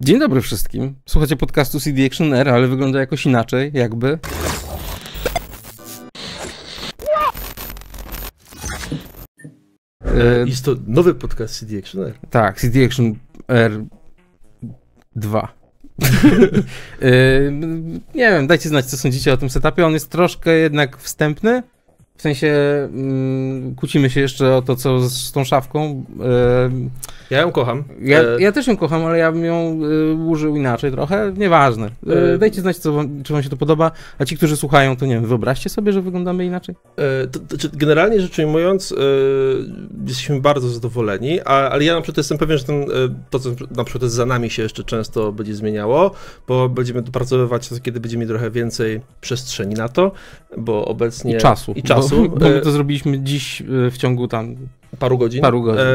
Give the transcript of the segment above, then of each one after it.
Dzień dobry wszystkim. Słuchacie podcastu CD Action R, ale wygląda jakoś inaczej, jakby. Jest to nowy podcast CD Action R. Tak, CD Action R 2. Nie wiem, dajcie znać, co sądzicie o tym setupie. On jest troszkę jednak wstępny. W sensie kłócimy się jeszcze o to, co z tą szafką. Ja ją kocham. Ja też ją kocham, ale ja bym ją użył inaczej trochę. Nieważne. Dajcie znać, czy wam się to podoba. A ci, którzy słuchają, to nie wiem, wyobraźcie sobie, że wyglądamy inaczej. Generalnie rzecz ujmując, jesteśmy bardzo zadowoleni, ale ja na przykład jestem pewien, że to, co na przykład za nami się jeszcze często będzie zmieniało, bo będziemy dopracowywać, kiedy będziemy mieli trochę więcej przestrzeni na to, bo obecnie... I czasu. Bo my to zrobiliśmy dziś w ciągu tam... Paru godzin.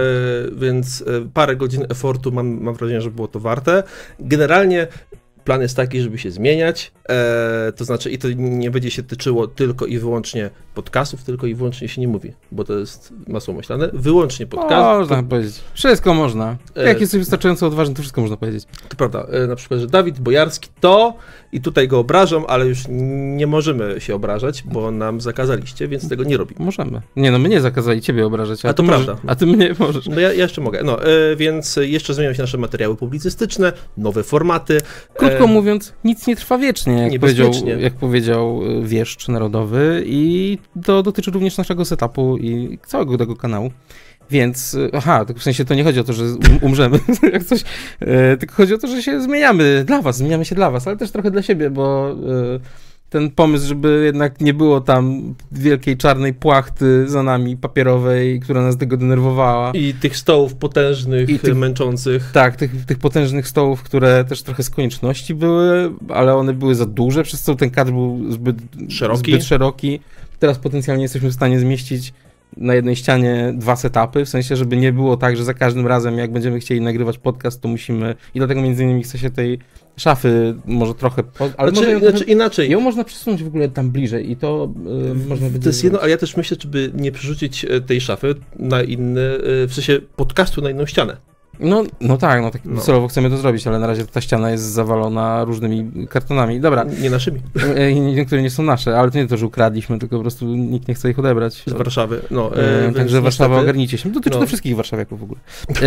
Więc parę godzin efortu mam wrażenie, że było to warte. Generalnie plan jest taki, żeby się zmieniać, to znaczy i to nie będzie się tyczyło tylko i wyłącznie podcastów, tylko i wyłącznie się nie mówi, bo to jest masło myślane, wyłącznie podcastów. Można powiedzieć. Wszystko można. Jak jesteś wystarczająco odważny, to wszystko można powiedzieć. To prawda. Na przykład, że Dawid Bojarski to i tutaj go obrażam, ale już nie możemy się obrażać, bo nam zakazaliście, więc tego nie robimy. Możemy. Nie, no my nie zakazali ciebie obrażać. A to prawda. A ty mnie możesz. No ja jeszcze mogę. No, więc jeszcze zmieniają się nasze materiały publicystyczne, nowe formaty. Krótko mówiąc, nic nie trwa wiecznie, jak powiedział wieszcz narodowy, i to dotyczy również naszego setupu i całego tego kanału. Więc, w sensie to nie chodzi o to, że umrzemy, jak coś, tylko chodzi o to, że się zmieniamy się dla was, ale też trochę dla siebie, bo ten pomysł, żeby jednak nie było tam wielkiej czarnej płachty za nami papierowej, która nas tego denerwowała. I tych stołów potężnych, męczących. Tak, tych potężnych stołów, które też trochę z konieczności były, ale one były za duże, przez co ten kadr był zbyt szeroki. Teraz potencjalnie jesteśmy w stanie zmieścić na jednej ścianie 2 setupy, w sensie, żeby nie było tak, że za każdym razem, jak będziemy chcieli nagrywać podcast, to musimy... I dlatego między innymi chce się tej szafy może trochę... Ale inaczej. Ją można przesunąć w ogóle tam bliżej i to można będzie... To jest jedno, ale ja też myślę, żeby nie przerzucić tej szafy na inny, w sensie podcastu na inną ścianę. No tak, celowo chcemy to zrobić, ale na razie ta ściana jest zawalona różnymi kartonami. Dobra. Nie naszymi. Niektóre nie są nasze, ale to nie to, że ukradliśmy, tylko po prostu nikt nie chce ich odebrać. Z Warszawy. Także Warszawa, ogarnijcie się. Dotyczy to wszystkich warszawiaków w ogóle.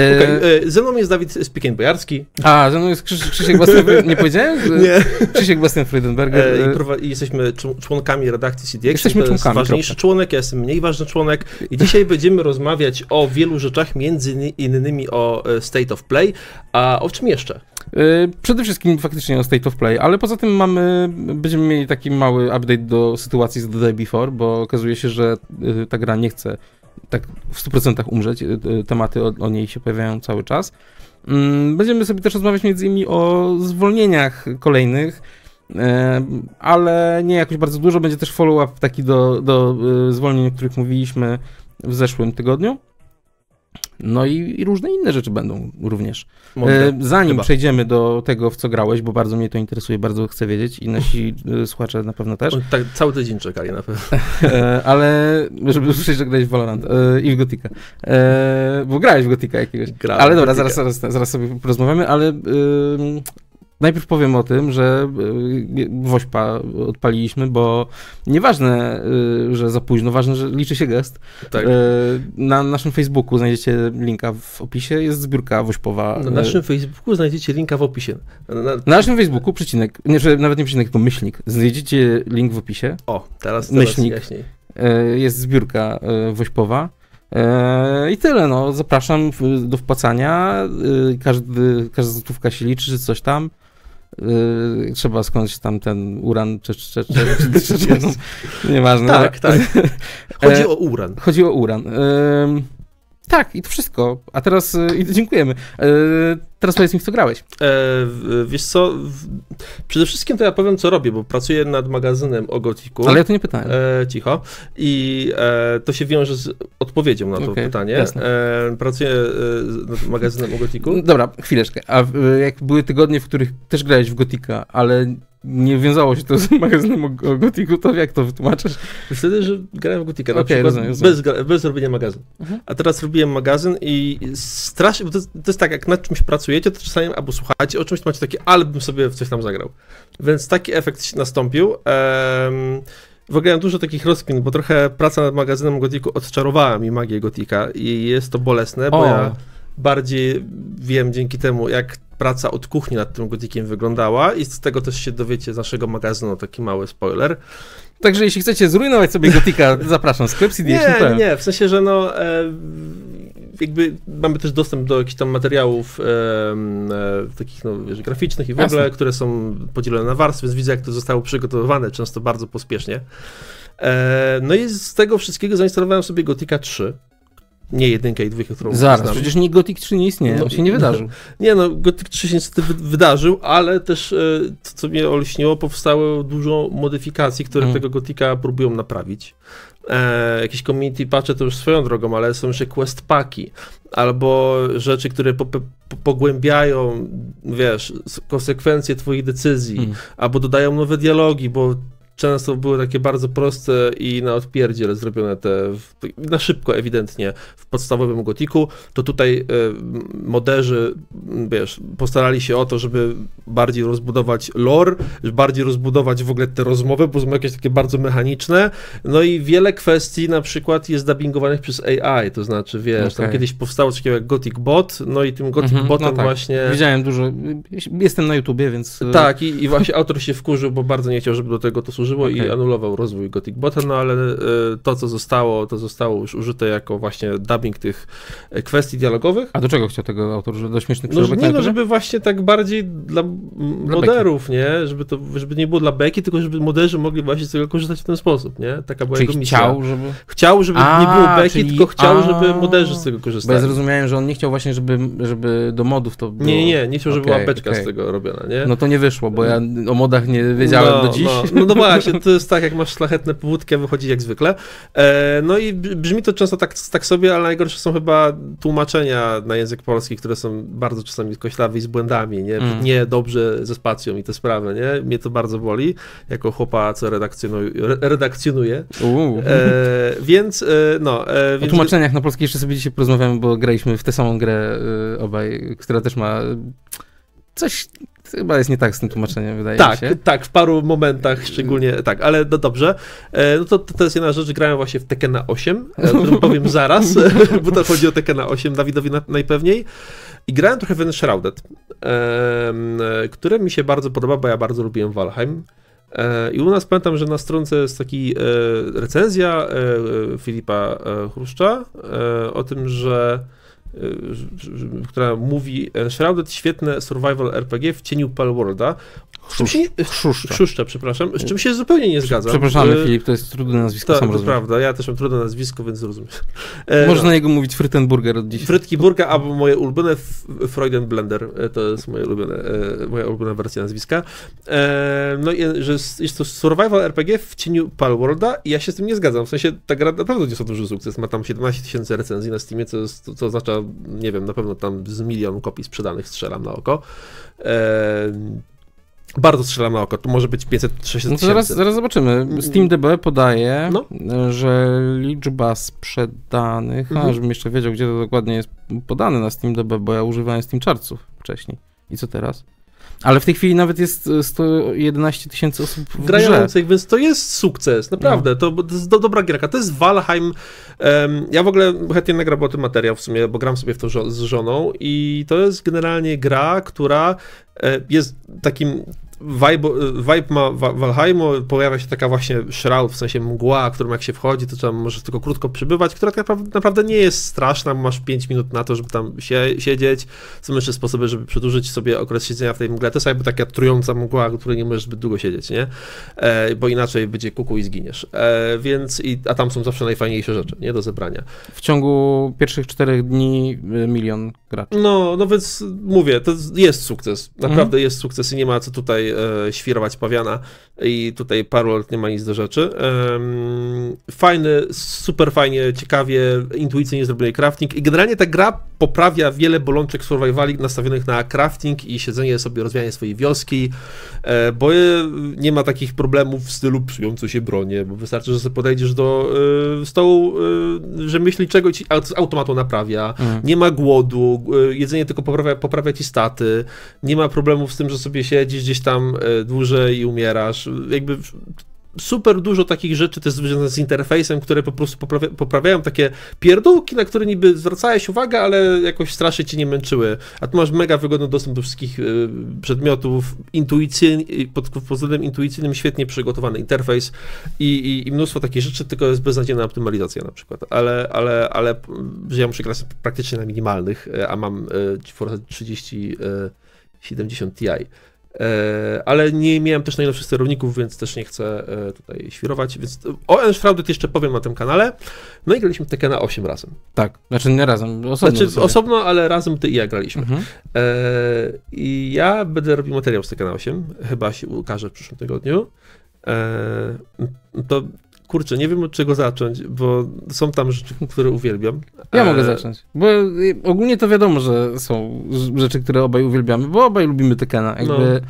Ze mną jest Dawid Spiken Bojarski. Ze mną jest Krzysiek Bastian... Nie powiedziałem? Nie. Krzysiek Bastian Freudenberger. I jesteśmy członkami redakcji CD Action. Jesteśmy członkami. To jest ważniejszy członek, ja jestem mniej ważny członek. I dzisiaj będziemy rozmawiać o wielu rzeczach, między innymi o State of Play, a o czym jeszcze? Przede wszystkim faktycznie o State of Play, ale poza tym będziemy mieli taki mały update do sytuacji z The Day Before, bo okazuje się, że ta gra nie chce tak w 100% umrzeć, tematy o niej się pojawiają cały czas. Będziemy sobie też rozmawiać między innymi o zwolnieniach kolejnych, ale nie jakoś bardzo dużo, będzie też follow-up taki do zwolnień, o których mówiliśmy w zeszłym tygodniu. No i różne inne rzeczy będą również. Zanim przejdziemy do tego, w co grałeś, bo bardzo mnie to interesuje, bardzo chcę wiedzieć i nasi słuchacze na pewno też. Tak, cały tydzień czekali na pewno. Ale, żeby usłyszeć, że grałeś w Valorant i w Gothica. Bo grałeś w Gothica jakiegoś. Ale dobra, zaraz sobie porozmawiamy, ale... Najpierw powiem o tym, że Wośpa odpaliliśmy, bo nieważne, że za późno, ważne, że liczy się gest. Tak. Na naszym Facebooku znajdziecie linka w opisie, jest zbiórka wośpowa. Na naszym Facebooku znajdziecie linka w opisie. Na naszym Facebooku, nawet nie przecinek, tylko myślnik, znajdziecie link w opisie. O, teraz myślnik, jaśniej. Jest zbiórka wośpowa. I tyle, zapraszam do wpłacania, każda złotówka się liczy, czy coś tam. Trzeba skądś tam ten uran, czy nieważne. Tak. Chodzi o uran. Chodzi o uran. Tak, i to wszystko. A teraz dziękujemy. Teraz powiedz mi, w co grałeś. Wiesz co, przede wszystkim to ja powiem, co robię, bo pracuję nad magazynem o Gothicu. Ale ja to nie pytałem. Cicho. I to się wiąże z odpowiedzią na to pytanie. Pracuję nad magazynem o Gothicu. Dobra, chwileczkę. A jak były tygodnie, w których też grałeś w Gothica, ale nie wiązało się to z magazynem o Gothicu, to jak to wytłumaczysz? Wtedy, że grałem w Gothica, na Okay, przykład rozumiem. bez robienia magazyn. A teraz robiłem magazyn i strasznie, bo to jest tak, jak nad czymś pracujecie, to czasami albo słuchacie o czymś, to macie takie, ale bym sobie w coś tam zagrał. Więc taki efekt nastąpił. W ogóle mam dużo takich rozkmin, bo trochę praca nad magazynem Gothicu odczarowała mi magię Gothica i jest to bolesne, bo ja bardziej wiem dzięki temu, jak praca od kuchni nad tym Gothiciem wyglądała i z tego też się dowiecie z naszego magazynu, taki mały spoiler. Także jeśli chcecie zrujnować sobie Gothica, zapraszam, sklep CD. Nie, w sensie, że no jakby mamy też dostęp do jakichś tam materiałów takich no, wiesz, graficznych i w ogóle, które są podzielone na warstwy, więc widzę, jak to zostało przygotowywane, często bardzo pospiesznie. No i z tego wszystkiego zainstalowałem sobie Gothica 3. Nie jedynkę i dwójkę, którą Zaraz, znam. przecież nie Gothic 3 nie istnieje, on się nie wydarzył. Nie no, Gothic 3 się niestety wydarzył, ale też, co mnie olśniło, powstało dużo modyfikacji, które tego Gothica próbują naprawić. Jakieś community patche to już swoją drogą, ale są jeszcze quest packi, albo rzeczy, które pogłębiają, wiesz, konsekwencje twoich decyzji, albo dodają nowe dialogi, bo często były takie bardzo proste i na odpierdziel zrobione na szybko ewidentnie w podstawowym Gothicu, to tutaj moderzy, wiesz, postarali się o to, żeby bardziej rozbudować lore, bardziej rozbudować w ogóle te rozmowy, bo są jakieś takie bardzo mechaniczne, no i wiele kwestii na przykład jest dubbingowanych przez AI, to znaczy, wiesz, tam kiedyś powstało coś takiego jak Gothic Bot, no i tym Gothic Botem właśnie... Widziałem dużo, jestem na YouTubie, więc... Tak, i właśnie autor się wkurzył, bo bardzo nie chciał, żeby do tego to służyło i anulował rozwój Gothic Bota, no ale to, co zostało, to zostało już użyte jako właśnie dubbing tych kwestii dialogowych. A do czego chciał tego autor? Żeby do śmiesznych książek? Nie, no żeby właśnie tak bardziej dla moderów, nie? Żeby nie było dla beki, tylko żeby moderzy mogli właśnie z tego korzystać w ten sposób, nie? Taka była jego misja. Chciał, żeby nie było beki, tylko chciał, żeby moderzy z tego korzystali. Bo ja zrozumiałem, że on nie chciał właśnie, żeby do modów to było... Nie chciał, żeby była beczka z tego robiona, nie? No to nie wyszło, bo ja o modach nie wiedziałem do dziś. No właśnie, to jest tak, jak masz szlachetne powódkę, wychodzi jak zwykle. No i brzmi to często tak sobie, ale najgorsze są chyba tłumaczenia na język polski, które są bardzo czasami koślawe i z błędami, nie dobrze ze spacją i te sprawy, nie? Mnie to bardzo boli, jako chłopa, co redakcjonuje. Więc o tłumaczeniach na polski jeszcze sobie dzisiaj porozmawiamy, bo graliśmy w tę samą grę obaj, która też ma coś... Chyba jest nie tak z tym tłumaczeniem, wydaje mi się. Tak, w paru momentach szczególnie, tak, ale dobrze. No to jest jedna rzecz, grałem właśnie w Tekkena 8, o którym powiem zaraz, bo to chodzi o Tekkena 8, Dawidowi najpewniej. I grałem trochę w Enshrouded, które mi się bardzo podoba, bo ja bardzo lubiłem Valheim. I u nas pamiętam, że na stronce jest taki recenzja Filipa Chruszcza o tym, która mówi Enshrouded, świetne survival RPG w cieniu Palworlda. Chruszcza, przepraszam, z czym się zupełnie nie zgadzam. Przepraszamy, Filip, to jest trudne nazwisko, sam rozumiem. To prawda, ja też mam trudne nazwisko, więc rozumiem. Można na niego mówić Frytenburger od dzisiaj. Frytki Burger, albo moje ulubione Freudenblender, to jest moja ulubiona wersja nazwiska. No i że jest to survival RPG w cieniu Palworlda i ja się z tym nie zgadzam, w sensie ta gra naprawdę nie jest duży sukces, ma tam 17 000 recenzji na Steamie, co oznacza, nie wiem, na pewno tam z 1 milion kopii sprzedanych, strzelam na oko. Bardzo strzelam na oko, to może być 500-600 tysięcy. No to zaraz zobaczymy. SteamDB podaje, że liczba sprzedanych, żebym jeszcze wiedział, gdzie to dokładnie jest podane na SteamDB, bo ja używałem Steam Chartsów wcześniej. I co teraz? Ale w tej chwili nawet jest 111 000 osób w grających, więc to jest sukces, naprawdę, to jest dobra gierka, to jest Valheim. Ja w ogóle chętnie nagrałbym o tym materiał w sumie, bo gram sobie w to z żoną i to jest generalnie gra, która jest takim vibe ma Valheimu, pojawia się taka właśnie shroud, w sensie mgła, którą jak się wchodzi, to trzeba może tylko krótko przybywać, która tak naprawdę nie jest straszna, masz 5 minut na to, żeby tam siedzieć. Są jeszcze sposoby, żeby przedłużyć sobie okres siedzenia w tej mgle. To jest jakby taka trująca mgła, w której nie możesz zbyt długo siedzieć, nie? Bo inaczej będzie kuku i zginiesz. A tam są zawsze najfajniejsze rzeczy, nie? Do zebrania. W ciągu pierwszych 4 dni 1 milion graczy. No więc mówię, to jest sukces. Naprawdę jest sukces i nie ma co tutaj świrować pawiana i tutaj Palworld nie ma nic do rzeczy. Fajny, super fajnie, ciekawie, intuicyjnie zrobiony crafting i generalnie ta gra poprawia wiele bolączek survivali nastawionych na crafting i siedzenie sobie, rozwijanie swojej wioski, bo nie ma takich problemów w stylu psujące się bronie, bo wystarczy, że sobie podejdziesz do stołu rzemieślniczego i ci automatu naprawia, nie ma głodu, jedzenie tylko poprawia ci staty, nie ma problemów z tym, że sobie siedzisz gdzieś tam dłużej i umierasz, jakby super dużo takich rzeczy też związane z interfejsem, które po prostu poprawiają takie pierdółki, na które niby zwracałeś uwagę, ale jakoś strasznie cię nie męczyły. A tu masz mega wygodny dostęp do wszystkich przedmiotów, pod względem intuicyjnym świetnie przygotowany interfejs i mnóstwo takich rzeczy, tylko jest beznadziejna optymalizacja na przykład. Ale że ja muszę grać praktycznie na minimalnych, a mam Forza 3070 Ti. Ale nie miałem też najnowszych sterowników, więc też nie chcę tutaj świrować, więc o Enshrouded jeszcze powiem na tym kanale. No i graliśmy Tekkena 8 razem. Tak, znaczy nie razem, osobno. Znaczy osobno, ale razem ty i ja graliśmy. I ja będę robił materiał z Tekkena 8, chyba się ukaże w przyszłym tygodniu. To kurczę, nie wiem od czego zacząć, bo są tam rzeczy, które uwielbiam. Ja mogę zacząć, bo ogólnie to wiadomo, że są rzeczy, które obaj uwielbiamy, bo obaj lubimy Tekkena. Jakby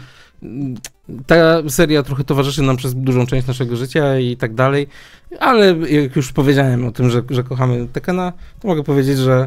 ta seria trochę towarzyszy nam przez dużą część naszego życia i tak dalej, ale jak już powiedziałem o tym, że kochamy Tekkena, to mogę powiedzieć, że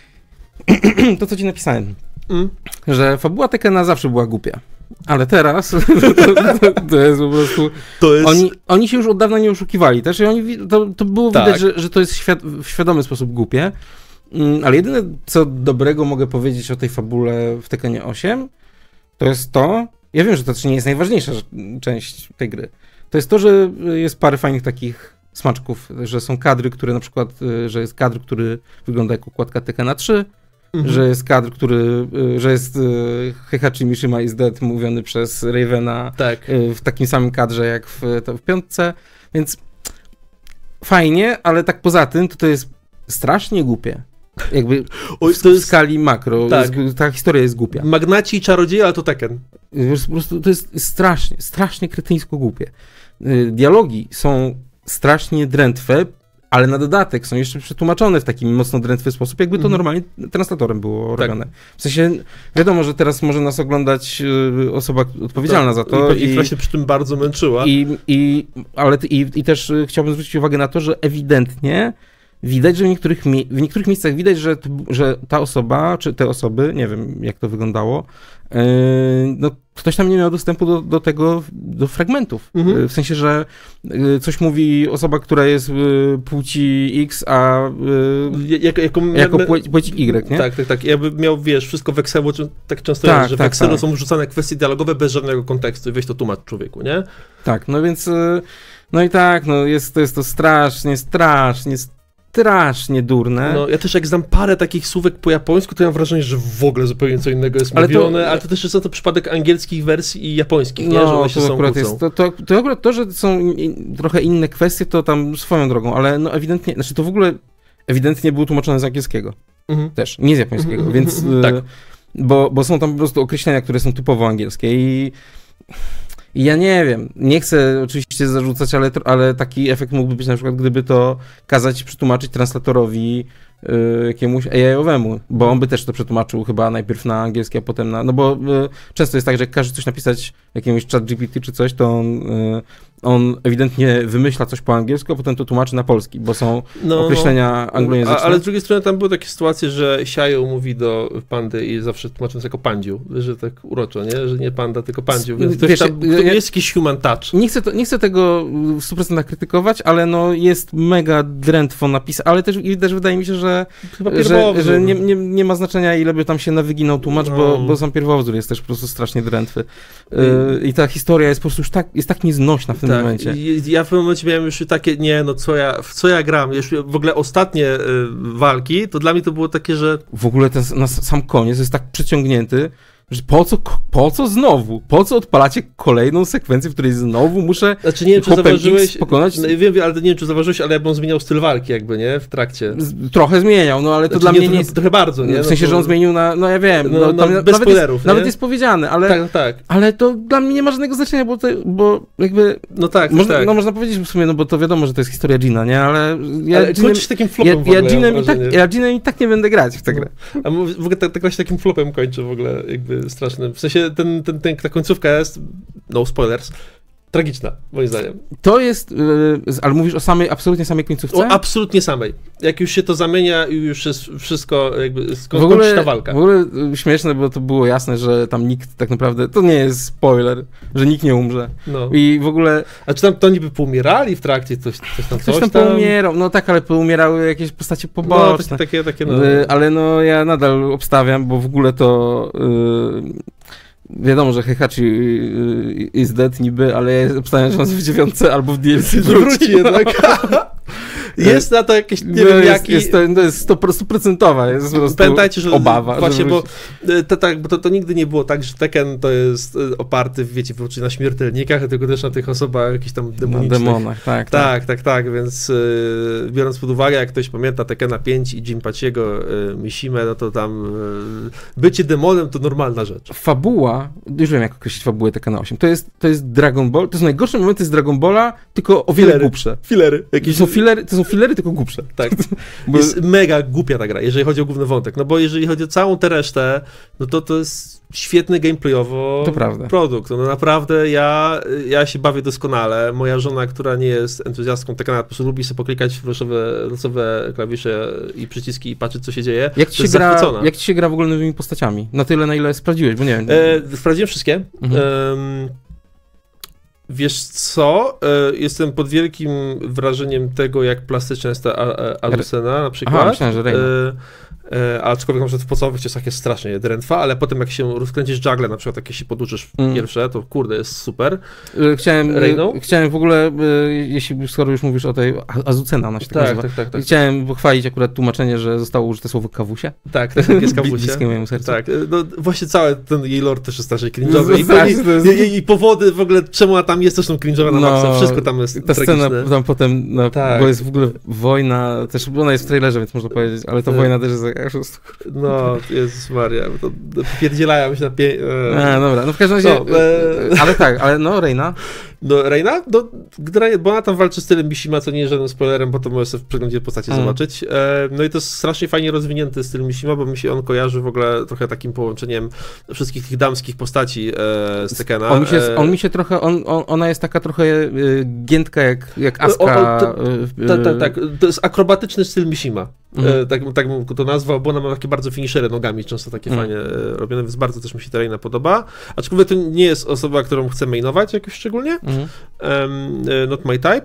to, co ci napisałem, że fabuła Tekkena zawsze była głupia. Ale teraz to jest po prostu... Oni się już od dawna nie oszukiwali też i to było widać, że to jest w świadomy sposób głupie. Ale jedyne, co dobrego mogę powiedzieć o tej fabule w Tekkenie 8, to jest to... Ja wiem, że to nie jest najważniejsza część tej gry. To jest to, że jest parę fajnych takich smaczków, że są kadry, które na przykład... Że jest kadr, który wygląda jak okładka Tekkena 3, że jest kadr, że jest Heihachi Mishima is dead mówiony przez Ravena w takim samym kadrze jak w piątce, więc fajnie, ale tak poza tym to jest strasznie głupie. Jakby w skali makro. Ta historia jest głupia. Magnaci i czarodzieje, ale to Tekken. Po prostu to jest strasznie kretyńsko głupie. Dialogi są strasznie drętwe, ale na dodatek są jeszcze przetłumaczone w taki mocno drętwy sposób, jakby to normalnie translatorem było robione. W sensie, wiadomo, że teraz może nas oglądać osoba odpowiedzialna za to. I która się przy tym bardzo męczyła. I też chciałbym zwrócić uwagę na to, że ewidentnie widać, że w niektórych miejscach widać, że ta osoba, czy te osoby, nie wiem jak to wyglądało, no ktoś tam nie miał dostępu do fragmentów. W sensie, że coś mówi osoba, która jest płci X, a jako płeć Y, nie? Tak. Jakby miał, wiesz, wszystko w Excelu, tak często jest, że w Excelu są wrzucane kwestie dialogowe bez żadnego kontekstu i weź to tłumacz człowieku, nie? Tak, no więc, no i tak, no jest to strasznie durne. No, ja też jak znam parę takich słówek po japońsku, to ja mam wrażenie, że w ogóle zupełnie co innego jest mówione, ale to też jest to przypadek angielskich wersji i japońskich, nie? Że one się są to akurat to, że są trochę inne kwestie, to tam swoją drogą, ale no ewidentnie, znaczy to w ogóle ewidentnie było tłumaczone z angielskiego. Też, nie z japońskiego, więc bo są tam po prostu określenia, które są typowo angielskie i ja nie wiem, nie chcę oczywiście zarzucać, ale taki efekt mógłby być na przykład, gdyby to kazać przetłumaczyć translatorowi jakiemuś AI-owemu, bo on by też to przetłumaczył chyba najpierw na angielski, a potem no bo często jest tak, że jak każe coś napisać jakiemuś ChatGPT czy coś, to on ewidentnie wymyśla coś po angielsku, a potem to tłumaczy na polski, bo są określenia anglojęzyczne. Ale z drugiej strony tam były takie sytuacje, że Xiaoyu mówi do pandy i zawsze tłumacząc jako pandziu, że tak uroczo, nie? Że nie panda, tylko pandziu, więc wiesz, jest jakiś human touch. Nie chcę tego w 100% krytykować, ale no jest mega drętwo napis, ale też wydaje mi się, że nie ma znaczenia, ile by tam się nawyginał tłumacz, bo sam pierwowzór jest też po prostu strasznie drętwy. I ta historia jest po prostu już tak nieznośna w tym momencie. Ja w pewnym momencie miałem już takie, w co ja gram? Już w ogóle ostatnie walki, to dla mnie to było takie, że... W ogóle ten sam koniec jest tak przeciągnięty, Że po co znowu? Po co odpalacie kolejną sekwencję, w której znowu muszę znaczy, nie wiem, czy zauważyłeś, pokonać? No, wiem, ale nie wiem, czy zauważyłeś, ale ja bym zmieniał styl walki jakby, nie? W trakcie. Trochę zmieniał, no ale to znaczy, dla mnie nie jest... Trochę bardzo, nie? W sensie, że on zmienił na... No ja wiem, bez spoilerów, nawet jest powiedziane, ale... Tak. Ale to dla mnie nie ma żadnego znaczenia, bo jakby... No tak, można, no można powiedzieć w sumie, no bo to wiadomo, że to jest historia Gina, nie? Ale kończysz takim flopem ja Ginem i tak nie będę grać w tę grę. A w ogóle ta gra się takim flopem kończy w ogóle, jakby strasznym. W sensie ta końcówka jest, no spoilers, tragiczna, moim zdaniem. To jest, ale mówisz o absolutnie samej końcówce? O absolutnie samej. Jak już się to zamienia i już jest wszystko, jakby skończy ta walka. W ogóle śmieszne, bo to było jasne, że tam nikt tak naprawdę, to nie jest spoiler, że nikt nie umrze. No. I w ogóle... A czy tam to niby poumierali w trakcie, coś tam poumierał, no tak, ale poumierały jakieś postacie poboczne. No, takie no. Ale no ja nadal obstawiam, bo w ogóle to... Wiadomo, że Heihachi is dead niby, ale ja obstawiam, że on w 9 albo w DLC wróci jednak. Jest na to jakieś, nie wiem jaki... To jest 100%, jest po prostu pamiętajcie, że obawa. Właśnie, bo to nigdy nie było tak, że Tekken to jest oparty, wiecie, wyłącznie na śmiertelnikach, tylko też na tych osobach jakichś tam demonicznych. Na demonach, tak, więc biorąc pod uwagę, jak ktoś pamięta Tekkena 5 i Jinpachiego Mishimę, no to tam bycie demonem to normalna rzecz. Fabuła, już wiem jak określić fabułę Tekkena 8, to jest Dragon Ball, to są najgorsze momenty z Dragon Balla, tylko o wiele głupsze. Filery. To są filery, tylko głupsze. Tak. Jest mega głupia ta gra, jeżeli chodzi o główny wątek. No bo jeżeli chodzi o całą tę resztę, no to jest świetny gameplayowo produkt. No naprawdę ja się bawię doskonale. Moja żona, która nie jest entuzjastką Tekkena, po prostu lubi sobie poklikać w losowe klawisze i przyciski i patrzeć, co się dzieje. Jak ci się gra w ogóle nowymi postaciami? Na tyle, na ile sprawdziłeś, bo nie wiem. Sprawdziłem wszystkie. Wiesz co? Jestem pod wielkim wrażeniem tego, jak plastyczna jest ta Azucena na przykład. Aha, myślałem, że Reina. Aczkolwiek na przykład w podstawowych ciosach jest strasznie drętwa, ale potem jak się rozkręcisz juggle, na przykład jak się poduczysz pierwsze, to kurde, jest super. Chciałem w ogóle, skoro już mówisz o tej Azucena, ona się tak nazywa. Tak. Chciałem pochwalić akurat tłumaczenie, że zostało użyte słowo kawusie. Tak, jest kawusie. Bliskie mojemu sercu. Tak, no właśnie cały ten jej lore też jest strasznie cringe'owy. I powody w ogóle, czemu ona tam jest, też są cringe'owe na maksa, wszystko tam jest ta tragiczne. Scena tam potem, bo jest w ogóle wojna, też ona jest w trailerze, więc można powiedzieć, ale ta wojna też jest No, Jezus Maria, to pierdzielają się na dobra, no w każdym razie, ale Reina. No, Reina? Bo ona tam walczy z stylem Mishima, co nie jest żadnym spoilerem, bo to możesz sobie w przeglądzie postaci zobaczyć. No i to jest strasznie fajnie rozwinięty styl Mishima, bo mi się on kojarzy w ogóle trochę takim połączeniem wszystkich tych damskich postaci z Tekkena. On mi się trochę, ona jest taka trochę giętka jak Asuka. Tak, to jest akrobatyczny styl Mishima. Tak bym to nazwał, bo ona ma takie bardzo finishery nogami, często takie fajnie robione, więc bardzo też mi się ta Reina podoba. Aczkolwiek to nie jest osoba, którą chcę mainować jakoś szczególnie. Not my type.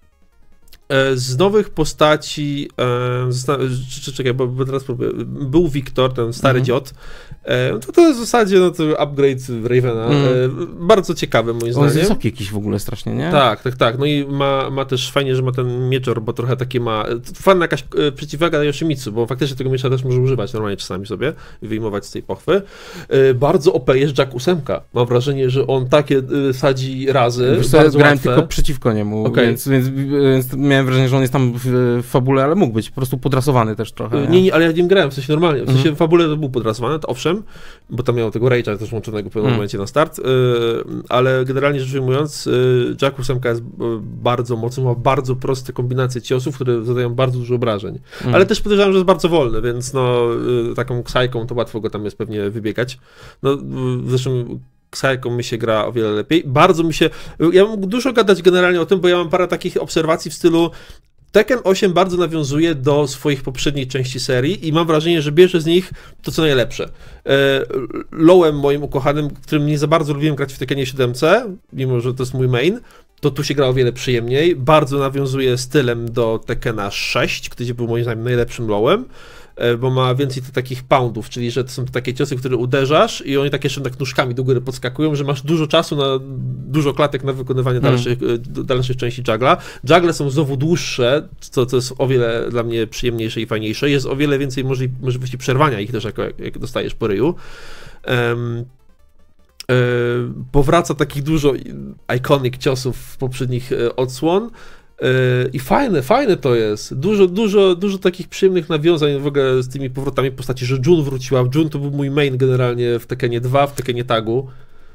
Z nowych postaci, czekaj, bo teraz próbuję. Był Wiktor, ten stary dziot. To jest w zasadzie to upgrade Ravena. Bardzo ciekawy moim zdaniem. On jest wysoki jakiś w ogóle strasznie, nie? Tak. No i ma też fajnie, że ma ten mieczor, bo trochę takie ma... Fajna jakaś przeciwwaga na Yoshimitsu, bo faktycznie tego miecza też może używać normalnie czasami sobie i wyjmować z tej pochwy. Bardzo OP jest Jack 8. Mam wrażenie, że on takie sadzi razy. Wiesz co, ja grałem tylko przeciwko niemu, więc miałem wrażenie, że on jest tam w fabule, ale mógł być po prostu podrasowany też trochę. Nie, ale ja nim grałem, w sensie normalnie. W sensie w fabule to był podrasowany, to owszem, bo tam miał tego rage'a też włączonego w pewnym momencie na start, ale generalnie rzecz ujmując, Jack 8 jest bardzo mocny, ma bardzo proste kombinacje ciosów, które zadają bardzo dużo obrażeń. Ale też podejrzewam, że jest bardzo wolny, więc taką ksajką to łatwo go tam jest pewnie wybiegać. Zresztą Psycho mi się gra o wiele lepiej. Bardzo mi się... Ja mógł dużo gadać generalnie o tym, bo ja mam parę takich obserwacji w stylu Tekken 8 bardzo nawiązuje do swoich poprzednich części serii i mam wrażenie, że bierze z nich to, co najlepsze. Lowem moim ukochanym, którym nie za bardzo lubiłem grać w Tekkenie 7, mimo że to jest mój main, to tu się gra o wiele przyjemniej. Bardzo nawiązuje stylem do Tekkena 6, który był moim zdaniem najlepszym lowem, bo ma więcej takich poundów, czyli że to są takie ciosy, które uderzasz i oni tak jeszcze tak nóżkami do góry podskakują, że masz dużo czasu na dużo klatek na wykonywanie dalszych części juggla. Juggle są znowu dłuższe, co jest o wiele dla mnie przyjemniejsze i fajniejsze. Jest o wiele więcej możliwości przerwania ich też, jak dostajesz po ryju. powraca takich dużo iconic ciosów w poprzednich odsłon i fajne to jest. Dużo takich przyjemnych nawiązań w ogóle z tymi powrotami postaci, że Jun wróciła. Jun to był mój main generalnie w Tekkenie 2, w Tekkenie Tagu.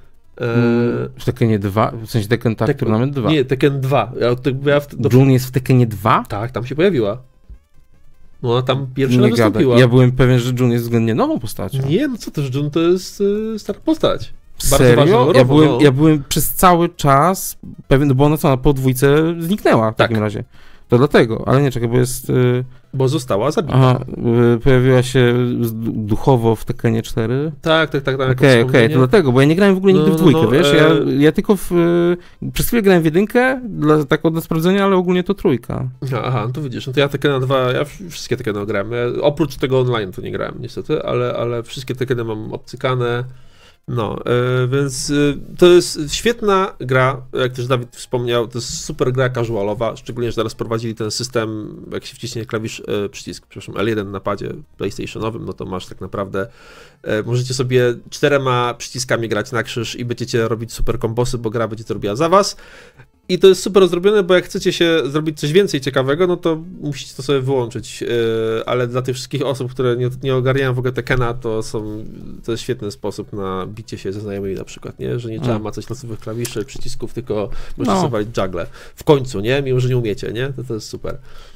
W Tekkenie 2? W sensie Tekken Tag Tournament 2? Nie, Tekken 2. Jun jest w Tekkenie 2? Tak, tam się pojawiła. No ona tam pierwszy raz wystąpiła. Ja byłem pewien, że Jun jest względnie nową postacią. Nie, no co też, Jun to jest stara postać. Serio? Ja byłem przez cały czas pewien, bo ona po dwójce zniknęła w takim razie. To dlatego, ale nie, czekaj, bo jest... Bo została zabita. Aha, pojawiła się duchowo w Tekkenie 4. Tak. Okej, to dlatego, bo ja nie grałem w ogóle nigdy w dwójkę, wiesz? Ja tylko przez chwilę grałem w jedynkę, tak dla sprawdzenia, ale ogólnie to trójka. Aha, no to widzisz, no to ja Tekkena 2, ja wszystkie Tekkeny grałem. Oprócz tego online to nie grałem niestety, ale wszystkie Tekkeny mam obcykane. No, więc to jest świetna gra, jak też Dawid wspomniał, to jest super gra casualowa, szczególnie, że teraz prowadzili ten system, jak się wciśnie klawisz, L1 na padzie PlayStationowym, no to masz tak naprawdę, możecie sobie 4 przyciskami grać na krzyż i będziecie robić super kombosy, bo gra będzie to robiła za was. I to jest super zrobione, bo jak chcecie się zrobić coś więcej ciekawego, no to musicie to sobie wyłączyć, ale dla tych wszystkich osób, które nie ogarniają w ogóle Tekkena, to jest świetny sposób na bicie się ze znajomymi na przykład, nie? Że nie trzeba macać losowych klawiszy, przycisków, tylko możecie sobie walić juggle. W końcu, nie? Mimo, że nie umiecie, nie? To jest super.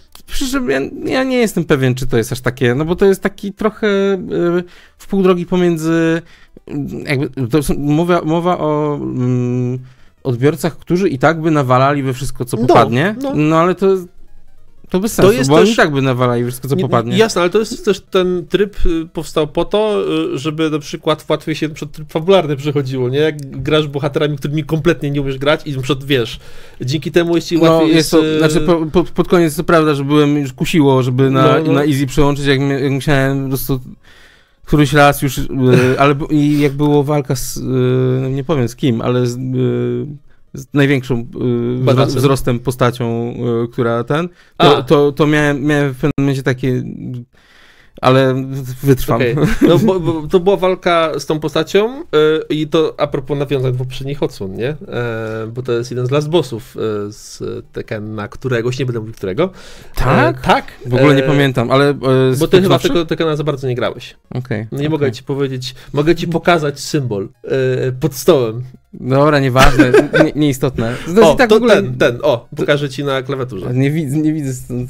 Ja nie jestem pewien, czy to jest aż takie, no bo to jest taki trochę w pół drogi pomiędzy, jakby, to mowa o odbiorcach, którzy i tak by nawalali we wszystko, co popadnie, no ale to bez sensu, bo oni i tak by nawalali we wszystko, co popadnie. Jasne, ale to jest też ten tryb powstał po to, żeby na przykład łatwiej się tryb fabularny przechodziło, nie? Jak grasz bohaterami, którymi kompletnie nie umiesz grać i na przykład, wiesz, dzięki temu jeśli łatwiej jest... to, znaczy pod koniec to prawda, że już kusiło, żeby na easy przełączyć, jak musiałem po prostu któryś raz już, ale i jak było walka z, nie powiem z kim, ale z największą wzrostem postacią, która to miałem w pewnym momencie takie, ale wytrwam. Okay. No bo to była walka z tą postacią i to a propos nawiązań do poprzednich odsłon, nie? Bo to jest jeden z last bossów z Tekkena któregoś, nie będę mówił którego. Tak? Tak. W ogóle nie pamiętam, ale... Bo ty chyba tego Tekkena za bardzo nie grałeś. Okay, no nie mogę ci powiedzieć, mogę ci pokazać symbol pod stołem. Dobra, nieważne, nieistotne. Tak to pokażę ci na klawiaturze. Nie widzę stąd...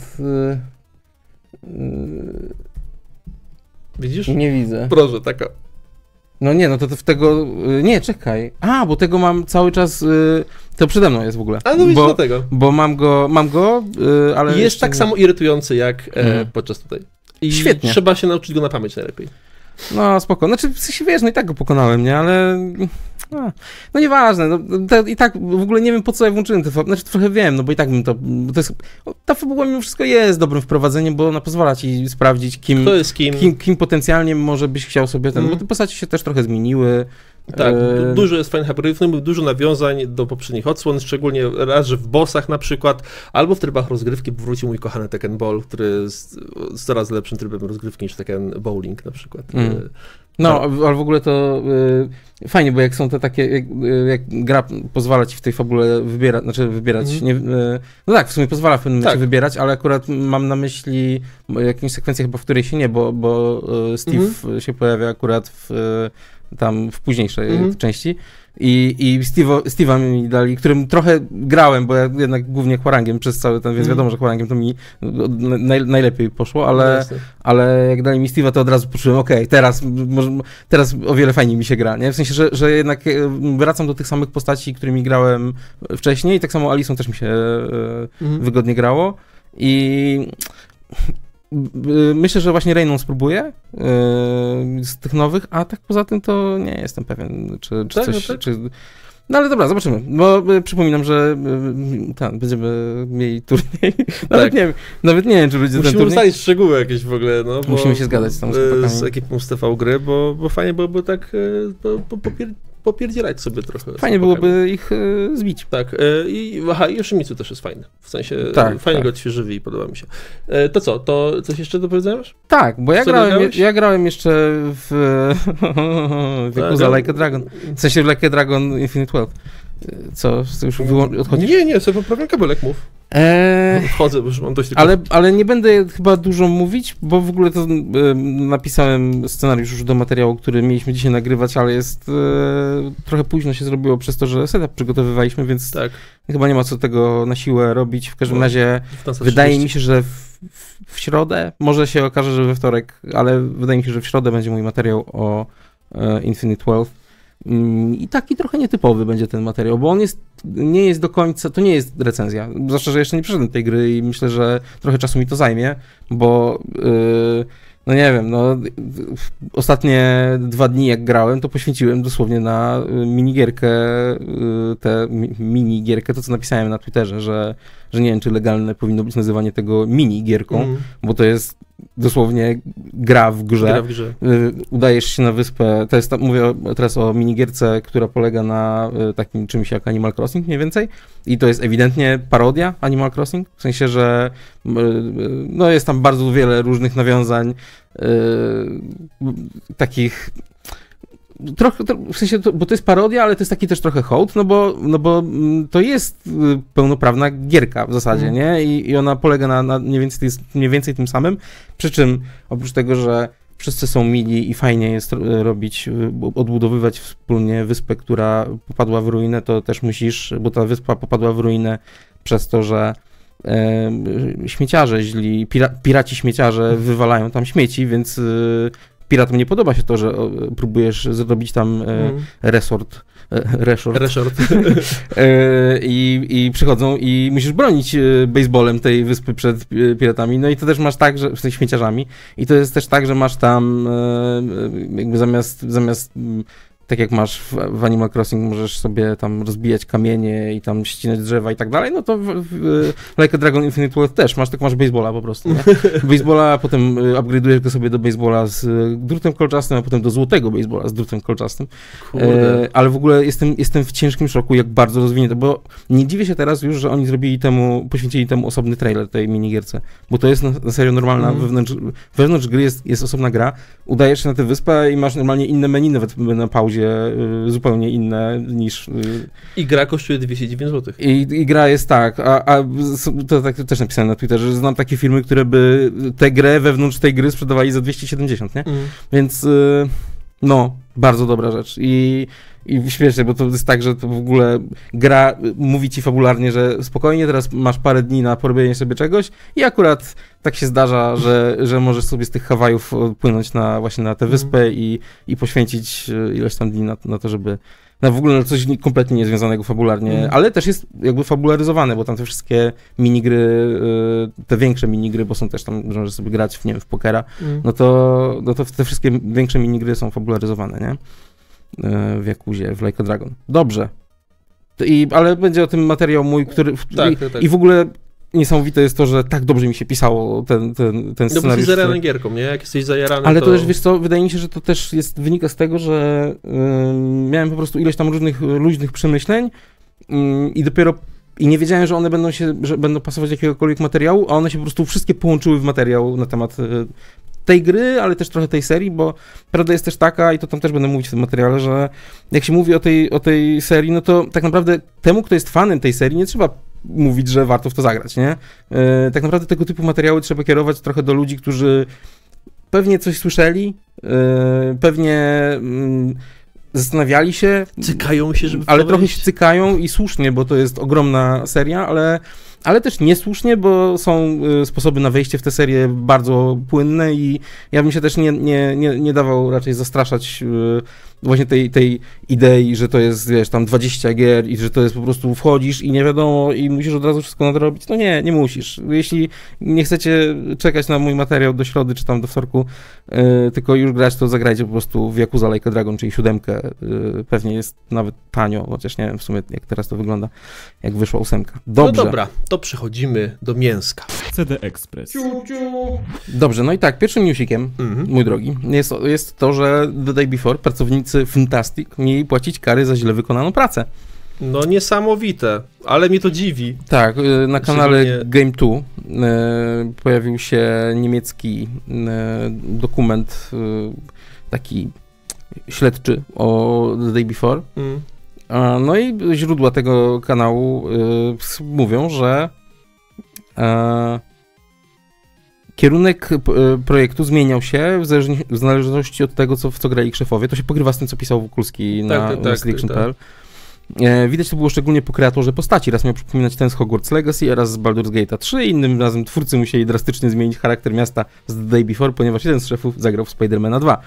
Widzisz? Nie widzę. Proszę, taka. No nie, no to w tego... Nie, czekaj. Bo tego mam cały czas... To przede mną jest w ogóle. A no widzisz do tego. Bo mam go, ale... Jest tak samo irytujący jak podczas tutaj. I świetnie. Trzeba się nauczyć go na pamięć najlepiej. No spoko. Znaczy, w sensie wiesz, no i tak go pokonałem, nie? Ale... No nieważne, i tak w ogóle nie wiem, po co ja włączyłem te fabuły, znaczy trochę wiem, no bo i tak bym to jest, ta fabuła mimo wszystko jest dobrym wprowadzeniem, bo ona pozwala ci sprawdzić, kim potencjalnie może byś chciał sobie bo te postacie się też trochę zmieniły. Tak, dużo jest fajnych hyperrytmów, dużo nawiązań do poprzednich odsłon, szczególnie raz, że w bossach na przykład, albo w trybach rozgrywki powrócił mój kochany Tekken Ball, który jest coraz lepszym trybem rozgrywki niż Tekken Bowling na przykład. No, ale w ogóle to fajnie, bo jak są te takie, jak gra pozwala ci w tej fabule wybierać, no tak, w sumie pozwala w pewnym momencie wybierać, ale akurat mam na myśli jakąś sekwencję chyba, w której się nie, bo Steve się pojawia akurat tam w późniejszej części. I Steve'a mi dali, którym trochę grałem, bo ja jednak głównie Hwarangiem przez cały ten, więc wiadomo, że Hwarangiem to mi najlepiej poszło, ale jak dali mi Steve'a, to od razu poczułem, teraz o wiele fajniej mi się gra, nie? W sensie, że jednak wracam do tych samych postaci, którymi grałem wcześniej i tak samo Alicą też mi się wygodnie grało i myślę, że właśnie Reyną spróbuję z tych nowych, a tak poza tym to nie jestem pewien, czy coś... No ale dobra, zobaczymy, bo przypominam, że będziemy mieli turniej. Nawet nie wiem, czy będzie ten turniej. Musimy ustalić szczegóły jakieś w ogóle, no. Musimy się zgadać z ekipą z TV Gry, bo fajnie byłoby tak popierdzielać sobie trochę. Fajnie byłoby ich zbić. Tak, i Yoshimitsu też jest fajny, w sensie fajnie go odświeżyli i podoba mi się. To co, to coś jeszcze do powiedzenia masz? Tak, bo ja grałem jeszcze w Yakuza Like a Dragon, w sensie Like a Dragon Infinite Wealth. Co, już odchodzisz? Nie, sobie poprawiam kabelek, mów. Wchodzę, bo już mam dość ale nie będę chyba dużo mówić, bo w ogóle to napisałem scenariusz już do materiału, który mieliśmy dzisiaj nagrywać, ale jest trochę późno się zrobiło przez to, że setup przygotowywaliśmy, więc chyba nie ma co tego na siłę robić. W każdym razie wydaje mi się, że w środę, może się okaże, że we wtorek, ale wydaje mi się, że w środę będzie mój materiał o Infinite Wealth. I taki trochę nietypowy będzie ten materiał, bo on nie jest do końca, to nie jest recenzja, zwłaszcza, że jeszcze nie przeszedłem tej gry i myślę, że trochę czasu mi to zajmie, bo no nie wiem, no ostatnie 2 dni jak grałem, to poświęciłem dosłownie na minigierkę, to co napisałem na Twitterze, że nie wiem, czy legalne powinno być nazywanie tego minigierką, bo to jest dosłownie gra w grze. Udajesz się na wyspę, mówię teraz o minigierce, która polega na takim czymś jak Animal Crossing mniej więcej i to jest ewidentnie parodia Animal Crossing, w sensie, że no jest tam bardzo wiele różnych nawiązań takich trochę, w sensie, bo to jest parodia, ale to jest taki też trochę hołd, no bo to jest pełnoprawna gierka w zasadzie, nie? I ona polega na mniej więcej tym samym, przy czym oprócz tego, że wszyscy są mili i fajnie jest odbudowywać wspólnie wyspę, która popadła w ruinę, to też musisz, bo ta wyspa popadła w ruinę przez to, że śmieciarze piraci śmieciarze wywalają tam śmieci, więc piratom nie podoba się to, że próbujesz zrobić tam resort. I przychodzą i musisz bronić baseballem tej wyspy przed piratami. No i to też masz tak, że z śmieciarzami. I to jest też tak, że masz tam jakby zamiast tak jak masz w Animal Crossing, możesz sobie tam rozbijać kamienie i tam ścinać drzewa i tak dalej, no to w Like a Dragon Infinite Wealth też masz baseballa po prostu, nie? Baseballa, potem upgrade'ujesz go sobie do baseballa z drutem kolczastym, a potem do złotego baseballa z drutem kolczastym. Ale w ogóle jestem w ciężkim szoku, jak bardzo rozwinięte, bo nie dziwię się teraz już, że oni poświęcili temu osobny trailer tej minigierce, bo to jest na serio normalna, wewnątrz gry jest osobna gra, udajesz się na tę wyspę i masz normalnie inne menu nawet na pauzie, zupełnie inne niż... I gra kosztuje 209 zł. I gra jest tak, to tak też napisałem na Twitterze, że znam takie firmy, które by tę grę wewnątrz tej gry sprzedawali za 270, nie? Więc no, bardzo dobra rzecz. I śmiesznie, bo to jest tak, że to w ogóle gra mówi ci fabularnie, że spokojnie, teraz masz parę dni na porobienie sobie czegoś i akurat tak się zdarza, że możesz sobie z tych Hawajów płynąć właśnie na tę wyspę i poświęcić ileś tam dni na to, żeby w ogóle coś kompletnie niezwiązanego fabularnie, ale też jest jakby fabularyzowane, bo tam te wszystkie minigry, te większe minigry, bo są też tam, możesz sobie grać w pokera, no to te wszystkie większe minigry są fabularyzowane, nie? W Yakuzie, w Like a Dragon. Dobrze. Ale będzie o tym materiał mój, który... Tak. I w ogóle niesamowite jest to, że tak dobrze mi się pisało ten scenariusz. No bo jesteś zajarany gierką, nie? Jak jesteś zajarany, ale to też, wiesz co, wydaje mi się, że to też wynika z tego, że miałem po prostu ileś tam różnych luźnych przemyśleń i dopiero nie wiedziałem, że one będą pasować do jakiegokolwiek materiału, a one się po prostu wszystkie połączyły w materiał na temat tej gry, ale też trochę tej serii, bo prawda jest też taka, i to tam też będę mówić w tym materiale, że jak się mówi o tej serii, no to tak naprawdę temu, kto jest fanem tej serii, nie trzeba mówić, że warto w to zagrać, nie? Tak naprawdę tego typu materiały trzeba kierować trochę do ludzi, którzy pewnie coś słyszeli, pewnie zastanawiali się. Cykają się, żeby ale trochę się cykają i słusznie, bo to jest ogromna seria, ale też niesłusznie, bo są sposoby na wejście w tę serię bardzo płynne i ja bym się też nie dawał raczej zastraszać właśnie tej idei, że to jest, wiesz, tam 20 gier i że to jest po prostu wchodzisz i nie wiadomo i musisz od razu wszystko nadrobić. No nie musisz. Jeśli nie chcecie czekać na mój materiał do środy czy tam do wtorku, tylko już grać, to zagrajcie po prostu w Yakuza Like a Dragon, czyli 7. Pewnie jest nawet tanio, chociaż nie wiem w sumie jak teraz to wygląda, jak wyszła 8. Dobrze. No dobra, to to przechodzimy do mięska. CD Express. Dobrze, no i tak, pierwszym newsikiem, mój drogi, jest to, że The Day Before pracownicy Fantastic mieli płacić kary za źle wykonaną pracę. No niesamowite, ale mnie to dziwi. Tak, na kanale Szczególnie... Game2 pojawił się niemiecki dokument taki śledczy o The Day Before. No i źródła tego kanału mówią, że kierunek projektu zmieniał się w zależności od tego, w co grali ich szefowie. To się pokrywa z tym, co pisał Wokulski na Selection.pl. Widać to było szczególnie po kreatorze postaci. Raz miał przypominać ten z Hogwarts Legacy, a raz z Baldur's Gate'a 3. Innym razem twórcy musieli drastycznie zmienić charakter miasta z The Day Before, ponieważ jeden z szefów zagrał w Spidermana 2.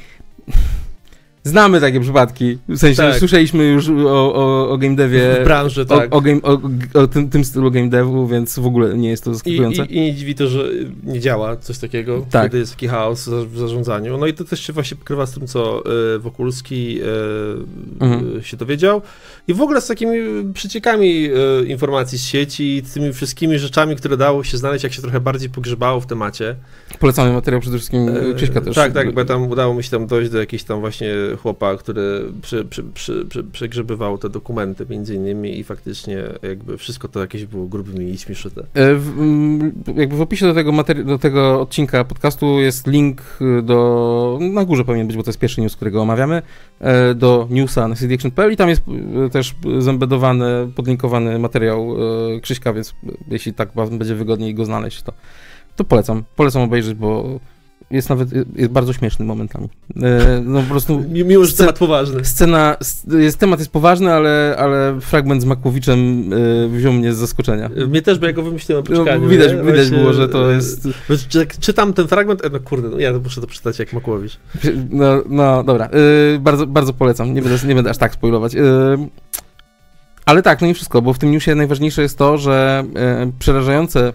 Znamy takie przypadki, w sensie tak. Słyszeliśmy już o game devie, w branży, tak. o tym stylu game devu, więc w ogóle nie jest to zaskakujące. I nie dziwi to, że nie działa coś takiego, tak. Kiedy jest taki chaos w zarządzaniu. No i to też się właśnie pokrywa z tym, co Wokulski się dowiedział. I w ogóle z takimi przeciekami informacji z sieci, z tymi wszystkimi rzeczami, które dało się znaleźć, jak się trochę bardziej pogrzebało w temacie. Polecamy materiał przede wszystkim Krzyśka też. Tak, bo tam udało mi się tam dojść do jakiejś tam właśnie chłopa, który przegrzebywał te dokumenty między innymi i faktycznie jakby wszystko to jakieś było grubymi nićmi szyte. Jakby w opisie do tego odcinka podcastu jest link na górze powinien być, bo to jest pierwszy news, którego omawiamy, do newsa na cdaction.pl i tam jest też zembedowany, podlinkowany materiał Krzyśka, więc jeśli tak będzie wygodniej go znaleźć, to polecam obejrzeć, bo jest bardzo śmieszny momentami. No po prostu... Mimo, że temat poważny. Temat jest poważny, ale fragment z Makłowiczem wziął mnie z zaskoczenia. Mnie też, bo ja go wymyśliłem na poczekaniu. No, widać było, że to jest... Czytam ten fragment, no kurde, ja muszę to przeczytać jak Makłowicz. No dobra, bardzo, bardzo polecam, nie będę aż tak spoilować. Ale tak, no i wszystko, bo w tym newsie najważniejsze jest to, że przerażające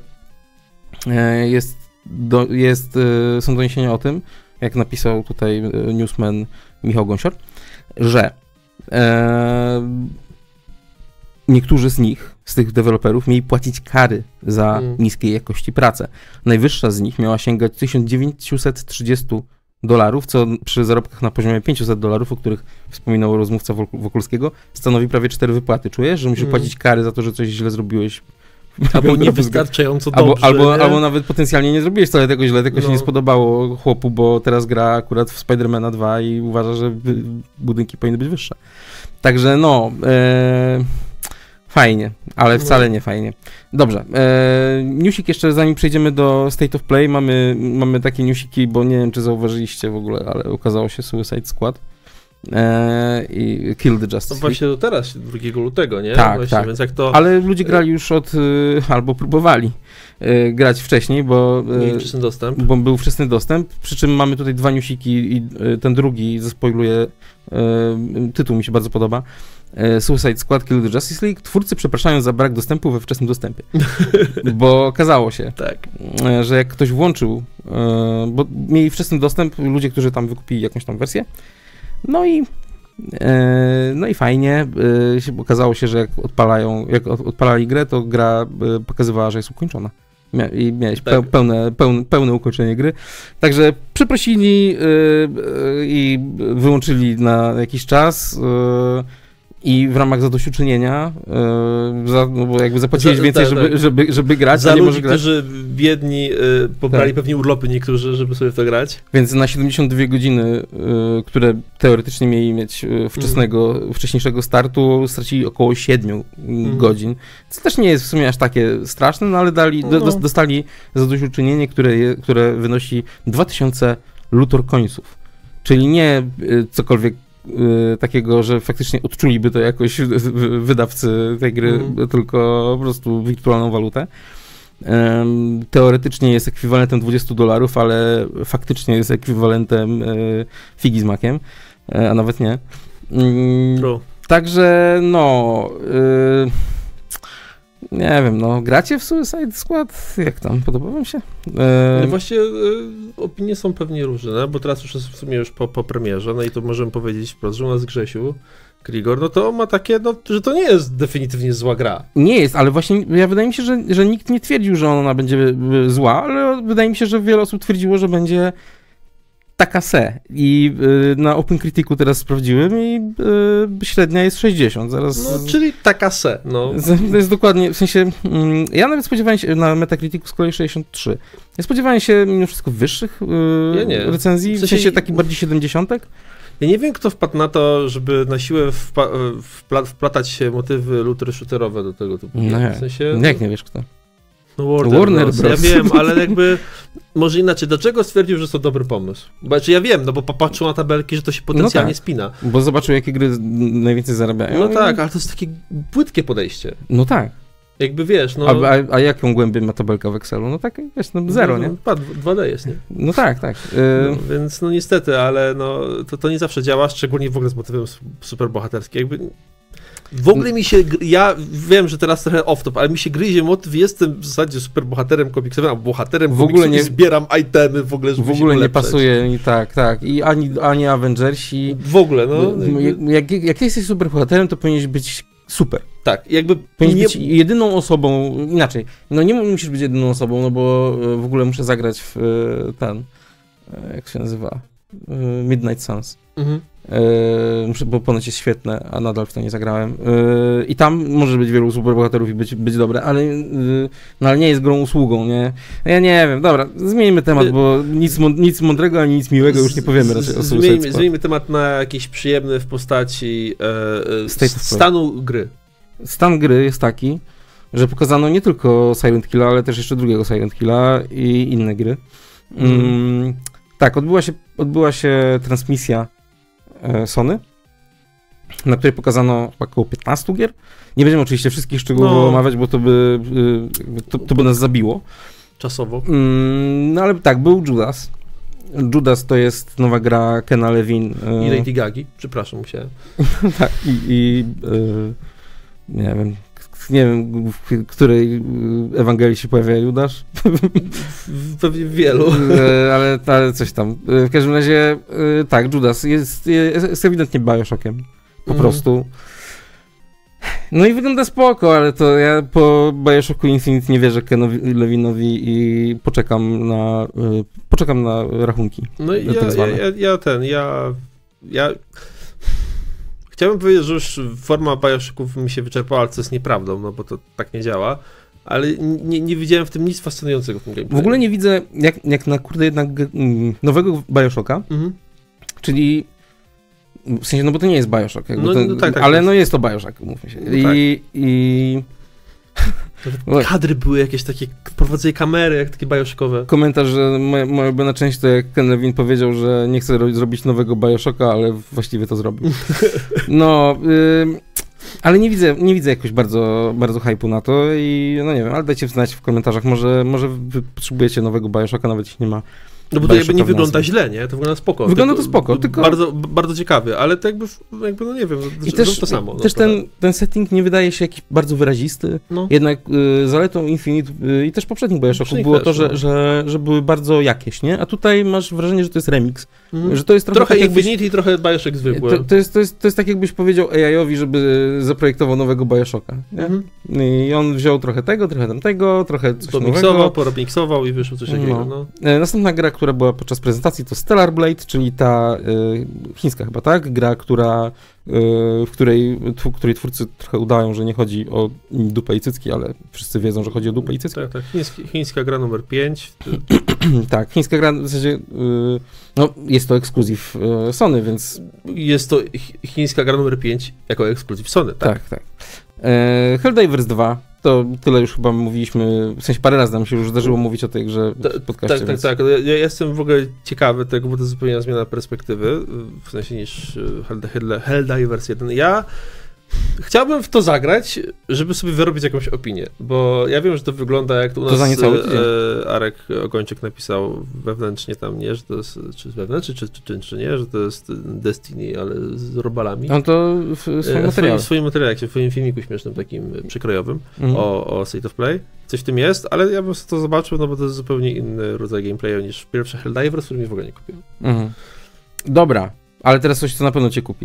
są doniesienia o tym, jak napisał tutaj newsman Michał Gąsior, że niektórzy z tych deweloperów mieli płacić kary za niskiej jakości pracę. Najwyższa z nich miała sięgać $1930, co przy zarobkach na poziomie $500, o których wspominał rozmówca Wokulskiego, stanowi prawie 4 wypłaty. Czujesz, że musisz płacić kary za to, że coś źle zrobiłeś? Albo niewystarczająco dobrze. Albo nawet potencjalnie nie zrobiłeś wcale tego źle, tylko się nie spodobało chłopu, bo teraz gra akurat w Spidermana 2 i uważa, że budynki powinny być wyższe. Także fajnie, ale wcale nie fajnie. Dobrze, newsik jeszcze, zanim przejdziemy do State of Play, mamy takie newsiki, bo nie wiem, czy zauważyliście w ogóle, ale okazało się Suicide Squad i Kill the Justice. No właśnie do teraz, 2 lutego, nie? Tak, właśnie, tak. Więc jak to... Ale ludzie grali już albo próbowali grać wcześniej, bo był wczesny dostęp, przy czym mamy tutaj 2 newsiki i ten drugi, zaspoiluję, tytuł mi się bardzo podoba. Suicide Squad Kill the Justice League. Twórcy przepraszają za brak dostępu we wczesnym dostępie. Bo okazało się, że jak ktoś włączył, bo mieli wczesny dostęp ludzie, którzy tam wykupili jakąś tam wersję, no i fajnie, okazało się, że jak odpalali grę, to gra pokazywała, że jest ukończona. I miałeś pełne ukończenie gry. Także przeprosili i wyłączyli na jakiś czas i w ramach zadośćuczynienia, bo jakby zapłaciłeś więcej, żeby grać, za a nie ludzi, może grać. którzy biedni pobrali pewnie urlopy niektórzy, żeby sobie w to grać. Więc na 72 godziny, które teoretycznie mieli mieć wcześniejszego startu, stracili około 7 godzin. Co też nie jest w sumie aż takie straszne, no ale dostali zadośćuczynienie, które wynosi 2000 lutor coinsów. Czyli nie cokolwiek takiego, że faktycznie odczuliby to jakoś wydawcy tej gry, tylko po prostu wirtualną walutę. Teoretycznie jest ekwiwalentem $20, ale faktycznie jest ekwiwalentem figi z makiem, a nawet nie. Także nie wiem, gracie w Suicide Squad? Jak tam? Podoba wam się? Właśnie opinie są pewnie różne, bo teraz już jest w sumie po premierze, no i to możemy powiedzieć wprost, że u nas Grzesiu Krigor, no to on ma takie, no, że to nie jest definitywnie zła gra. Nie jest, ale właśnie wydaje mi się, że nikt nie twierdził, że ona będzie zła, ale wydaje mi się, że wiele osób twierdziło, że będzie taka se. I na OpenCriticu teraz sprawdziłem i średnia jest 60. Zaraz... No, czyli taka se, no. To jest dokładnie, w sensie, ja nawet spodziewałem się, na Metacriticu z kolei 63. Ja spodziewałem się mimo wszystko wyższych recenzji, w sensie takich bardziej 70. Ja nie wiem, kto wpadł na to, żeby na siłę wplatać się motywy looter-shooterowe do tego typu. Nie, w sensie, jak nie wiesz kto? No Warner Bros. Ja wiem, ale jakby może inaczej. Dlaczego stwierdził, że to dobry pomysł? Ja wiem, no bo popatrzył na tabelki, że to się potencjalnie spina. Bo zobaczył, jakie gry najwięcej zarabiają. No tak, ale to jest takie płytkie podejście. No tak. Jakby wiesz, no... A jaką głębię ma tabelka w Excelu? No tak, wiesz, no zero, nie? 2D jest, nie? No tak. No, więc no niestety, ale no to nie zawsze działa, szczególnie w ogóle z motywem superbohaterskim. Jakby... W ogóle mi się, ja wiem, że teraz trochę off-top, ale mi się gryzie motyw, jestem w zasadzie superbohaterem komiksowym, a bohaterem w ogóle nie i zbieram itemy w ogóle, żeby w ogóle się nie pasuje i tak. I ani Avengersi. W ogóle, no. Jak jesteś superbohaterem, to powinieneś być super. Tak, jakby... Powinieneś być jedyną osobą, inaczej, no nie musisz być jedyną osobą, no bo w ogóle muszę zagrać w ten, jak się nazywa, Midnight Suns. Bo ponoć jest świetne, a nadal w to nie zagrałem. I tam może być wielu superbohaterów i być dobre, ale nie jest grą usługą, nie? Ja nie wiem, dobra, zmieńmy temat, bo nic mądrego ani nic miłego już nie powiemy raczej o Suicide Squad. Zmieńmy temat na jakiś przyjemny w postaci stanu gry. Stan gry jest taki, że pokazano nie tylko Silent Hilla, ale też jeszcze drugiego Silent Hilla i inne gry. Tak, odbyła się transmisja Sony, na której pokazano około 15 gier. Nie będziemy oczywiście wszystkich szczegółowo omawiać, bo to by nas zabiło. Czasowo. No ale tak, był Judas. Judas to jest nowa gra Kena Levine. I Lady Gagi, przepraszam, musiałem. Tak, nie wiem, w której Ewangelii się pojawia Judasz. Pewnie w wielu. Ale coś tam. W każdym razie, tak, Judas jest ewidentnie Bioshockiem. Po prostu. No i wygląda spoko, ale to ja po Bioshocku Infinite nie wierzę Kenowi Levinowi i poczekam na rachunki. No i ja chciałbym powiedzieć, że już forma Bioshocków mi się wyczerpała, ale co jest nieprawdą, no bo to tak nie działa, ale nie widziałem w tym nic fascynującego w tym gameplayu. W ogóle nie widzę, jak na kurde jednak nowego Bioshocka, czyli w sensie, no bo to nie jest Bioshock, tak, ale jest. No jest to Bioshock, mówmy się. Nawet kadry były jakieś takie, prowadzenie kamery, jak takie bioshockowe. Komentarz, że moja ulubiona część to jak Ken Levine powiedział, że nie chce zrobić nowego Bioshocka, ale właściwie to zrobił. No, ale nie widzę jakoś bardzo, bardzo hype'u na to i no nie wiem, ale dajcie znać w komentarzach, może wy potrzebujecie nowego Bioshocka, nawet jeśli nie ma. No bo to jakby nie wygląda źle, nie? To wygląda spoko. Wygląda to spoko, tylko... Bardzo, bardzo ciekawy, ale to jakby no nie wiem, i też to samo. Też ten setting nie wydaje się jakiś bardzo wyrazisty, jednak zaletą Infinite i też poprzednich Bioshocków było to, że były bardzo jakieś, nie? A tutaj masz wrażenie, że to jest remix, że to jest trochę tak Infinite i trochę Bioshock zwykły. To jest tak jakbyś powiedział AI-owi, żeby zaprojektował nowego Bioshocka, nie? I on wziął trochę tego, trochę tamtego, trochę coś nowego. Poremiksował i wyszło coś takiego, no. Następna gra, która była podczas prezentacji, to Stellar Blade, czyli ta chińska chyba, tak? Gra, w której twórcy trochę udają, że nie chodzi o dupę i cycki, ale wszyscy wiedzą, że chodzi o dupę i cycki. Tak. Chińska gra numer 5. Tak, chińska gra w zasadzie, no jest to ekskluzyw Sony, więc... Jest to chińska gra numer 5 jako ekskluzyw Sony, tak? Tak. Helldivers 2. To tyle już chyba mówiliśmy, w sensie parę razy nam się już zdarzyło mówić o tej grze w podcaście. Tak. Ja jestem w ogóle ciekawy tego, bo to zupełnie zmiana perspektywy, w sensie niż Helldivers 1. Ja chciałbym w to zagrać, żeby sobie wyrobić jakąś opinię, bo ja wiem, że to wygląda jak to u nas Arek Ogończyk napisał wewnętrznie tam, nie, że to jest, czy wewnętrznie, czy nie, że to jest Destiny, ale z robalami. On to w swoim materiale. W swoim filmiku śmiesznym, takim przykrojowym o State of Play. Coś w tym jest, ale ja bym sobie to zobaczył, no bo to jest zupełnie inny rodzaj gameplayu niż pierwszy Helldivers, który mi w ogóle nie kupił. Dobra, ale teraz coś, co na pewno cię kupi.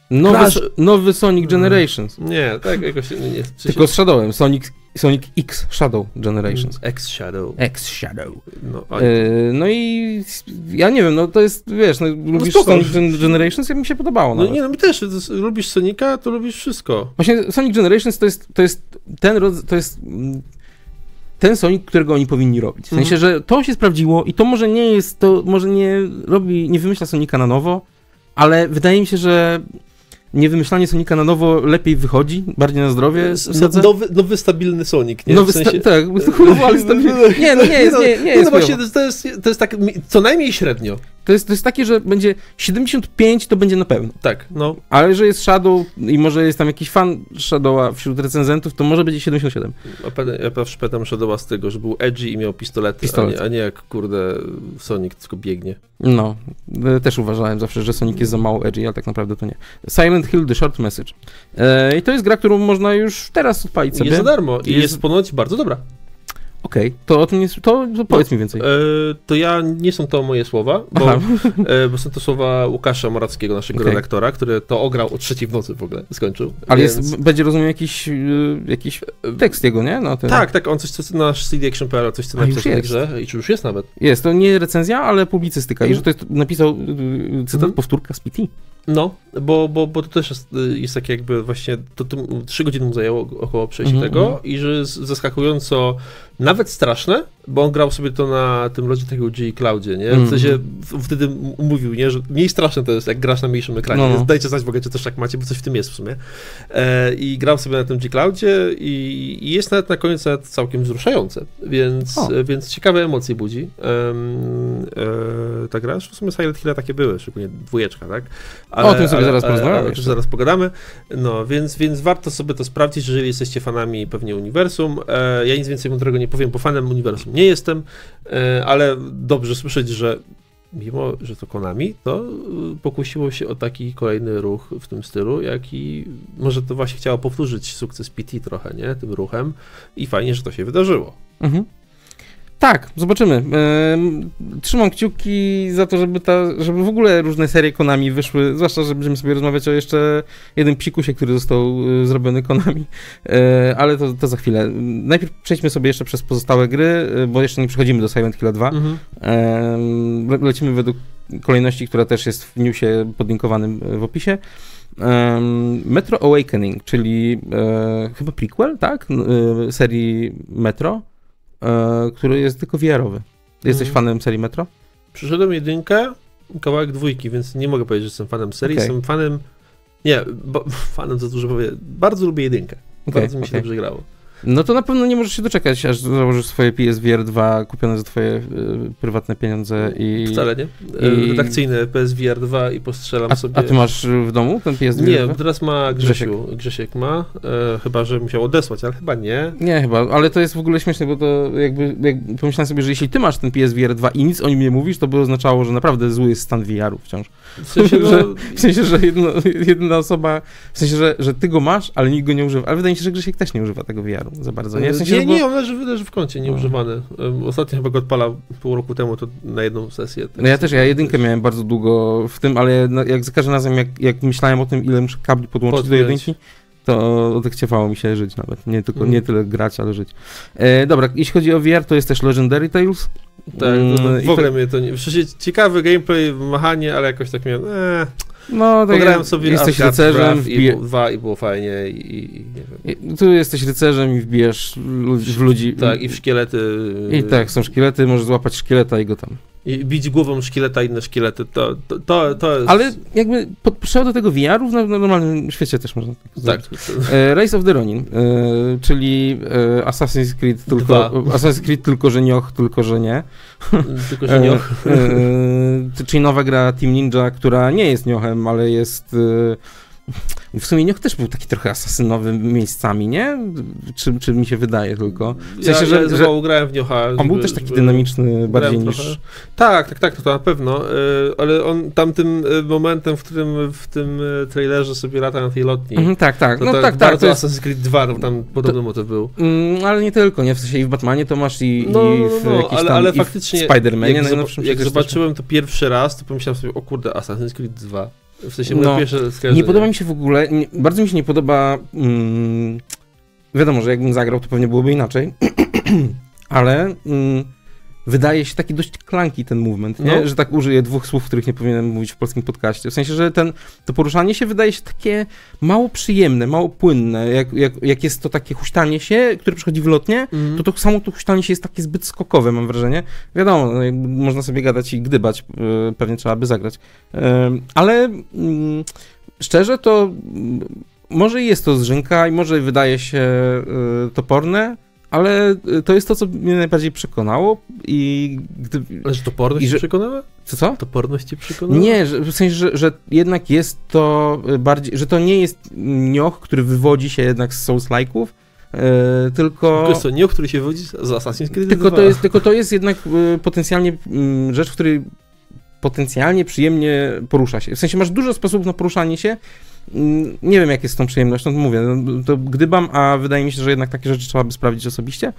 Nowy Sonic Generations. Nie, tak jakoś nie. Tylko z Shadowem. Sonic X Shadow Generations. X-Shadow. No i ja nie wiem, no to jest, wiesz, lubisz Sonic Generations, jak mi się podobało. No nie, no mi też, lubisz Sonika, to lubisz wszystko. Właśnie Sonic Generations to jest ten Sonic, którego oni powinni robić. W sensie, że to się sprawdziło i to może nie wymyśla Sonika na nowo, ale wydaje mi się, że niewymyślanie Sonika na nowo lepiej wychodzi, bardziej na zdrowie. Nowy stabilny Sonic, nie? Nowy tak, ale stabilny. Nie jest. No właśnie, to jest tak co najmniej średnio. To jest takie, że będzie 75, to będzie na pewno. Tak, no. Ale że jest Shadow i może jest tam jakiś fan Shadowa wśród recenzentów, to może będzie 77. Ja pamiętam Shadowa z tego, że był edgy i miał pistolet. A nie jak, kurde, Sonic tylko biegnie. No, też uważałem zawsze, że Sonic jest za mało edgy, ale tak naprawdę to nie. Silent Hill The Short Message. I to jest gra, którą można już teraz odpalić sobie. Jest za darmo i jest ponoć bardzo dobra. Okej, to o tym to powiedz mi więcej. To nie są to moje słowa, bo są to słowa Łukasza Morawskiego, naszego redaktora, który to ograł o 3:00 w nocy w ogóle, skończył. Ale będzie, rozumiem, jakiś tekst jego, nie? No, tak, on coś na cdaction.pl, coś chce napisać w tej grze i czy już jest nawet. Jest, to nie recenzja, ale publicystyka i że to jest, napisał cytat, powtórka z PT. No, bo to też jest takie jakby właśnie, to 3 godziny mu zajęło około przejścia tego i że jest zaskakująco nawet straszne, bo on grał sobie to na tym Logitechu G Cloudzie, nie? W sensie wtedy mówił, nie, że mniej straszne to jest, jak grasz na mniejszym ekranie. No. Dajcie znać w ogóle, czy też tak macie, bo coś w tym jest w sumie. I grał sobie na tym G Cloudzie i jest nawet na koniec całkiem wzruszające, więc ciekawe emocje budzi. Ta gra, w sumie Silent Hill takie były, szczególnie 2, tak? O tym sobie zaraz porozmawiamy. Zaraz pogadamy. No, więc warto sobie to sprawdzić, jeżeli jesteście fanami pewnie uniwersum. Ja nic więcej mądrego nie powiem, bo fanem uniwersum nie jestem, ale dobrze słyszeć, że mimo, że to Konami, to pokusiło się o taki kolejny ruch w tym stylu, jaki może to właśnie chciało powtórzyć sukces PT trochę, nie? Tym ruchem i fajnie, że to się wydarzyło. Tak, zobaczymy. Trzymam kciuki za to, żeby w ogóle różne serie Konami wyszły, zwłaszcza, że będziemy sobie rozmawiać o jeszcze jednym psikusie, który został zrobiony Konami, ale to za chwilę. Najpierw przejdźmy sobie jeszcze przez pozostałe gry, bo jeszcze nie przechodzimy do Silent Hill 2. Lecimy według kolejności, która też jest w newsie podlinkowanym w opisie. Metro Awakening, czyli chyba prequel, tak? Serii Metro. Który jest tylko VR-owy. Jesteś fanem serii Metro? Przyszedłem 1, kawałek 2, więc nie mogę powiedzieć, że jestem fanem serii. Jestem fanem... Nie, fanem za dużo powiem. Bardzo lubię 1. Bardzo mi się dobrze grało. No to na pewno nie możesz się doczekać, aż założysz swoje PSVR 2 kupione za twoje prywatne pieniądze i... Wcale nie. Redakcyjne PSVR 2 i postrzelam sobie... A ty masz w domu ten PSVR 2? Nie, teraz ma Grzesiek ma, chyba, że musiał odesłać, ale chyba nie. Nie, chyba, ale to jest w ogóle śmieszne, bo to jakby pomyślałem sobie, że jeśli ty masz ten PSVR 2 i nic o nim nie mówisz, to by oznaczało, że naprawdę zły jest stan VR-u wciąż. W sensie, że jedna osoba, w sensie, że ty go masz, ale nikt go nie używa. Ale wydaje mi się, że Grzesiek też nie używa tego VR-u za bardzo. Nie, w sensie, nie, on leży w kącie, nieużywany. Ostatnio chyba go odpalał pół roku temu, to na jedną sesję. No ja też, 1 miałem bardzo długo w tym, ale jak za każdym razem, jak myślałem o tym, ile muszę kabli podłączyć do 1, to odechciewało mi się żyć nawet. Nie tyle grać, ale żyć. Dobra, jeśli chodzi o VR, to jest też Legendary Tales. Tak, w ogóle mnie to nie... Przecież ciekawy gameplay, machanie, ale jakoś tak miałem... No, tak pograłem sobie jesteś rycerzem i było fajnie i nie wiem. Tu jesteś rycerzem i wbijesz w ludzi. Tak, i w szkielety. I tak, są szkielety, możesz złapać szkieleta i go tam. I bić głową szkieleta, inne szkielety, to jest... Ale jakby podszedł do tego VR-u w normalnym świecie też można tak zrobić. Rise of the Ronin, czyli Assassin's Creed tylko, że nioch, tylko, że nie. Tylko, że nioch. Czyli nowa gra Team Ninja, która nie jest niochem, ale jest... W sumie Nioh też był taki trochę asasynowy miejscami, nie? Czy mi się wydaje tylko? W sensie, że grałem w Nioha. On był też taki dynamiczny bardziej niż... Tak, to na pewno, ale on tamtym momentem, w tym trailerze sobie lata na tej lotni. Tak. Bardzo Assassin's Creed 2, tam podobny motyw był. Ale nie tylko, nie? W sensie i w Batmanie to masz i w jakiś tam, ale faktycznie w Spider-Manie najnowszym. Jak zobaczyłem to pierwszy raz, to pomyślałem sobie, o kurde, Assassin's Creed 2. W sensie moje pierwsze skojarzenie. Nie podoba mi się w ogóle, bardzo mi się nie podoba, wiadomo, że jakbym zagrał, to pewnie byłoby inaczej, ale wydaje się taki dość clunky ten movement, nie? Że tak użyję dwóch słów, których nie powinienem mówić w polskim podcaście. W sensie, że to poruszanie się wydaje się takie mało przyjemne, mało płynne. Jak jest to takie huśtanie się, które przychodzi wylotnie, to samo to huśtanie się jest takie zbyt skokowe, mam wrażenie. Wiadomo, można sobie gadać i gdybać, pewnie trzeba by zagrać. Ale szczerze to może jest to zżynka i może wydaje się toporne, ale to jest to, co mnie najbardziej przekonało i Ale że toporność ci przekonała? Co? Toporność ci przekonała? Nie, w sensie, że jednak jest to bardziej, że to nie jest nioch, który wywodzi się jednak z Souls-like'ów, tylko... To jest to nioch, który się wywodzi z Assassin's Creed 2. Tylko to jest jednak potencjalnie rzecz, w której potencjalnie przyjemnie porusza się. W sensie masz dużo sposobów na poruszanie się. Nie wiem, jak jest z tą przyjemnością, to mówię, to gdybam, a wydaje mi się, że jednak takie rzeczy trzeba by sprawdzić osobiście.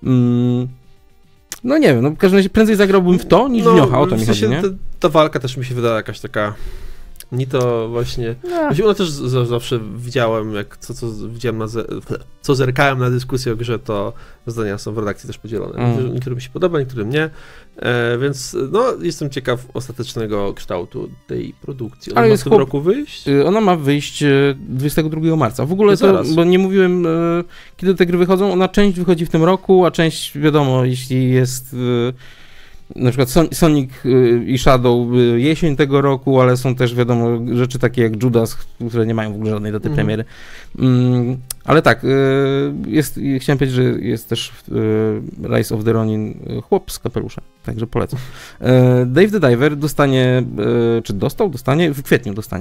No nie wiem, w każdym razie prędzej zagrałbym w to, niż w niocha, o to mi chodzi, nie? Ta walka też mi się wydała jakaś taka... Nie to właśnie... Ona też zawsze widziałem, widziałem co zerkałem na dyskusję o grze, to zdania są w redakcji też podzielone. Niektórym się podoba, niektórym nie. Więc jestem ciekaw ostatecznego kształtu tej produkcji. Ona ma w tym roku wyjść? Ona ma wyjść 22 marca. W ogóle to, bo nie mówiłem, kiedy te gry wychodzą, część wychodzi w tym roku, a część, wiadomo, jeśli jest... Na przykład Sonic i Shadow jesień tego roku, ale są też, wiadomo, rzeczy takie jak Judas, które nie mają w ogóle żadnej daty premiery. Ale tak, chciałem powiedzieć, że jest też Rise of the Ronin chłop z kapeluszem, także polecam. Dave the Diver dostanie, dostanie, w kwietniu dostanie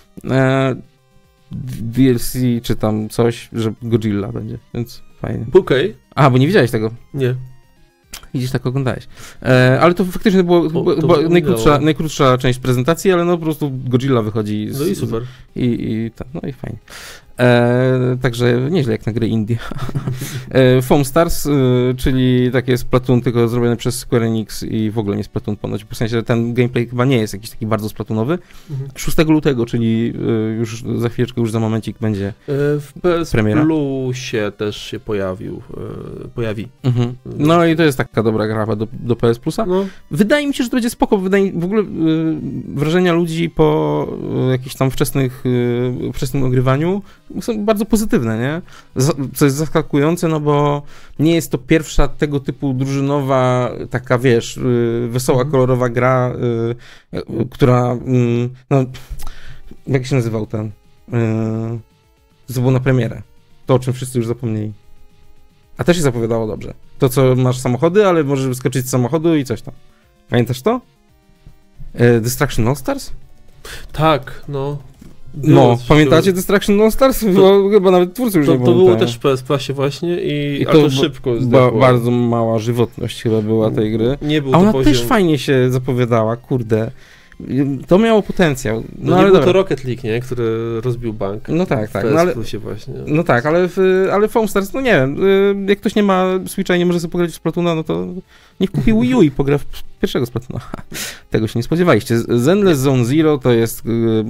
DLC, czy tam coś, że Godzilla będzie, więc fajnie. Okej. A, bo nie widziałeś tego? Nie. Widzisz, tak oglądałeś. Ale to faktycznie była najkrótsza część prezentacji, ale po prostu Godzilla wychodzi. No i super. I fajnie. Także nieźle jak na gry indie. Foam Stars, czyli takie Splatoon, tylko zrobione przez Square Enix i w ogóle nie Splatoon ponoć. W sensie, że ten gameplay chyba nie jest jakiś taki bardzo splatonowy. 6 lutego, czyli już za chwileczkę, już za momencik będzie w PS premiera. Plusie też się pojawi. No i to jest taka dobra gra do PS Plusa. Wydaje mi się, że to będzie spoko. W ogóle wrażenia ludzi po jakichś tam wczesnym ogrywaniu są bardzo pozytywne, nie? Co jest zaskakujące, no bo nie jest to pierwsza tego typu drużynowa, taka wiesz, wesoła, kolorowa gra, która, jak się nazywał ten? To było na premierę. To, o czym wszyscy już zapomnieli. A też się zapowiadało dobrze. To, co masz samochody, ale możesz wyskoczyć z samochodu i coś tam. Pamiętasz to? Destruction All Stars? Tak, pamiętacie Destruction All Stars? Chyba nawet twórcy już nie to było też w PS Plusie właśnie i to szybko zdechło. Bardzo mała żywotność chyba była tej gry. Nie był a ona też fajnie się zapowiadała, kurde. To miało potencjał. Nie był to Rocket League, nie? Który rozbił bank. No tak. W PS Plusie właśnie. No tak, ale Foam Stars, nie wiem, jak ktoś nie ma Switcha i nie może sobie pograć w Splatoona, no to niech kupi Wii U i pogra w pierwszego Splatoona. Tego się nie spodziewaliście. Zenless Zone Zero to jest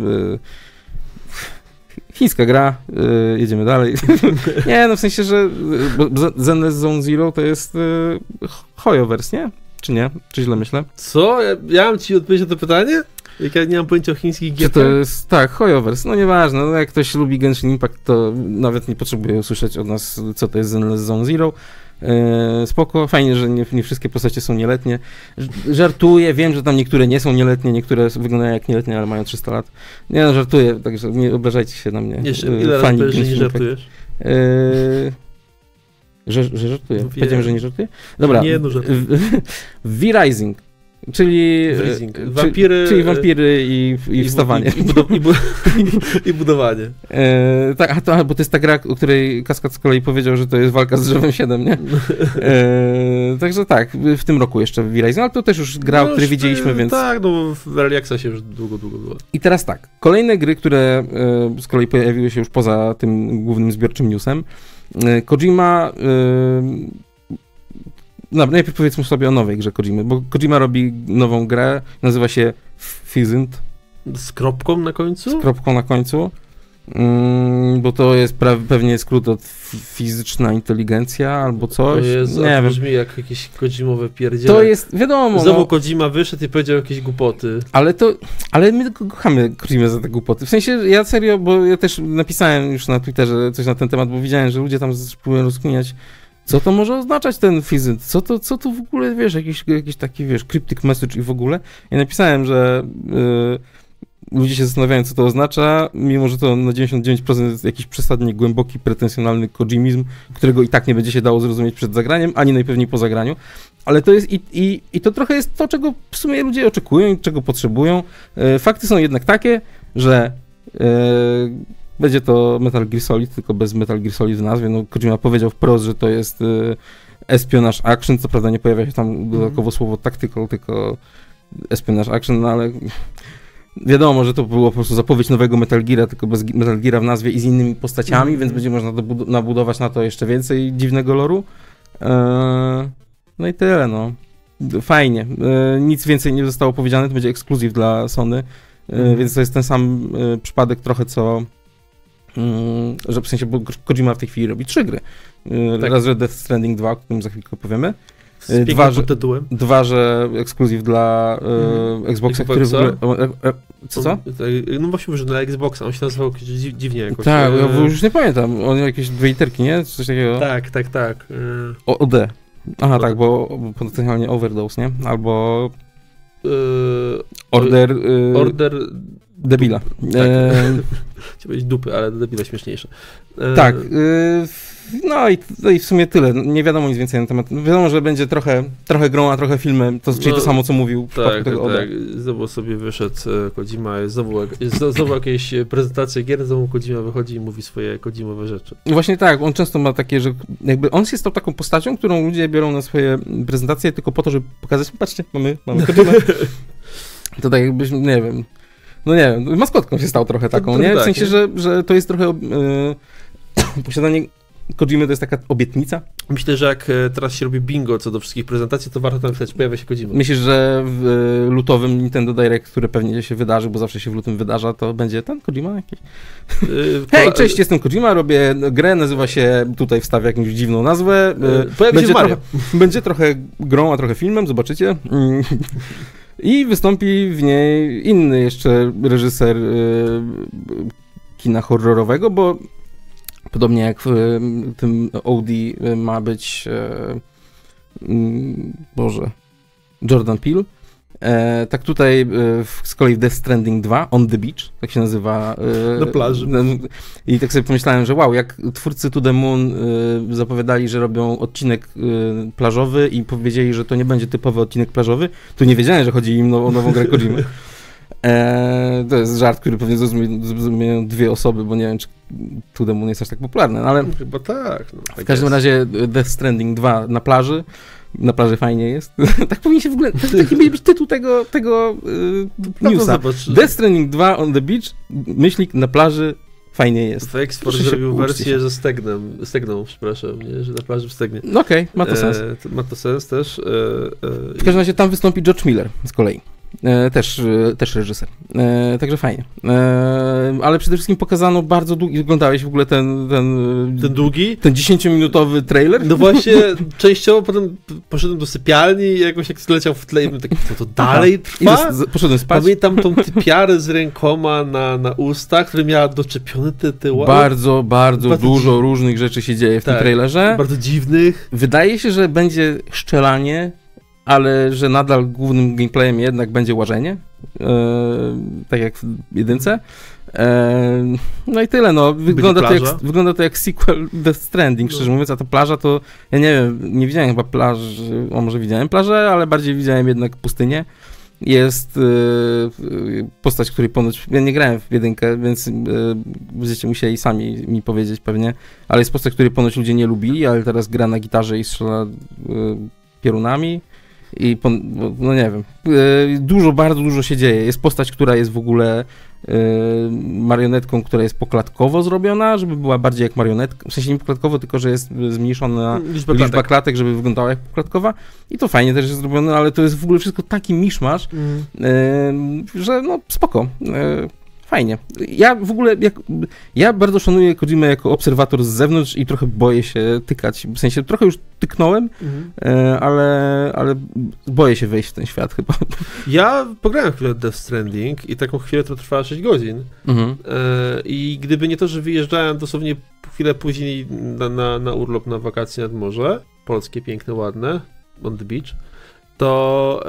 chińska gra, jedziemy dalej. Nie, w sensie, że Zenless Zone Zero to jest Hoyoverse, nie? Czy nie? Czy źle myślę? Co? Ja mam ci odpowiedzieć na to pytanie? Jak ja nie mam pojęcia o chińskich gierkach? Czy to jest... Tak, Hoyoverse. Nieważne. Jak ktoś lubi Genshin Impact, to nawet nie potrzebuje usłyszeć od nas, co to jest Zenless Zone Zero. Spoko, fajnie, że nie wszystkie postacie są nieletnie. Żartuję, wiem, że tam niektóre nie są nieletnie, niektóre wyglądają jak nieletnie, ale mają 300 lat. Nie, żartuję, także nie obrażajcie się na mnie. Jeszcze ile razy powiesz, że nie żartujesz? Że żartuję. Powiedziałem, że nie żartuję? Dobra. Nie, V-Rising. Czyli wampiry, czyli wampiry i wstawanie. I budowanie. Tak, bo to jest ta gra, o której Kaskad z kolei powiedział, że to jest walka z drzewem 7, nie? Także tak, w tym roku jeszcze V-Rising, ale to też już gra, o której widzieliśmy, więc... Tak, w Early Accessie już długo było. I teraz tak, kolejne gry, które z kolei pojawiły się już poza tym głównym zbiorczym newsem. Kojima... najpierw powiedzmy sobie o nowej grze Kojimy, bo Kojima robi nową grę, nazywa się Physint, Z kropką na końcu? Z kropką na końcu. Bo to jest pewnie skrót od fizyczna inteligencja albo coś. Nie wiem. Brzmi jak jakieś Kojimowe pierdziele. To jest, wiadomo. Znowu Kojima wyszedł i powiedział jakieś głupoty. Ale my kochamy Kojimę za te głupoty. W sensie, ja serio, bo ja też napisałem już na Twitterze coś na ten temat, bo widziałem, że ludzie tam próbują rozkminiać, co to może oznaczać ten fizyt, co to w ogóle, wiesz, jakiś taki, wiesz, cryptic message i w ogóle. Ja napisałem, że ludzie się zastanawiają, co to oznacza, mimo że to na 99% jest jakiś przesadnie głęboki, pretensjonalny kojimizm, którego i tak nie będzie się dało zrozumieć przed zagraniem, ani najpewniej po zagraniu. Ale to jest i to trochę jest to, czego w sumie ludzie oczekują i czego potrzebują. Fakty są jednak takie, że będzie to Metal Gear Solid, tylko bez Metal Gear Solid w nazwie. No, Kojima powiedział wprost, że to jest espionage action, co prawda nie pojawia się tam dodatkowo słowo tactical, tylko espionage action, no ale wiadomo, że to było po prostu zapowiedź nowego Metal Geara, tylko bez Metal Geara w nazwie i z innymi postaciami, więc będzie można nabudować na to jeszcze więcej dziwnego loru. No i tyle, no. Fajnie. Nic więcej nie zostało powiedziane, to będzie ekskluzyw dla Sony, więc to jest ten sam przypadek trochę co, że w sensie, bo Kojima w tej chwili robi 3 gry. Tak. Raz, że Death Stranding 2, o którym za chwilkę powiemy. Dwa, że ekskluzyw dla Xboxa, który w ogóle... Co? No właśnie, że na Xboxa, on się nazywał dziwnie jakoś. Tak, ja już nie pamiętam, on miał jakieś 2 literki, nie? Coś takiego. Tak. OD. Aha, tak, bo potencjalnie Overdose, nie? Albo Order debila. Tak. Chciałem powiedzieć dupy, ale debila śmieszniejsze. Tak. No i w sumie tyle. Nie wiadomo nic więcej na temat. Wiadomo, że będzie trochę grą, a trochę filmem. Czyli to samo, co mówił w przypadku tego OD. Tak. Znowu sobie wyszedł Kojima, znowu jakieś prezentacje gier, znowu Kojima wychodzi i mówi swoje Kojimowe rzeczy. Właśnie tak, on często ma takie, że jakby on się stał taką postacią, którą ludzie biorą na swoje prezentacje tylko po to, żeby pokazać, patrzcie, mamy Kojimę. To tak jakbyś, nie wiem, maskotką się stał trochę taką, nie? W sensie, że to jest trochę posiadanie Kojimy to jest taka obietnica. Myślę, że jak teraz się robi bingo co do wszystkich prezentacji, to warto tam wstać, pojawia się Kojima. Myślisz, że w lutowym Nintendo Direct, które pewnie się wydarzy, bo zawsze się w lutym wydarza, to będzie ten Kojima jakiś? Hej, cześć, jestem Kojima, robię grę, nazywa się, tutaj wstawię jakąś dziwną nazwę. Będzie trochę grą, a trochę filmem, zobaczycie. I wystąpi w niej inny jeszcze reżyser kina horrorowego, bo podobnie jak w tym OD ma być Jordan Peele, tak tutaj z kolei w Death Stranding 2, On the Beach, tak się nazywa. Na plaży. I tak sobie pomyślałem, że wow, jak twórcy To The Moon zapowiadali, że robią odcinek plażowy i powiedzieli, że to nie będzie typowy odcinek plażowy, to nie wiedziałem, że chodzi im o nową grę Kojimy. To jest żart, który pewnie zrozumieją 2 osoby, bo nie wiem, czy To The Moon jest aż tak popularny, ale chyba tak. No, w każdym razie Death Stranding 2 na plaży. Na plaży fajnie jest. Tak powinien się w ogóle... Taki będzie być tytuł tego newsa. Death Stranding 2 on the beach, myślnik na plaży, fajnie jest. Export zrobił wersję ze stegną, przepraszam, nie? Że na plaży w stegnie. No okej, ma to sens. Ma to sens też. W każdym razie tam wystąpi George Miller z kolei. Też reżyser. Także fajnie. Ale przede wszystkim pokazano bardzo długi... Oglądałeś w ogóle ten długi? Ten 10-minutowy trailer? No właśnie, częściowo potem poszedłem do sypialni i jakoś jak zleciał w tle i byłem taki, to dalej trwa? Poszedłem spać. Pamiętam tą typiarę z rękoma na ustach, która miała doczepiony tył. Bardzo dużo różnych rzeczy się dzieje w tym trailerze. Bardzo dziwnych. Wydaje się, że będzie szczelanie, ale że nadal głównym gameplayem jednak będzie łażenie, tak jak w 1. No i tyle, no. Wygląda to jak sequel Death Stranding, szczerze mówiąc, a ta plaża to, ja nie wiem, nie widziałem chyba plaży, może widziałem plażę, ale bardziej widziałem jednak pustynię. Jest postać, której ponoć, ja nie grałem w 1, więc będziecie musieli sami mi powiedzieć pewnie, ale jest postać, której ponoć ludzie nie lubili, ale teraz gra na gitarze i strzela piorunami. no nie wiem, bardzo dużo się dzieje. Jest postać, która jest w ogóle marionetką, która jest poklatkowo zrobiona, żeby była bardziej jak marionetka, w sensie nie poklatkowo, tylko że jest zmniejszona liczba klatek, żeby wyglądała jak poklatkowa i to fajnie też jest zrobione, ale to jest w ogóle wszystko taki miszmasz, że no spoko. Fajnie. Ja w ogóle, ja bardzo szanuję Kojimę jako obserwator z zewnątrz i trochę boję się tykać. W sensie trochę już tyknąłem, ale boję się wejść w ten świat chyba. Ja pograłem chwilę Death Stranding i taką chwilę to trwała 6 godzin. I gdyby nie to, że wyjeżdżałem dosłownie chwilę później na urlop, na wakacje nad morze, polskie, piękne, ładne, on the beach, to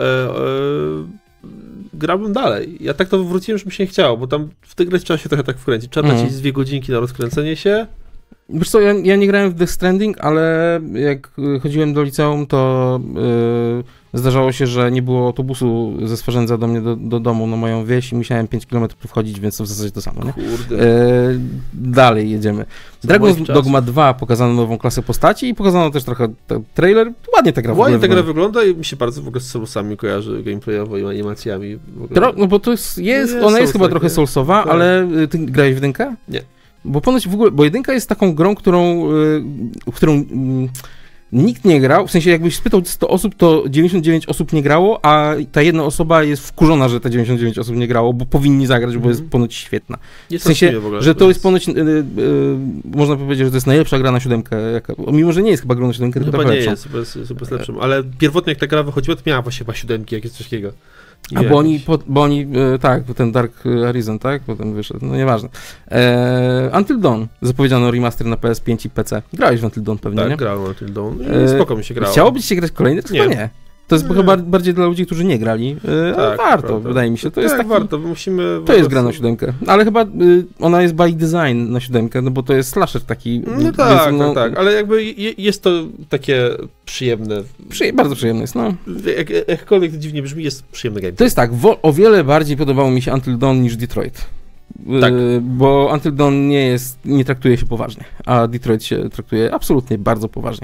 grałbym dalej. Ja tak to wróciłem, że mi się nie chciało, bo tam w tej grze trzeba się trochę tak wkręcić. Trzeba tracić 2 godzinki na rozkręcenie się. Wiesz co, ja nie grałem w Death Stranding, ale jak chodziłem do liceum, to zdarzało się, że nie było autobusu ze Swarzędza do mnie do domu na moją wieś i musiałem 5 km wchodzić, więc to w zasadzie to samo, nie? Kurde. Dalej jedziemy. Dragon's Dogma 2 pokazano nową klasę postaci i pokazano też trochę trailer. Ładnie ta gra wygląda. Ładnie ta gra wygląda i mi się bardzo w ogóle z Soulsami kojarzy gameplayowo i animacjami. No bo to ona jest chyba trochę Soulsowa, tak. Ale ty grałeś w jedynkę? Nie. Bo ponoć w ogóle, bo jedynka jest taką grą, którą nikt nie grał, w sensie jakbyś spytał 100 osób, to 99 osób nie grało, a ta jedna osoba jest wkurzona, że te 99 osób nie grało, bo powinni zagrać, bo jest ponoć świetna. Jest w sensie, w ogóle, że to jest ponoć, można powiedzieć, że to jest najlepsza gra na 7, mimo że nie jest chyba grą na 7, tylko chyba trochę nie lepszą. jest, super lepszą, ale pierwotnie jak ta gra wychodziła, to miała właśnie chyba 7, jakieś coś takiego. Bo oni, tak, ten Dark Arisen, tak, potem wyszedł, no nieważne. Until Dawn, zapowiedziano remaster na PS5 i PC. Grałeś w Until Dawn pewnie, tak, nie? grałem w Until Dawn, spoko mi się grało. Chciałoby ci się grać kolejny? Chyba nie. To jest chyba bardziej dla ludzi, którzy nie grali, ale warto, prawda. Wydaje mi się. To jest taki, warto, musimy... To jest gra na 7, ale chyba ona jest by design na 7, no bo to jest slasher taki. No tak, więc, tak, ale jakby jest to takie przyjemne. Bardzo przyjemne jest, no. Jakkolwiek to dziwnie brzmi, jest przyjemny game. To jest tak, o wiele bardziej podobało mi się Until Dawn niż Detroit. Tak. Bo Until Dawn nie traktuje się poważnie, a Detroit się traktuje absolutnie bardzo poważnie.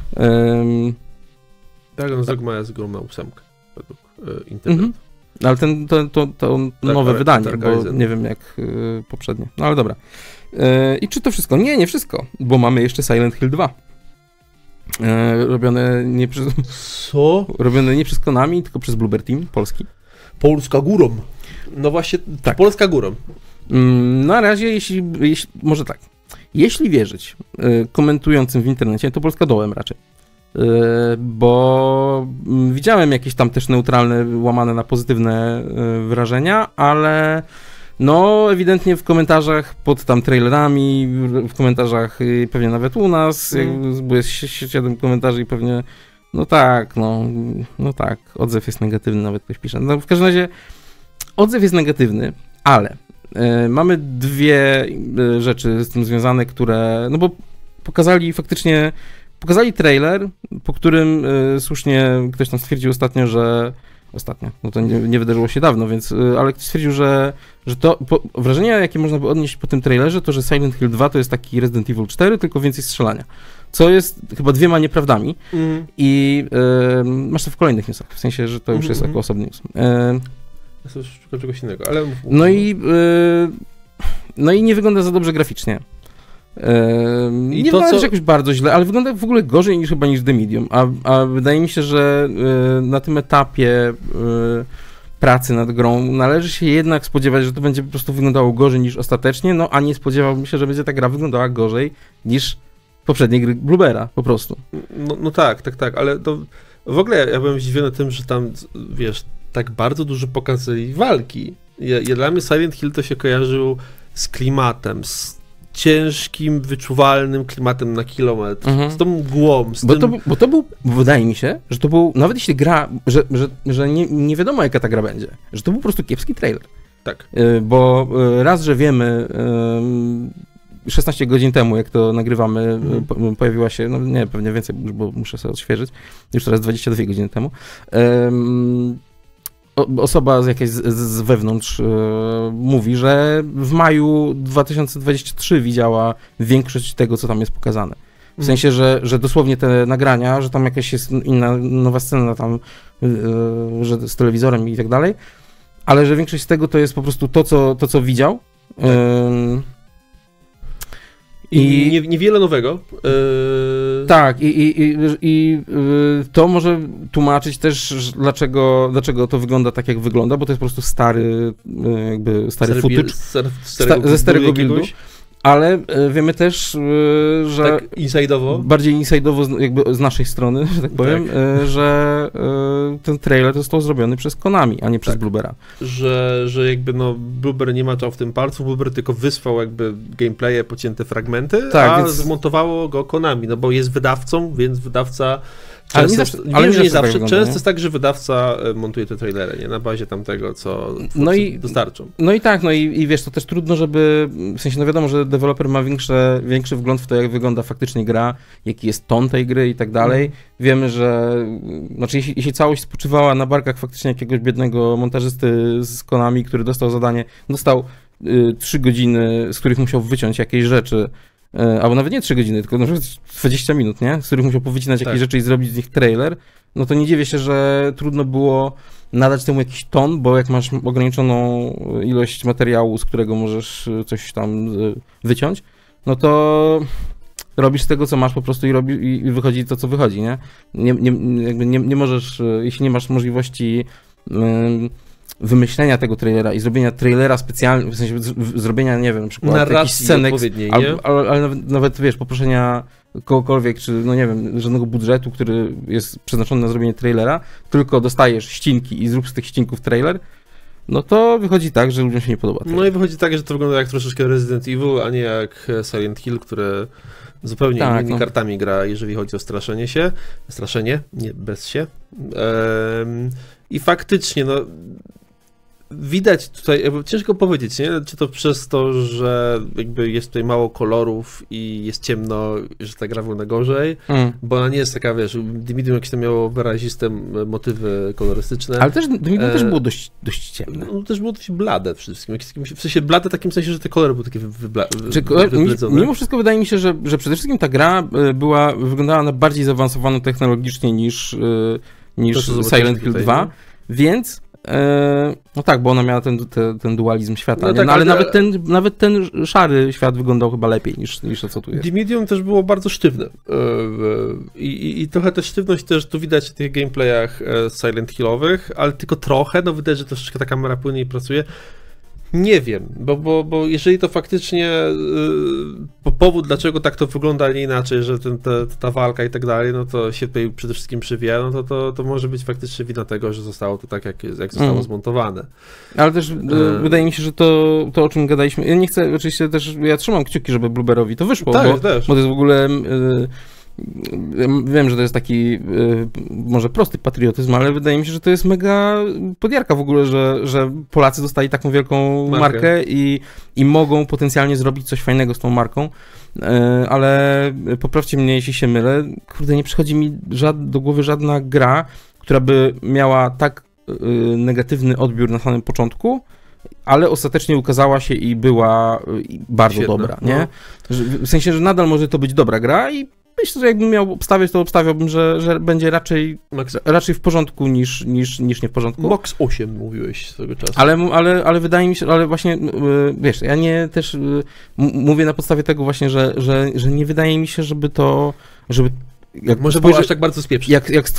Dragon's Dogma jest grą na 8 według internetu. Ale to nowe wydanie, bo nie wiem jak poprzednie. No ale dobra. I czy to wszystko? Nie wszystko, bo mamy jeszcze Silent Hill 2. Robione nie przez... Co? Robione nie przez Konami, tylko przez Bloober Team, polski. Polska górą. No właśnie, tak. Polska górą. Na razie, jeśli może tak. Jeśli wierzyć komentującym w internecie, to Polska dołem raczej. Bo widziałem jakieś tam też neutralne, łamane na pozytywne wrażenia, ale no ewidentnie w komentarzach pod tam trailerami, w komentarzach pewnie nawet u nas, bo jest 7 komentarzy i pewnie no tak, odzew jest negatywny, nawet ktoś pisze. No w każdym razie odzew jest negatywny, ale mamy 2 rzeczy z tym związane, które, no bo pokazali trailer, po którym słusznie ktoś tam stwierdził ostatnio, no to nie wydarzyło się dawno, więc, ale ktoś stwierdził, że to, wrażenie, jakie można by odnieść po tym trailerze, to, że Silent Hill 2 to jest taki Resident Evil 4, tylko więcej strzelania. Co jest chyba 2 nieprawdami i masz to w kolejnych newsach, w sensie, że to już jest jako osobny news. Ja szukam czegoś innego, ale... No i nie wygląda za dobrze graficznie. Nie wygląda też jakoś bardzo źle, ale wygląda w ogóle gorzej niż The Medium, a wydaje mi się, że na tym etapie pracy nad grą należy się jednak spodziewać, że to będzie po prostu wyglądało gorzej niż ostatecznie, no a nie spodziewałbym się, że będzie ta gra wyglądała gorzej niż poprzednie gry Bluebera, po prostu. No tak, ale to w ogóle ja byłem zdziwiony tym, że tam, wiesz, tak bardzo dużo pokazali walki. Dla mnie Silent Hill to się kojarzył z klimatem, z ciężkim, wyczuwalnym klimatem na kilometr, z tą mgłą. Bo to był, wydaje mi się, że to był, nawet jeśli gra, że nie wiadomo jaka ta gra będzie, że to był po prostu kiepski trailer. Tak. Bo raz, że wiemy, 16 godzin temu, jak to nagrywamy, pojawiła się, no nie, pewnie więcej, bo muszę sobie odświeżyć, już teraz 22 godziny temu, osoba z wewnątrz mówi, że w maju 2023 widziała większość tego, co tam jest pokazane. W sensie, że dosłownie te nagrania, że tam jakaś jest inna, nowa scena tam, że z telewizorem i tak dalej, ale że większość z tego to jest po prostu to, co widział. Tak. I niewiele nowego. Tak, i to może tłumaczyć też, dlaczego to wygląda tak, jak wygląda, bo to jest po prostu stary footage ze starego buildu. Ale wiemy też, że tak bardziej inside'owo jakby z naszej strony, że tak powiem, że ten trailer został zrobiony przez Konami, a nie przez Bluebera. Że jakby Blueber nie maczał w tym palcu, Blueber tylko wysłał jakby gameplaye, pocięte fragmenty, a zmontowało go Konami, bo jest wydawcą, więc wydawca nie zawsze. Często jest tak, że wydawca montuje te trailery, nie? Na bazie tamtego, co dostarczą. I wiesz, to też trudno, żeby, w sensie, wiadomo, że deweloper ma większy wgląd w to, jak wygląda faktycznie gra, jaki jest ton tej gry i tak dalej. Wiemy, że, jeśli całość spoczywała na barkach faktycznie jakiegoś biednego montażysty z Konami, który dostał zadanie, 3 godziny, z których musiał wyciąć jakieś rzeczy, albo nawet nie 3 godziny, tylko na przykład 20 minut, nie? Z których musiał powycinać jakieś rzeczy i zrobić z nich trailer, no to nie dziwię się, że trudno było nadać temu jakiś ton, bo jak masz ograniczoną ilość materiału, z którego możesz coś tam wyciąć, no to robisz z tego, co masz po prostu i wychodzi to, co wychodzi, nie? Nie możesz, jeśli nie masz możliwości wymyślenia tego trailera i zrobienia trailera specjalnie, w sensie zrobienia, nie wiem, na przykład jakichś scenek, ale nawet, wiesz, poproszenia kogokolwiek, czy, nie wiem, żadnego budżetu, który jest przeznaczony na zrobienie trailera, tylko dostajesz ścinki i zrób z tych ścinków trailer, no to wychodzi tak, że ludziom się nie podoba. No i wychodzi tak, że to wygląda jak troszeczkę Resident Evil, a nie jak Silent Hill, które zupełnie innymi kartami gra, jeżeli chodzi o straszenie, nie bez się. I faktycznie, widać tutaj, ciężko powiedzieć, nie? Czy to przez to, że jakby jest tutaj mało kolorów i jest ciemno, że ta gra wygląda gorzej, bo ona nie jest taka, wiesz, The Medium jakieś tam miało wyraziste motywy kolorystyczne. Ale też The Medium też było dość ciemne. No też było dość blade wszystkim. W sensie blade w takim sensie, że te kolory były takie mimo wszystko wydaje mi się, że przede wszystkim ta gra wyglądała na bardziej zaawansowaną technologicznie niż Silent Hill 2, więc no tak, bo ona miała ten dualizm świata, no tak, ale nawet ten szary świat wyglądał chyba lepiej niż to, co tu jest. The Medium też było bardzo sztywne i trochę ta sztywność też tu widać w tych gameplayach Silent Hillowych, ale tylko trochę, widać, że troszeczkę ta kamera płynniej pracuje. Nie wiem, bo jeżeli to faktycznie powód, dlaczego tak to wygląda, a nie inaczej, że ta walka i tak dalej, no to się tutaj przede wszystkim przywija, no to może być faktycznie wina tego, że zostało to tak, jak zostało zmontowane. Ale też wydaje mi się, że to o czym gadaliśmy, ja nie chcę, oczywiście też, ja trzymam kciuki, żeby Blueberowi to wyszło, tak, bo to jest w ogóle... Wiem, że to jest taki może prosty patriotyzm, ale wydaje mi się, że to jest mega podjarka w ogóle, że Polacy dostali taką wielką markę i mogą potencjalnie zrobić coś fajnego z tą marką, ale poprawcie mnie, jeśli się mylę, kurde, nie przychodzi mi do głowy żadna gra, która by miała tak negatywny odbiór na samym początku, ale ostatecznie ukazała się i była bardzo świetna, dobra, nie? W sensie, że nadal może to być dobra gra i myślę, że jakbym miał obstawiać, to obstawiałbym, że będzie raczej w porządku niż nie w porządku. Max 8 mówiłeś swego czasu. Ale wydaje mi się, ale właśnie, wiesz, ja nie też mówię na podstawie tego właśnie, że nie wydaje mi się, żeby może było aż tak bardzo spieprzyć.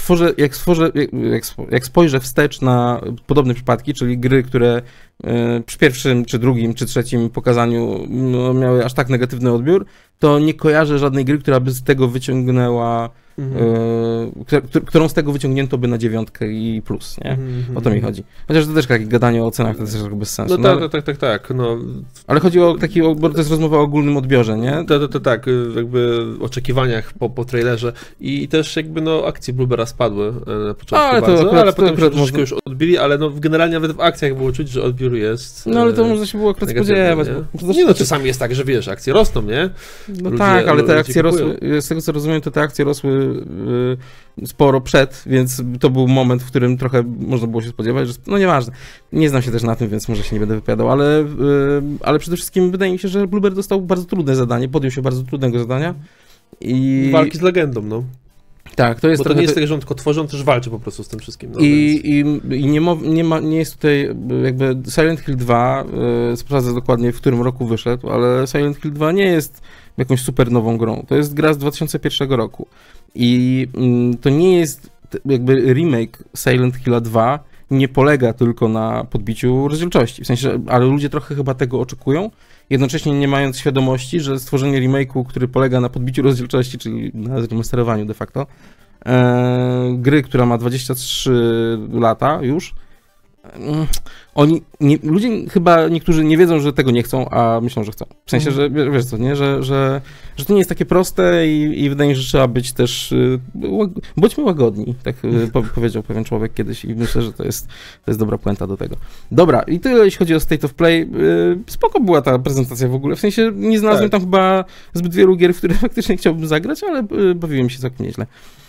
Jak spojrzę wstecz na podobne przypadki, czyli gry, które przy pierwszym, czy drugim, czy trzecim pokazaniu miały aż tak negatywny odbiór, to nie kojarzę żadnej gry, która by z tego wyciągnęła, którą z tego wyciągnięto by na 9 i plus, nie? O to mi chodzi. Chociaż to też takie gadanie o cenach, to też trochę bez sensu. Tak. Ale chodzi o bo to jest rozmowa o ogólnym odbiorze, nie? Tak, jakby oczekiwaniach po trailerze i też jakby akcje Bluebera spadły na początku ale potem troszeczkę już odbili, ale generalnie nawet w akcjach było czuć, że odbiór jest ale to można się było akurat spodziewać. Czasami jest tak, że wiesz, akcje rosną, nie? Tak, ale te akcje rosły, z tego co rozumiem, to te akcje rosły sporo przed, więc to był moment, w którym trochę można było się spodziewać, że nieważne. Nie znam się też na tym, więc może się nie będę wypowiadał, ale przede wszystkim wydaje mi się, że Blueber dostał bardzo trudne zadanie, podjął się bardzo trudnego zadania I... Walki z legendą, no. Tak, to jest bo to trochę... nie jest tak, że on tylko tworzy, on też walczy po prostu z tym wszystkim. No, I nie jest tutaj jakby Silent Hill 2, sprawdzę dokładnie w którym roku wyszedł, ale Silent Hill 2 nie jest jakąś super nową grą. To jest gra z 2001 roku. I to nie jest jakby remake Silent Hilla 2, nie polega tylko na podbiciu rozdzielczości. W sensie, ale ludzie trochę chyba tego oczekują, jednocześnie nie mając świadomości, że stworzenie remake'u, który polega na podbiciu rozdzielczości, czyli na zremasterowaniu de facto, gry, która ma 23 lata już, ludzie chyba niektórzy nie wiedzą, że tego nie chcą, a myślą, że chcą. W sensie, że wiesz co, nie? Że to nie jest takie proste i wydaje mi się, że trzeba być też bądźmy łagodni, tak powiedział pewien człowiek kiedyś i myślę, że to jest dobra puenta do tego. Dobra, i tyle jeśli chodzi o State of Play. Spoko była ta prezentacja w ogóle, w sensie nie znalazłem tam chyba zbyt wielu gier, w które faktycznie chciałbym zagrać, ale bawiłem się całkiem nieźle.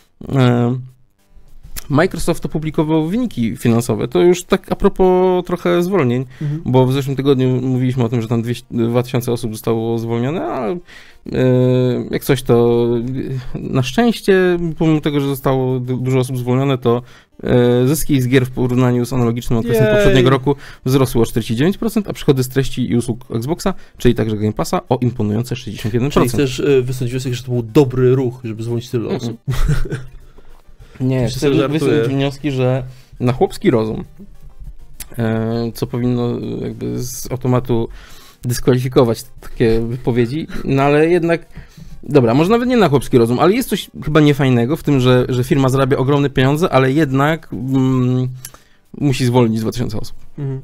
Microsoft opublikował wyniki finansowe. To już tak a propos trochę zwolnień, bo w zeszłym tygodniu mówiliśmy o tym, że tam 2000 osób zostało zwolnione, a jak coś to na szczęście, pomimo tego, że zostało dużo osób zwolnione, to zyski z gier w porównaniu z analogicznym okresem poprzedniego roku wzrosły o 49%, a przychody z treści i usług Xboxa, czyli także Game Passa, o imponujące 61%. Czyli też wysądziłeś, że to był dobry ruch, żeby zwolnić tyle osób. Nie, chcę wysunąć wnioski, że na chłopski rozum, co powinno jakby z automatu dyskwalifikować takie wypowiedzi, no ale jednak, dobra, może nawet nie na chłopski rozum, ale jest coś chyba niefajnego w tym, że firma zarabia ogromne pieniądze, ale jednak musi zwolnić 2000 osób.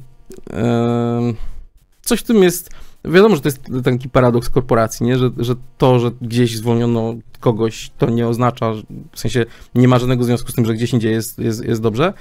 Coś w tym jest, wiadomo, że to jest taki paradoks korporacji, nie? Że to, że gdzieś zwolniono kogoś, to nie oznacza, w sensie nie ma żadnego związku z tym, że gdzieś indziej jest dobrze.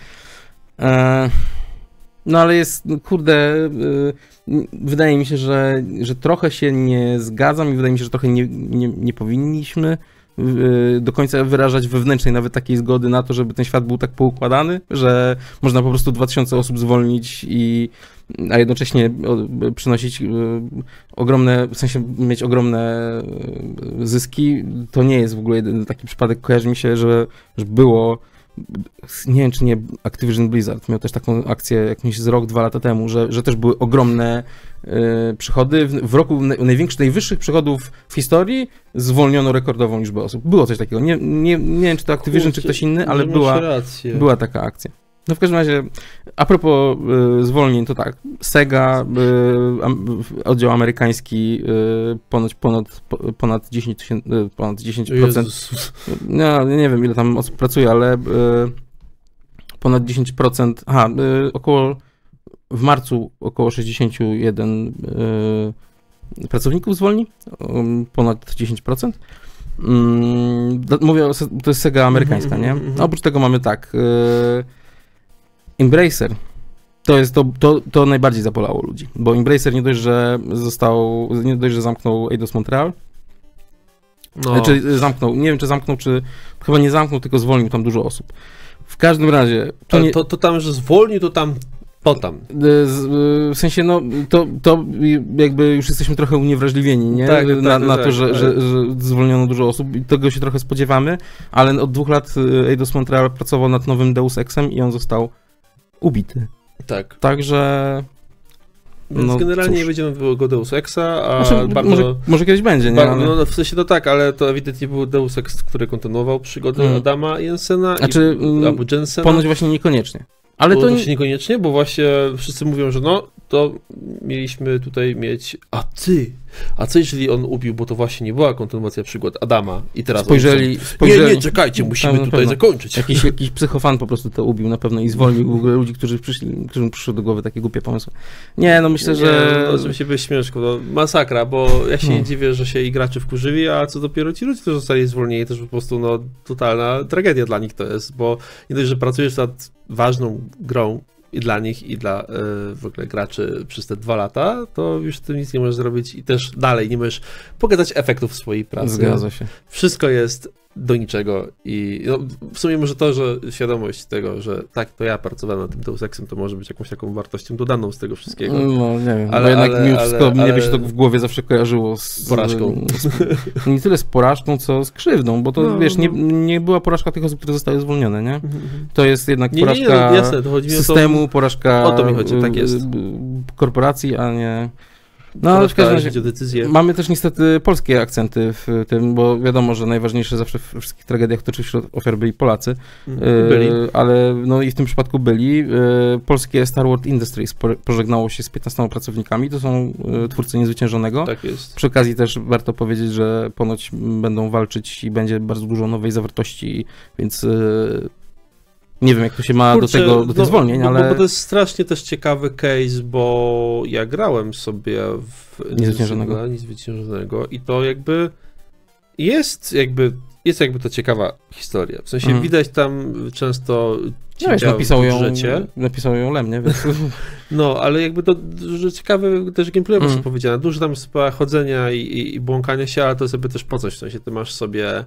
No ale jest, kurde, wydaje mi się, że trochę się nie zgadzam i wydaje mi się, że trochę nie powinniśmy do końca wyrażać wewnętrznej nawet takiej zgody na to, żeby ten świat był tak poukładany, że można po prostu 2000 osób zwolnić a jednocześnie przynosić ogromne, w sensie mieć ogromne zyski. To nie jest w ogóle jeden taki przypadek. Kojarzy mi się, że było, nie wiem czy nie Activision Blizzard miał też taką akcję jakąś z rok, 2 lata temu, że też były ogromne przychody. W roku najwyższych przychodów w historii zwolniono rekordową liczbę osób. Było coś takiego. Nie wiem, czy to Activision, czy ktoś inny, ale była taka akcja. No w każdym razie, a propos zwolnień, to tak, Sega, oddział amerykański, ponad 10%, no nie wiem ile tam osób pracuje, ale ponad 10%, w marcu około 61 pracowników zwolni, ponad 10%. Mówię, to jest Sega amerykańska, nie? Oprócz tego mamy tak, Embracer, to najbardziej zapolało ludzi, bo Embracer nie dość, że zamknął Eidos Montreal, czy zamknął, nie wiem czy zamknął, czy chyba nie zamknął, tylko zwolnił tam dużo osób. W każdym razie... To tam, że zwolnił, to tam... W sensie, no, to jakby już jesteśmy trochę uniewrażliwieni, nie? Na to, że zwolniono dużo osób i tego się trochę spodziewamy, ale od 2 lat Eidos Montreal pracował nad nowym Deus Exem i on został ubity. Tak. Także... Więc generalnie nie będziemy go Deus Exa, a może kiedyś będzie, nie? No w sensie to tak, ale to ewidentnie był Deus Ex, który kontynuował przygodę Adama Jensena albo Jensena. Ponoć właśnie niekoniecznie. Ale to właśnie niekoniecznie, bo właśnie wszyscy mówią, że no, to mieliśmy tutaj mieć, a co jeżeli on ubił, bo to właśnie nie była kontynuacja przygód Adama i teraz spojrzeli... Nie, czekajcie, musimy tutaj zakończyć. Jakiś psychofan po prostu to ubił na pewno i zwolnił w ogóle ludzi, którym przyszły do głowy takie głupie pomysły. Nie, no myślę, że... Oczywiście bez śmieszku, masakra, bo ja się nie dziwię, że się i gracze wkurzyli, a co dopiero ci ludzie, którzy zostali zwolnieni, też po prostu totalna tragedia dla nich to jest, bo nie dość, że pracujesz nad ważną grą i dla nich, i dla w ogóle graczy przez te 2 lata, to już z tym nic nie możesz zrobić i też dalej nie możesz pokazać efektów swojej pracy. Zgadza się. Wszystko jest do niczego i no, w sumie może to, że świadomość tego, że tak, to ja pracowałem nad tym Deus Exem, to może być jakąś taką wartością dodaną z tego wszystkiego. No, nie wiem, ale jednak mimo wszystko mnie by się to w głowie zawsze kojarzyło z porażką. Nie tyle z porażką, co z krzywdą, bo to, wiesz, nie była porażka tych osób, które zostały zwolnione, nie? To jest jednak porażka jasne, to chodzi systemu, porażka o to mi chodzi, tak jest. korporacji, a nie... No, w każdym razie mamy też niestety polskie akcenty w tym, bo wiadomo, że najważniejsze zawsze w wszystkich tragediach to wśród ofiar byli Polacy, ale no i w tym przypadku byli. Polskie Star Wars Industries pożegnało się z 15 pracownikami, to są twórcy Niezwyciężonego. Tak jest. Przy okazji też warto powiedzieć, że ponoć będą walczyć i będzie bardzo dużo nowej zawartości, więc... Nie wiem, jak to się ma do tych zwolnień, ale... Bo to jest strasznie też ciekawy case, bo ja grałem sobie w Niezwyciężonego i to jest jakby to ciekawa historia. W sensie widać tam często napisał ją Lem, nie? Więc... No, ale jakby to że ciekawe też gameplayowo jest powiedziane. Dużo tam jest chodzenia i błąkania się, ale to sobie też po coś. W sensie ty masz sobie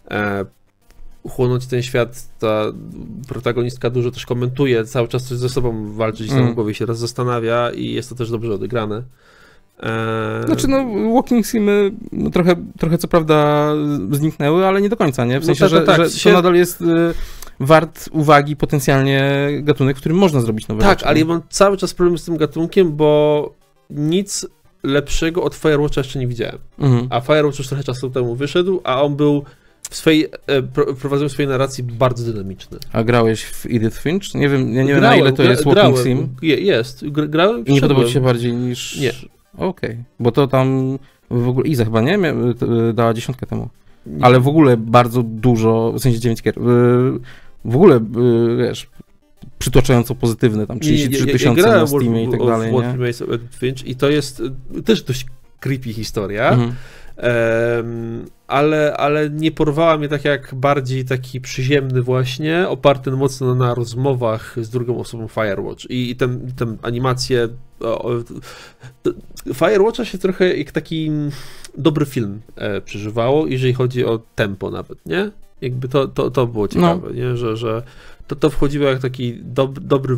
uchłonąć ten świat, ta protagonistka dużo też komentuje, cały czas coś ze sobą walczy, gdzieś tam w głowie się raz zastanawia i jest to też dobrze odegrane. Znaczy, no, walking simy no, trochę co prawda zniknęły, ale nie do końca, nie? W sensie, że to nadal jest wart uwagi potencjalnie gatunek, w którym można zrobić nowe rzeczy. Tak, ale ja mam cały czas problem z tym gatunkiem, bo nic lepszego od Firewatcha jeszcze nie widziałem. A Firewatch już trochę czasu temu wyszedł, a on był prowadził w swojej narracji bardzo dynamiczny. A grałeś w Edith Finch? Nie wiem, ja nie wiem na ile to jest walking sim. Jest, grałem. I nie podobał ci się bardziej niż... Nie. Okej, bo to tam w ogóle Iza chyba, nie? Dała 10 temu. Nie. Ale w ogóle bardzo dużo, w sensie 9 gier, w ogóle, wiesz, przytłaczająco pozytywne, tam 33 tysiące na Steamie i tak dalej, nie? I to jest też dość creepy historia. Ale nie porwała mnie tak jak bardziej taki przyziemny właśnie, oparty mocno na rozmowach z drugą osobą Firewatch i tę animację Firewatcha się trochę jak taki dobry film przeżywało, jeżeli chodzi o tempo nawet, nie? Jakby to było ciekawe, nie? Że to wchodziło jak taki dobry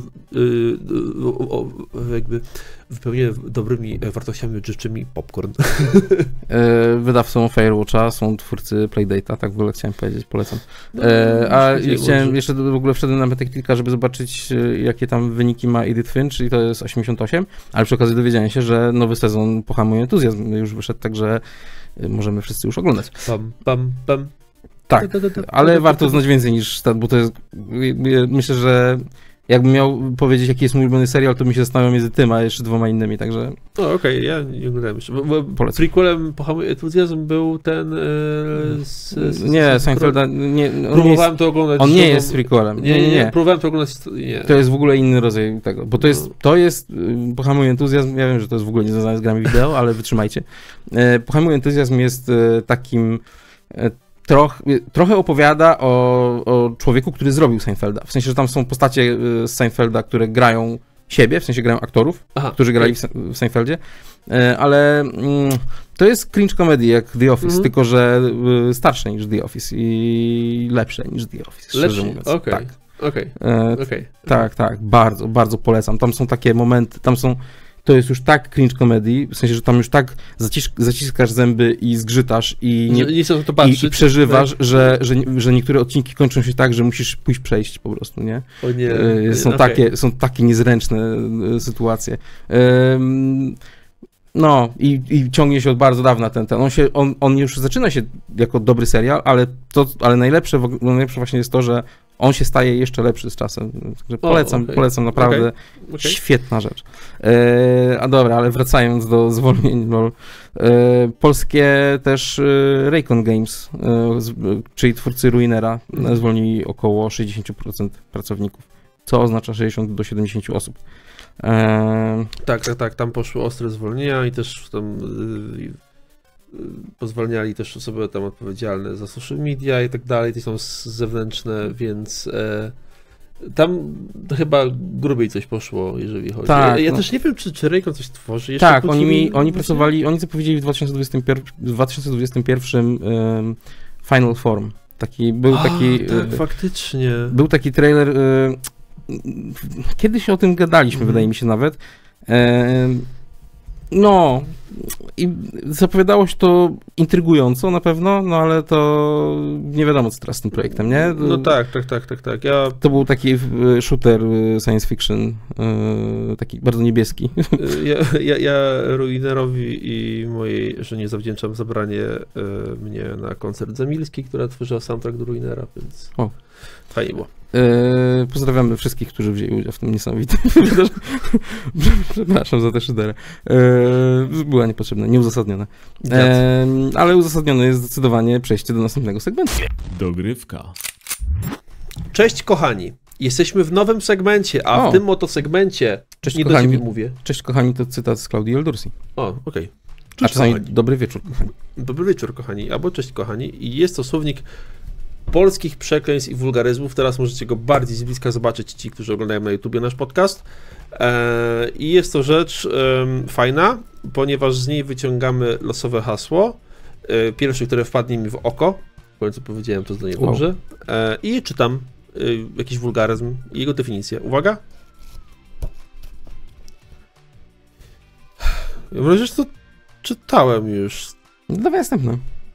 jakby wypełniony dobrymi wartościami odżywczymi popcorn. Wydawcą Firewatcha są twórcy Playdate'a, tak w ogóle chciałem powiedzieć, polecam. Chciałem jeszcze w ogóle wszedłem na Metacritica, żeby zobaczyć jakie tam wyniki ma Edith Finch, czyli to jest 88, ale przy okazji dowiedziałem się, że nowy sezon Pohamuje Entuzjazm już wyszedł, także możemy wszyscy już oglądać. Tak, ale warto znać więcej niż bo to jest, myślę, że jakbym miał powiedzieć, jaki jest mój ulubiony serial, to mi się zastanawiam między tym, a jeszcze 2 innymi, także... Okej, ja nie oglądałem jeszcze. Prequelem Pohamuj Entuzjazm był ten... nie, Seinfelda... Nie, próbowałem to oglądać. On nie jest prequelem. Nie. Próbowałem to oglądać. Nie. To jest w ogóle inny rodzaj tego, bo to jest Pohamuj Entuzjazm, ja wiem, że to jest w ogóle nie związane z grami wideo, ale wytrzymajcie. Pohamuj Entuzjazm jest takim... Trochę opowiada o człowieku, który zrobił Seinfelda. W sensie, że tam są postacie z Seinfelda, które grają siebie, w sensie grają aktorów, którzy grali w Seinfeldzie, ale to jest cringe comedy jak The Office, tylko że starsze niż The Office i lepsze niż The Office, szczerze mówiąc. Tak, bardzo, bardzo polecam. Tam są takie momenty, to jest już tak cringe comedy, w sensie, że tam już tak zaciskasz zęby i zgrzytasz i przeżywasz, tak? że niektóre odcinki kończą się tak, że musisz pójść przejść po prostu, nie? O nie. Są takie niezręczne sytuacje. No i ciągnie się od bardzo dawna ten. On już zaczyna się jako dobry serial, ale najlepsze właśnie jest to, że on się staje jeszcze lepszy z czasem. Polecam naprawdę. Świetna rzecz. A dobra, ale wracając do zwolnień, polskie też Raycon Games, czyli twórcy Ruinera, zwolnili około 60% pracowników, co oznacza 60 do 70 osób. Tak, tam poszły ostre zwolnienia i też tam pozwalniali też osoby tam odpowiedzialne za social media i tak dalej, to są zewnętrzne, więc tam chyba grubiej coś poszło, jeżeli chodzi. Tak, ja też nie wiem, czy Raycon coś tworzy. Jeszcze tak, oni pracowali, oni zapowiedzieli w 2021 Final Form. Był taki... Tak, faktycznie. Był taki trailer, kiedyś o tym gadaliśmy, wydaje mi się nawet. No, i zapowiadało się to intrygująco na pewno, no ale to nie wiadomo, co teraz z tym projektem, nie? No tak. To był taki shooter science fiction, taki bardzo niebieski. Ja Ruinerowi i mojej żonie zawdzięczam zabranie mnie na koncert Zemilski, która tworzyła soundtrack do Ruinera, więc fajnie było. Pozdrawiamy wszystkich, którzy wzięli udział w tym niesamowitym wydarzeniu. Przepraszam za tę szyderę. Była niepotrzebna, nieuzasadniona. Ale uzasadnione jest zdecydowanie przejście do następnego segmentu. Dogrywka. Cześć kochani, jesteśmy w nowym segmencie, a w tym oto segmencie Cześć do ciebie mówię. Cześć kochani, to cytat z Claudii Eldursi. Okej. A czasami dobry wieczór kochani. Dobry wieczór kochani, albo cześć kochani. I jest to słownik polskich przekleństw i wulgaryzmów. Teraz możecie go bardziej z bliska zobaczyć, ci, którzy oglądają na YouTubie nasz podcast. I jest to rzecz fajna, ponieważ z niej wyciągamy losowe hasło. Pierwsze, które wpadnie mi w oko, w końcu powiedziałem to zdanie dobrze, i czytam jakiś wulgaryzm i jego definicję. Uwaga! Ja myślę, że to czytałem już. Dawaj następne.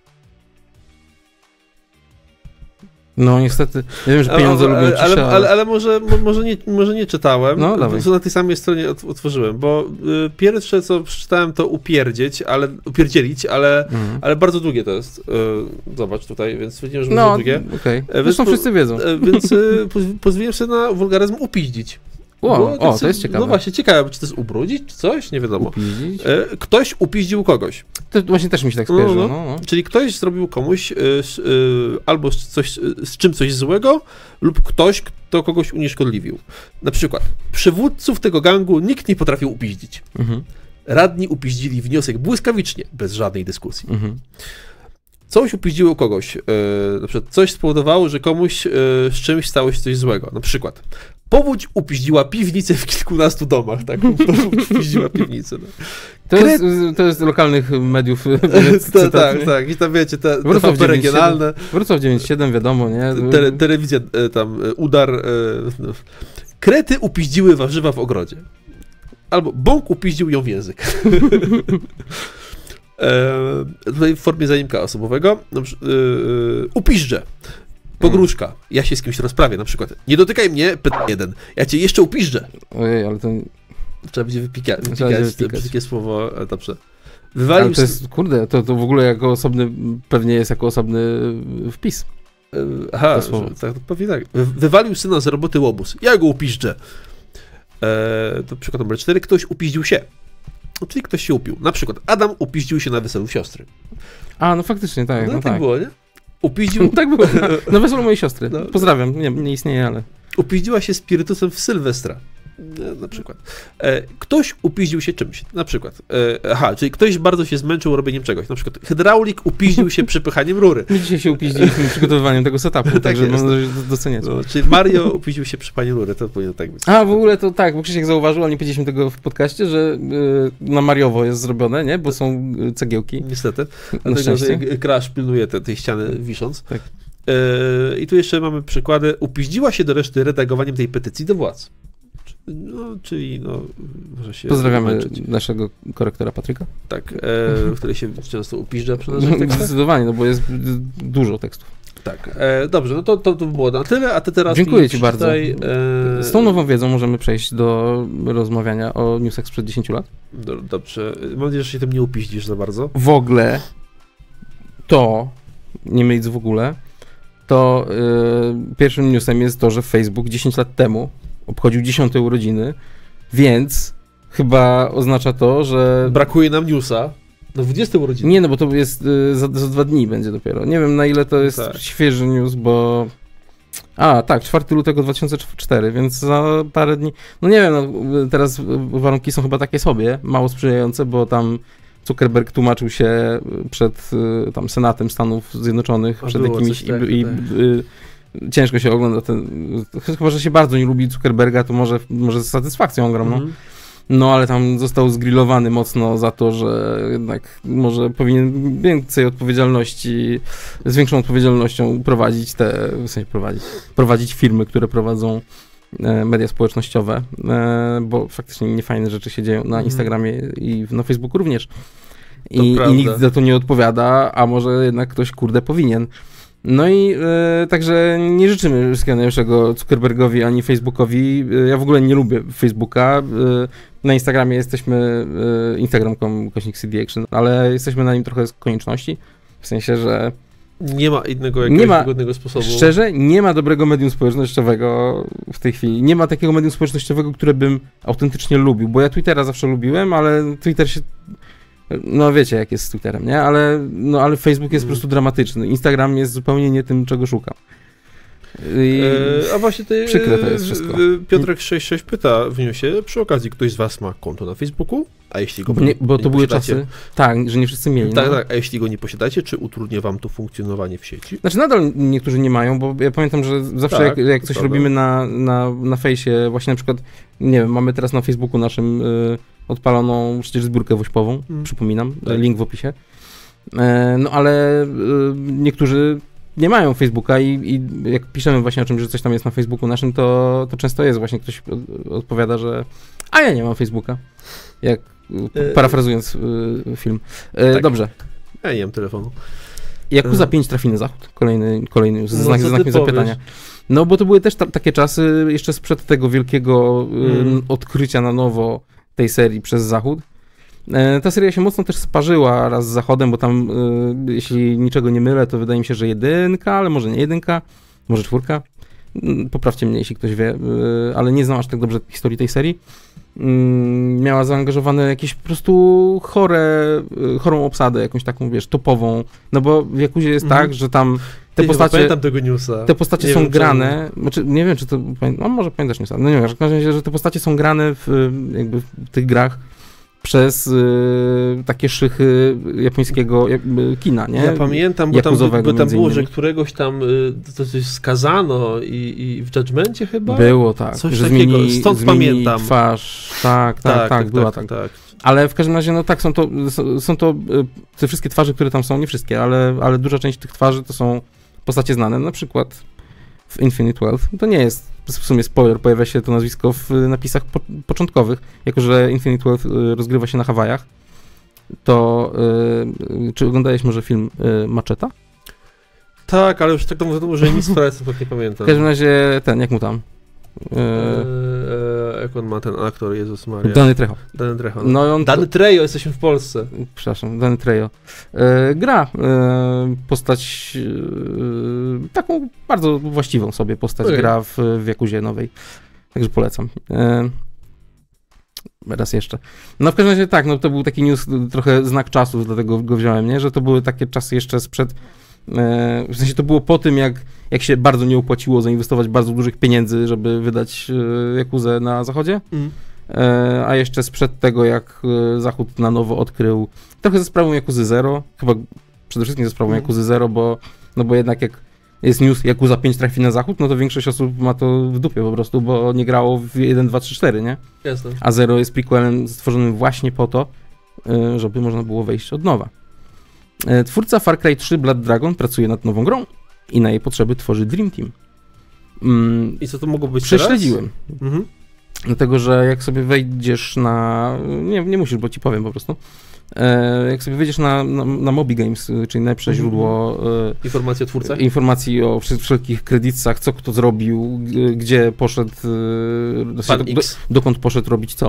No niestety, ja wiem, że pieniądze lubią ciszę, ale może nie czytałem. No, dawaj. Na tej samej stronie otworzyłem, bo pierwsze, co przeczytałem, to upierdzielić, ale bardzo długie to jest. Zobacz tutaj, więc stwierdziłem, że będzie długie. Okej. Zresztą wszyscy wiedzą. Więc pozwoliłem sobie na wulgaryzm upiździć. To jest ciekawe. No właśnie, ciekawe, czy to jest ubrudzić, czy coś? Nie wiadomo. Upiździć? Ktoś upiździł kogoś. To właśnie też mi się tak skojarzy. No. Czyli ktoś zrobił komuś albo z czym coś złego, lub ktoś, kto kogoś unieszkodliwił. Na przykład, przywódców tego gangu nikt nie potrafił upiździć. Radni upiździli wniosek błyskawicznie, bez żadnej dyskusji. Coś upiździło kogoś, na przykład coś spowodowało, że komuś z czymś stało się coś złego. Na przykład powódź upiździła piwnicę w kilkunastu domach, tak? Upiździła piwnicę. No. To jest lokalnych mediów. Tak. I tam wiecie, te TVP regionalne. Wrocław 9.7, wiadomo, nie? Telewizja tam, udar. Krety upiździły warzywa w ogrodzie. Albo bąk upiździł ją w język. Tutaj w formie zaimka osobowego. Upiżdżę. Pogróżka. Ja się z kimś rozprawię, na przykład. Nie dotykaj mnie, P1. Ja cię jeszcze upiżdżę. Ojej, ale to... Trzeba będzie wypikać takie słowo, dobrze. Ale to jest, kurde, to w ogóle jako osobny, pewnie jest jako osobny wpis. Aha, tak, pewnie tak. Wywalił syna z roboty łobuz. Ja go upiżdżę. To przykład numer 4. Ktoś upiździł się. Czyli ktoś się upił. Na przykład Adam upiździł się na weselu siostry. A, no faktycznie, tak. No tak było, nie? Upiździł... tak było. Na weselu mojej siostry. No. Pozdrawiam. Nie istnieje, ale... Upiździła się spirytusem w Sylwestra. Na przykład. Ktoś upiździł się czymś. Na przykład. Czyli ktoś bardzo się zmęczył robieniem czegoś. Na przykład hydraulik upiździł się przepychaniem rury. My dzisiaj się upiździliśmy przygotowywaniem tego setupu, także mam nadzieję, że doceniacie. No, czyli Mario upiździł się przypychaniem rury, to powinno tak być. A, w ogóle to tak, bo Krzysiek zauważył, ale nie powiedzieliśmy tego w podcaście, że na Mariowo jest zrobione, nie? Bo są cegiełki. Niestety. Dlatego, że Crash pilnuje tej ściany wisząc. Tak. I tu jeszcze mamy przykłady. Upiździła się do reszty redagowaniem tej petycji do władz. Czyli może się... Pozdrawiamy naszego korektora Patryka. Tak, w której się często upiżdża przy naszych tekstach. Zdecydowanie, no bo jest dużo tekstów. Tak, dobrze, no to było na tyle, a ty teraz... Dziękuję ci bardzo. Z tą nową wiedzą możemy przejść do rozmawiania o newsach sprzed 10 lat. Dobrze, mam nadzieję, że się tym nie upiździsz za bardzo. W ogóle to, nie mylić w ogóle, to pierwszym newsem jest to, że Facebook 10 lat temu obchodził 10. urodziny, więc chyba oznacza to, że... Brakuje nam newsa na 20. urodziny. Nie, no bo to jest za 2 dni będzie dopiero. Nie wiem, na ile to jest świeży news, bo... tak, 4 lutego 2004, więc za parę dni... No nie wiem, teraz warunki są chyba takie sobie, mało sprzyjające, bo tam Zuckerberg tłumaczył się przed tam Senatem Stanów Zjednoczonych, przed jakimiś... ciężko się ogląda chyba, że się bardzo nie lubi Zuckerberga, to może z satysfakcją ogromną. no ale tam został zgrillowany mocno za to, że jednak może powinien więcej odpowiedzialności, z większą odpowiedzialnością prowadzić firmy, które prowadzą media społecznościowe, bo faktycznie niefajne rzeczy się dzieją na Instagramie i na Facebooku również. I nikt za to nie odpowiada, a może jednak ktoś, kurde, powinien. No i także nie życzymy wszystkiego najlepszego Zuckerbergowi ani Facebookowi. Ja w ogóle nie lubię Facebooka. Na Instagramie jesteśmy instagram.com/cdaction, ale jesteśmy na nim trochę z konieczności. W sensie, że nie ma jakiegoś wygodnego sposobu. Szczerze, nie ma dobrego medium społecznościowego w tej chwili. Nie ma takiego medium społecznościowego, które bym autentycznie lubił, bo ja Twittera zawsze lubiłem, ale Twitter się... No wiecie, jak jest z Twitterem, nie? Ale Facebook jest po prostu dramatyczny. Instagram jest zupełnie nie tym, czego szukam. A właśnie ty, przykre to jest wszystko. Piotrek66 pyta w newsie, przy okazji ktoś z was ma konto na Facebooku? A jeśli go bo to były czasy, tak, że nie wszyscy mieli. Tak, tak, a jeśli go nie posiadacie, czy utrudnia wam to funkcjonowanie w sieci? Znaczy nadal niektórzy nie mają, bo ja pamiętam, że zawsze jak coś robimy na fejsie, właśnie na przykład, nie wiem, mamy teraz na Facebooku naszym odpaloną przecież zbiórkę wośpową, przypominam, link w opisie. No ale niektórzy nie mają Facebooka i jak piszemy właśnie o czymś, że coś tam jest na Facebooku naszym, to często jest właśnie ktoś odpowiada, że a ja nie mam Facebooka, jak parafrazując film. Tak. Dobrze. Ja nie mam telefonu. Yakuza 5 trafi na zachód. Kolejny ze znakiem zapytania. No bo to były też takie czasy jeszcze sprzed tego wielkiego odkrycia na nowo tej serii przez Zachód. Ta seria się mocno też sparzyła raz z Zachodem, bo tam, jeśli niczego nie mylę, to wydaje mi się, że 1, ale może nie 1, może 4. Poprawcie mnie, jeśli ktoś wie, ale nie znam aż tak dobrze historii tej serii. Miała zaangażowane jakieś po prostu chorą obsadę, jakąś taką, wiesz, topową, no bo w Yakuzie jest tak, że tam pamiętam tego newsa. Te postacie są grane, znaczy, nie wiem, czy to, no może pamiętasz newsa, no nie wiem, w każdym razie, że te postacie są grane w tych grach przez takie szychy japońskiego kina, nie? Ja pamiętam, bo tam było, że któregoś tam coś skazano i w Judgmencie chyba? Było, tak. Coś że takiego, stąd pamiętam. Twarz, tak, była tak. Ale w każdym razie, no tak, są to te wszystkie twarze, które tam są, nie wszystkie, ale duża część tych twarzy to są postacie znane, na przykład w Infinite Wealth. To nie jest w sumie spoiler, pojawia się to nazwisko w napisach początkowych, jako że Infinite Wealth rozgrywa się na Hawajach. To czy oglądałeś może film Macheta? Tak, ale już tak dawno, że nic nie pamiętam. W każdym razie jak mu tam? Jak on ma ten aktor, Jezus Maria. Danny Trejo. No, Danny Trejo, jesteśmy w Polsce. Przepraszam, Danny Trejo. Gra postać, taką bardzo właściwą sobie postać, gra w Yakuzie nowej. Także polecam. Raz jeszcze. No w każdym razie tak, no to był taki news, trochę znak czasów, dlatego go wziąłem, nie? Że to były takie czasy jeszcze sprzed. W sensie to było po tym, jak się bardzo nie opłaciło zainwestować bardzo dużych pieniędzy, żeby wydać Yakuzę na Zachodzie, a jeszcze sprzed tego, jak Zachód na nowo odkrył, trochę ze sprawą Yakuzy Zero, chyba przede wszystkim ze sprawą Yakuzy Zero, bo jednak jak jest news Yakuza 5 trafi na Zachód, no to większość osób ma to w dupie po prostu, bo nie grało w 1, 2, 3, 4, nie? Jasne. A Zero jest prequelem stworzonym właśnie po to, żeby można było wejść od nowa. Twórca Far Cry 3 Blood Dragon pracuje nad nową grą i na jej potrzeby tworzy Dream Team. I co to mogło być Prześledziłem. Dlatego, że jak sobie wejdziesz na... Nie musisz, bo ci powiem po prostu. Jak sobie wejdziesz na Moby Games, czyli najlepsze źródło... Informacji o twórcach? Informacji o wszelkich kredytach, co kto zrobił, gdzie poszedł... dokąd poszedł robić co.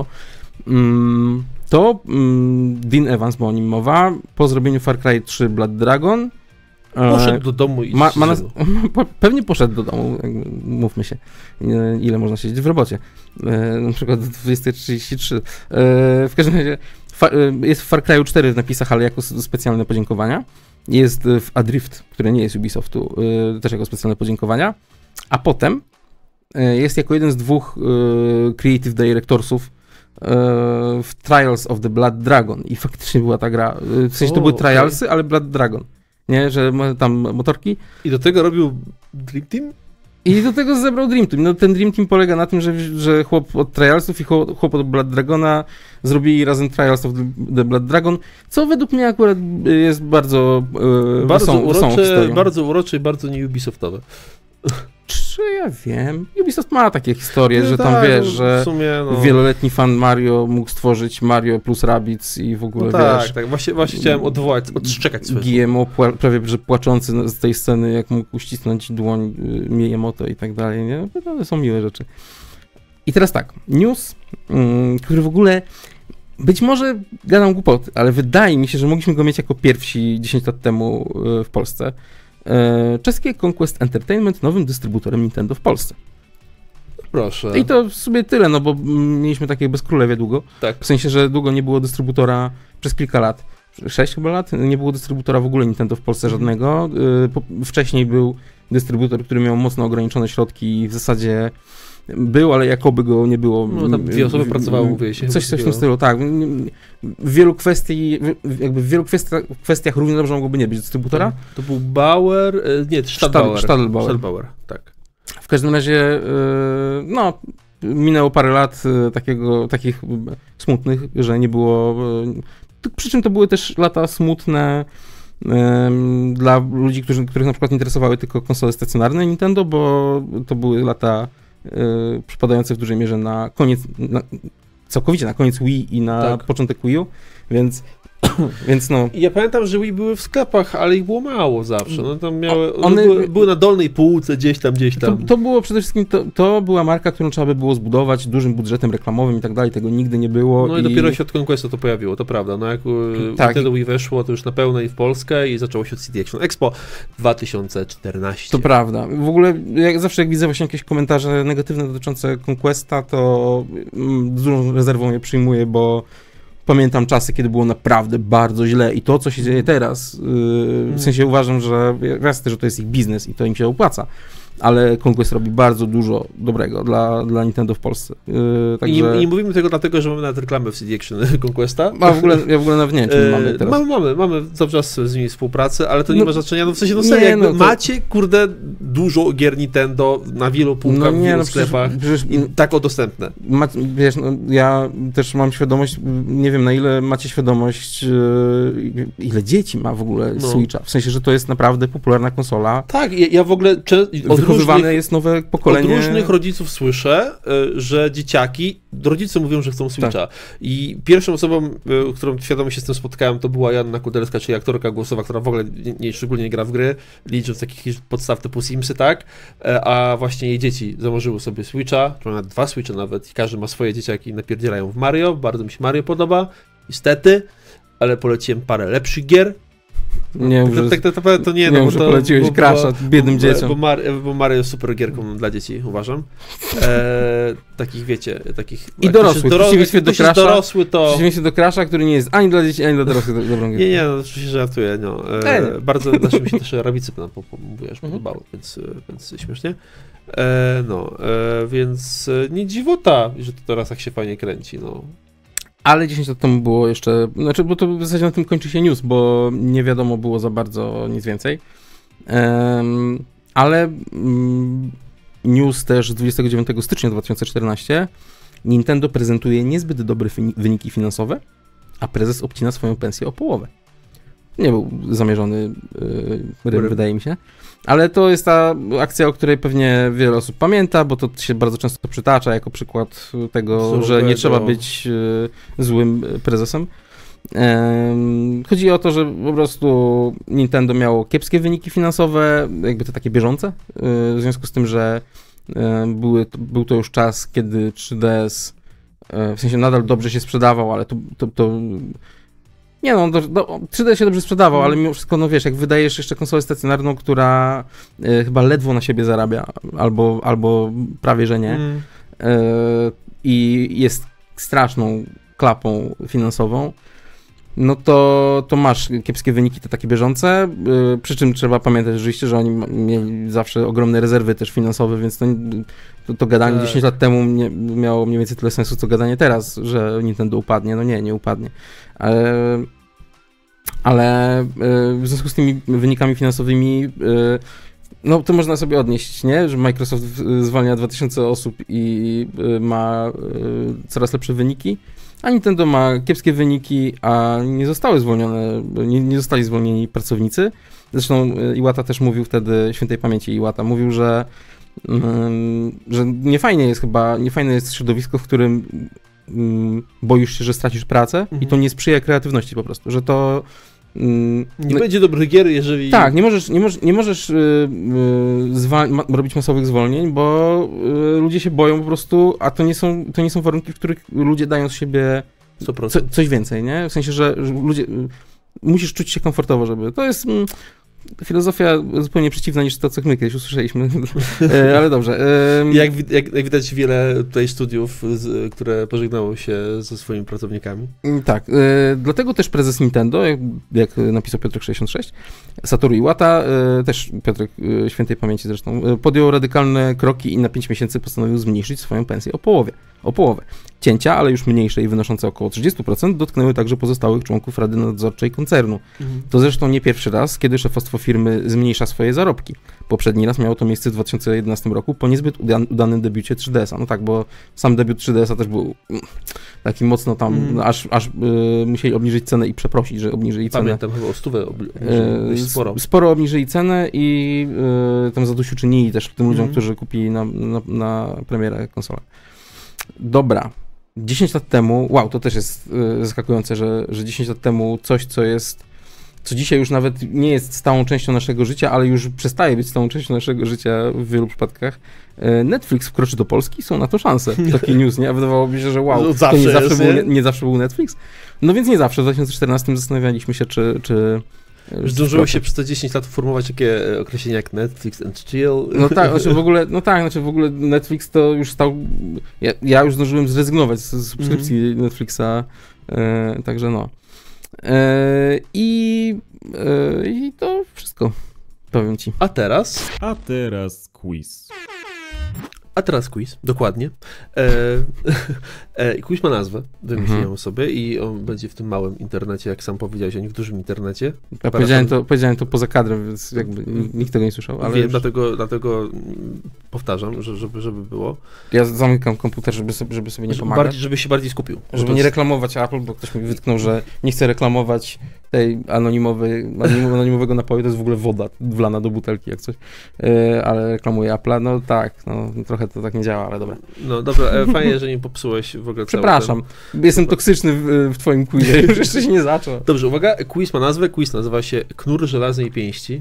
To Dean Evans, bo o nim mowa, po zrobieniu Far Cry 3 Blood Dragon poszedł do domu i pewnie poszedł do domu, mówmy się, ile można siedzieć w robocie, na przykład 20:33. W każdym razie jest w Far Cry 4 w napisach, ale jako specjalne podziękowania. Jest w Adrift, które nie jest Ubisoftu, też jako specjalne podziękowania, a potem jest jako jeden z 2 creative directorsów w Trials of the Blood Dragon i faktycznie była ta gra, w sensie to były Trialsy, ale Blood Dragon, nie, że tam motorki. I do tego robił Dream Team? I do tego zebrał Dream Team. No ten Dream Team polega na tym, że chłop od Trialsów i chłop od Blood Dragona zrobili razem Trials of the Blood Dragon, co według mnie akurat jest bardzo bardzo urocze i bardzo nie Ubisoftowe. Czy ja wiem? Ubisoft ma takie historie, No że tak, tam wiesz, no, że w sumie, no. wieloletni fan Mario mógł stworzyć Mario plus Rabbids i w ogóle No tak, wiesz... tak, właśnie chciałem odszczekać swoje. Guillermo prawie że płaczący z tej sceny, jak mógł uścisnąć dłoń Miyamoto i tak dalej, nie? To są miłe rzeczy. I teraz tak, news, który w ogóle być może gadam głupoty, ale wydaje mi się, że mogliśmy go mieć jako pierwsi 10 lat temu w Polsce. Czeskie Conquest Entertainment nowym dystrybutorem Nintendo w Polsce. Proszę. I to w sumie tyle, no bo mieliśmy takie bezkrólewie długo. Tak. W sensie, że długo nie było dystrybutora przez kilka lat. 6 chyba lat? Nie było dystrybutora w ogóle Nintendo w Polsce żadnego. Wcześniej był dystrybutor, który miał mocno ograniczone środki i w zasadzie był, ale jakoby go nie było. No tam 2 osoby pracowały, mówię się. Coś w tym stylu, tak. W wielu kwestiach równie dobrze mogłoby nie być dystrybutora. To był Bauer, nie, Stadelbauer, tak. W każdym razie, no, minęło parę lat takich smutnych, że nie było... Przy czym to były też lata smutne dla ludzi, których na przykład interesowały tylko konsole stacjonarne Nintendo, bo to były lata przypadające w dużej mierze na koniec, całkowicie na koniec Wii i na początek Wii U, więc no... Ja pamiętam, że Wii były w sklepach, ale ich było mało zawsze. No tam były na dolnej półce, gdzieś tam. To było przede wszystkim, to była marka, którą trzeba by było zbudować dużym budżetem reklamowym i tak dalej, tego nigdy nie było. No i dopiero się od Conquesta to pojawiło, to prawda. No jak Nintendo Wii weszło, to już na pełnej w Polskę i zaczęło się od CD Action Expo 2014. To prawda. W ogóle zawsze jak widzę właśnie jakieś komentarze negatywne dotyczące Conquesta, to z dużą rezerwą je przyjmuję, bo pamiętam czasy, kiedy było naprawdę bardzo źle i to, co się dzieje teraz, w sensie uważam, że jasne, że to jest ich biznes i to im się opłaca, ale Conquest robi bardzo dużo dobrego dla Nintendo w Polsce. Także... I nie mówimy tego dlatego, że mamy nawet reklamę w CD Action Conquesta. Ja w ogóle nawet nie wiem, czy mamy teraz. Mamy cały czas z nimi współpracę, ale to nie ma znaczenia. No w sensie, serio, macie, kurde, dużo gier Nintendo na wielu półkach, w wielu sklepach, tak dostępne. Wiesz, ja też mam świadomość, nie wiem na ile macie świadomość, ile dzieci ma w ogóle Switcha. W sensie, że to jest naprawdę popularna konsola. Tak, ja w ogóle wychowywane jest nowe pokolenie. Od różnych rodziców słyszę, że dzieciaki, rodzice mówią, że chcą Switcha. Tak. I pierwszą osobą, którą świadomie się z tym spotkałem, to była Joanna Kudelska, czyli aktorka głosowa, która w ogóle szczególnie nie gra w gry, licząc takich podstaw typu Simsy, tak? A właśnie jej dzieci założyły sobie Switcha, czy nawet 2 Switche nawet, i każdy ma swoje dzieciaki i napierdzielają w Mario. Bardzo mi się Mario podoba, niestety, ale poleciłem parę lepszych gier. Nie, to nie, no, że poleciłeś Crasha biednym dzieciom. Bo Mario jest super gierką dla dzieci, uważam. Takich, wiecie, takich... I dorosłych. Przeciwieństwie do Crasha, dorosły to... Przeciwieństwie do Crasha, który nie jest ani dla dzieci, ani dla dorosłych dobrą gierką. Nie, no oczywiście żartuję, no. Bardzo, znaczy mi się też Rabicy mówisz, podobało, więc śmiesznie. Więc nie dziwota, że to teraz tak się fajnie kręci, no. Ale 10 lat temu było jeszcze, znaczy, bo to w zasadzie na tym kończy się news, bo nie wiadomo było za bardzo nic więcej. Ale news też z 29 stycznia 2014. Nintendo prezentuje niezbyt dobre wyniki finansowe, a prezes obcina swoją pensję o połowę. Nie był zamierzony rym, wydaje mi się. Ale to jest ta akcja, o której pewnie wiele osób pamięta, bo to się bardzo często przytacza jako przykład tego, że nie trzeba być złym prezesem. Chodzi o to, że po prostu Nintendo miało kiepskie wyniki finansowe, jakby te takie bieżące, w związku z tym, że był to już czas, kiedy 3DS w sensie nadal dobrze się sprzedawał, ale to nie no, 3D się dobrze sprzedawał, ale mimo wszystko, no wiesz, jak wydajesz jeszcze konsolę stacjonarną, która chyba ledwo na siebie zarabia, albo prawie, że nie, i jest straszną klapą finansową, no to masz kiepskie wyniki, te takie bieżące, przy czym trzeba pamiętać rzeczywiście, że oni mieli zawsze ogromne rezerwy też finansowe, więc to gadanie 10 lat temu miało mniej więcej tyle sensu, co gadanie teraz, że Nintendo upadnie. No nie upadnie. Ale w związku z tymi wynikami finansowymi No to można sobie odnieść, nie? Że Microsoft zwalnia 2000 osób i ma coraz lepsze wyniki, a Nintendo ma kiepskie wyniki, a nie zostały zwolnione, nie zostali zwolnieni pracownicy. Zresztą Iwata też mówił wtedy, świętej pamięci Iwata, mówił, że niefajne jest środowisko, w którym boisz się, że stracisz pracę i to nie sprzyja kreatywności po prostu, że to... Nie będzie dobrych gier, jeżeli... Tak, nie możesz robić masowych zwolnień, bo ludzie się boją po prostu, a to nie są warunki, w których ludzie dają z siebie coś więcej, nie? W sensie, że ludzie... Musisz czuć się komfortowo, żeby... To jest... Filozofia zupełnie przeciwna niż to, co my kiedyś usłyszeliśmy, ale dobrze. Jak widać, wiele tutaj studiów, które pożegnało się ze swoimi pracownikami. Tak, dlatego też prezes Nintendo, jak napisał Piotrek 66, Satoru Iwata, też Piotrek świętej pamięci zresztą, podjął radykalne kroki i na 5 miesięcy postanowił zmniejszyć swoją pensję o połowę. Cięcia, ale już mniejsze i wynoszące około 30%, dotknęły także pozostałych członków Rady Nadzorczej koncernu. To zresztą nie pierwszy raz, kiedy szefostwo firmy zmniejsza swoje zarobki. Poprzedni raz miało to miejsce w 2011 roku po niezbyt udanym debiucie 3DS-a. No tak, bo sam debiut 3DS-a też był taki mocno tam, aż musieli obniżyć cenę i przeprosić, że obniżyli cenę. Pamiętam, chyba o 100 sporo. Sporo obniżyli cenę i tam zadośćuczynili też tym ludziom, którzy kupili na premierę konsolę. Dobra. 10 lat temu, wow, to też jest zaskakujące, że 10 lat temu coś, co dzisiaj już nawet nie jest stałą częścią naszego życia, ale już przestaje być stałą częścią naszego życia w wielu przypadkach. Netflix wkroczy do Polski, są na to szanse. Taki news, nie? A wydawałoby się, że wow, no, to nie zawsze był Netflix. No więc nie zawsze. W 2014 zastanawialiśmy się, czy zdążyło się przez te 10 lat formować takie określenia jak Netflix and chill. No tak, w ogóle Netflix to już stał... Ja już zdążyłem zrezygnować z subskrypcji Netflixa, także no. I to wszystko, powiem ci. A teraz quiz. A teraz quiz, dokładnie. Quiz ma nazwę, wymyśliłem sobie i on będzie w tym małym internecie, jak sam powiedziałeś, a nie w dużym internecie. Ja powiedziałem to poza kadrem, więc jakby nikt tego nie słyszał. Ale wiem, dlatego powtarzam, żeby było. Ja zamykam komputer, żeby sobie nie pomagać. Żeby się bardziej skupił. Żeby nie reklamować Apple, bo ktoś mi wytknął, że nie chce reklamować tej anonimowego napoju, to jest w ogóle woda wlana do butelki, jak coś, ale reklamuje Apple'a, no tak, no trochę to tak nie działa, ale dobra. No dobra, fajnie, że nie popsułeś w ogóle Przepraszam, jestem toksyczny w twoim quizie, już jeszcze się nie zaczął. Dobrze, uwaga, quiz ma nazwę, quiz nazywa się Knur żelaznej pięści.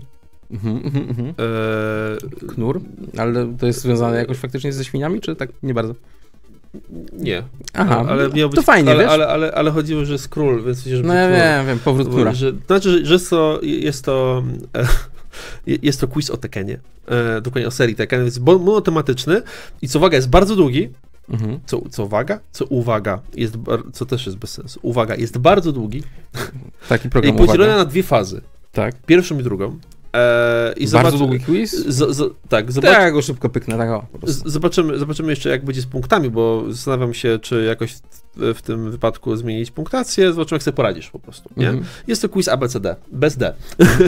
Knur? Ale to jest związane jakoś faktycznie ze świniami, czy tak nie bardzo? Nie. Aha, ale miał być, to fajnie, wiesz? Ale chodziło, że jest król, więc myślę, że... No ja wiem, powrót króla. Jest to quiz o Tekkenie, dokładnie o serii Tekken, więc monotematyczny i co uwaga, jest bardzo długi. Co też jest bez sensu. Uwaga, jest bardzo długi. Taki program, i podzielona na dwie fazy. Tak. Pierwszą i drugą. Bardzo długi quiz? Tak, ja go szybko pyknę, tak o. Zobaczymy jeszcze, jak będzie z punktami, bo zastanawiam się, czy jakoś w tym wypadku zmienić punktację. Zobaczymy, jak sobie poradzisz po prostu. Nie? Jest to quiz ABCD, bez D.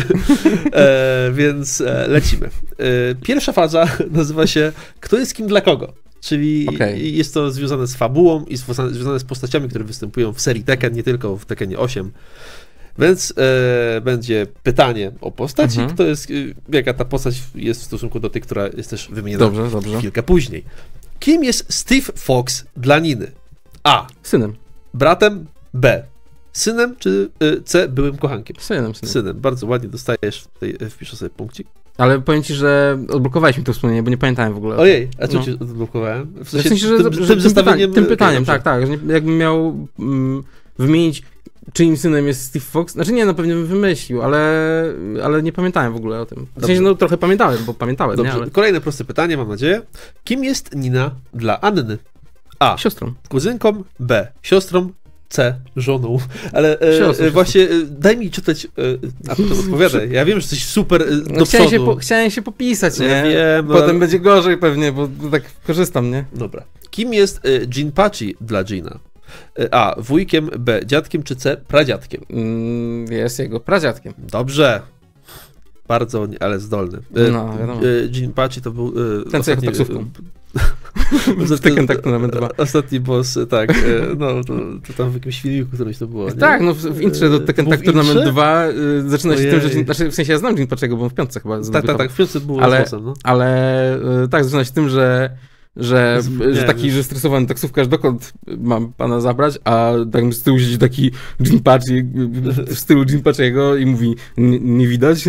Więc lecimy. Pierwsza faza nazywa się Kto jest kim dla kogo? Czyli jest to związane z fabułą i związane z postaciami, które występują w serii Tekken, nie tylko w Tekkenie 8. Więc będzie pytanie o postaci, jaka ta postać jest w stosunku do tej, która jest też wymieniona chwilkę później. Kim jest Steve Fox dla Niny? A. Synem. Bratem. B. Synem czy C. Byłym kochankiem? Synem. Bardzo ładnie dostajesz, tutaj wpiszę sobie punkcik. Ale powiem ci, że odblokowałeś mi to wspomnienie, bo nie pamiętałem w ogóle. Ojej, a co ci odblokowałem? W sensie, że tym pytaniem, tak, że jakbym miał wymienić, czyim synem jest Steve Fox. Znaczy nie, no pewnie bym wymyślił, ale nie pamiętałem w ogóle o tym. W sensie, no trochę pamiętałem, bo pamiętałem. Dobrze. Nie, ale... Kolejne proste pytanie, mam nadzieję. Kim jest Nina dla Anny? A. Siostrą. Kuzynką. B. Siostrą. C. Żoną. Ale właśnie daj mi czytać, a potem odpowiadaj. Ja wiem, że jesteś super do przodu. Chciałem się popisać, nie? Ja wiem, potem będzie gorzej pewnie, bo tak korzystam, nie? Dobra. Kim jest Jinpachi dla Gina? A. Wujkiem, B. Dziadkiem, czy C. Pradziadkiem? Jest jego pradziadkiem. Dobrze. Bardzo, ale zdolny. No, wiadomo. Jinpachi to był... Ten, co jechał taksówką. W Tekken Tag Tournament 2. Ostatni boss, tak. To tam w jakimś filmiku którymś to było, nie? Tak, no w intrze do Tekken Tag Tournament 2 zaczyna się tym, że... Znaczy, w sensie ja znam Jinpachiego, bo w piątce chyba. Tak, w piątce był bossem, no. Ale tak, zaczyna się tym, że taki stresowany taksówkarz, dokąd mam pana zabrać, a tak z tyłu siedzi taki Jinpachi w stylu Jinpachiego i mówi, nie widać?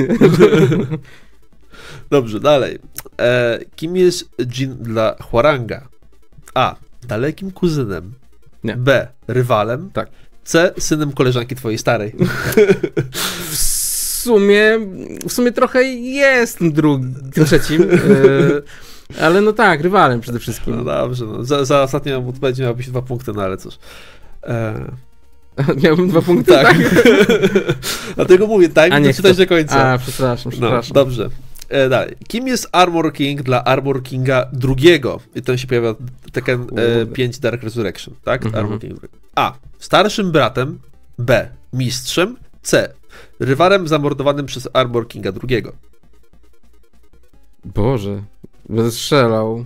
Dobrze, dalej. Kim jest Jin dla Hwoaranga? A. Dalekim kuzynem. Nie. B. Rywalem. Tak. C. Synem koleżanki twojej starej. W sumie trochę jest tym trzecim. Ale no tak, rywalem przede wszystkim. No dobrze, no. Za ostatnią odpowiedź miałbyś 2 punkty, no ale cóż. Miałbym 2 punkty, tak? Dlatego mówię, daj mi doczytać do końca. Przepraszam. No, dobrze. Dalej. Kim jest Armor King dla Armor Kinga II? I ten się pojawia Tekken 5 Dark Resurrection, tak? Armor King II. A. Starszym bratem. B. Mistrzem. C. Rywalem zamordowanym przez Armor Kinga II. Boże. Będę strzelał.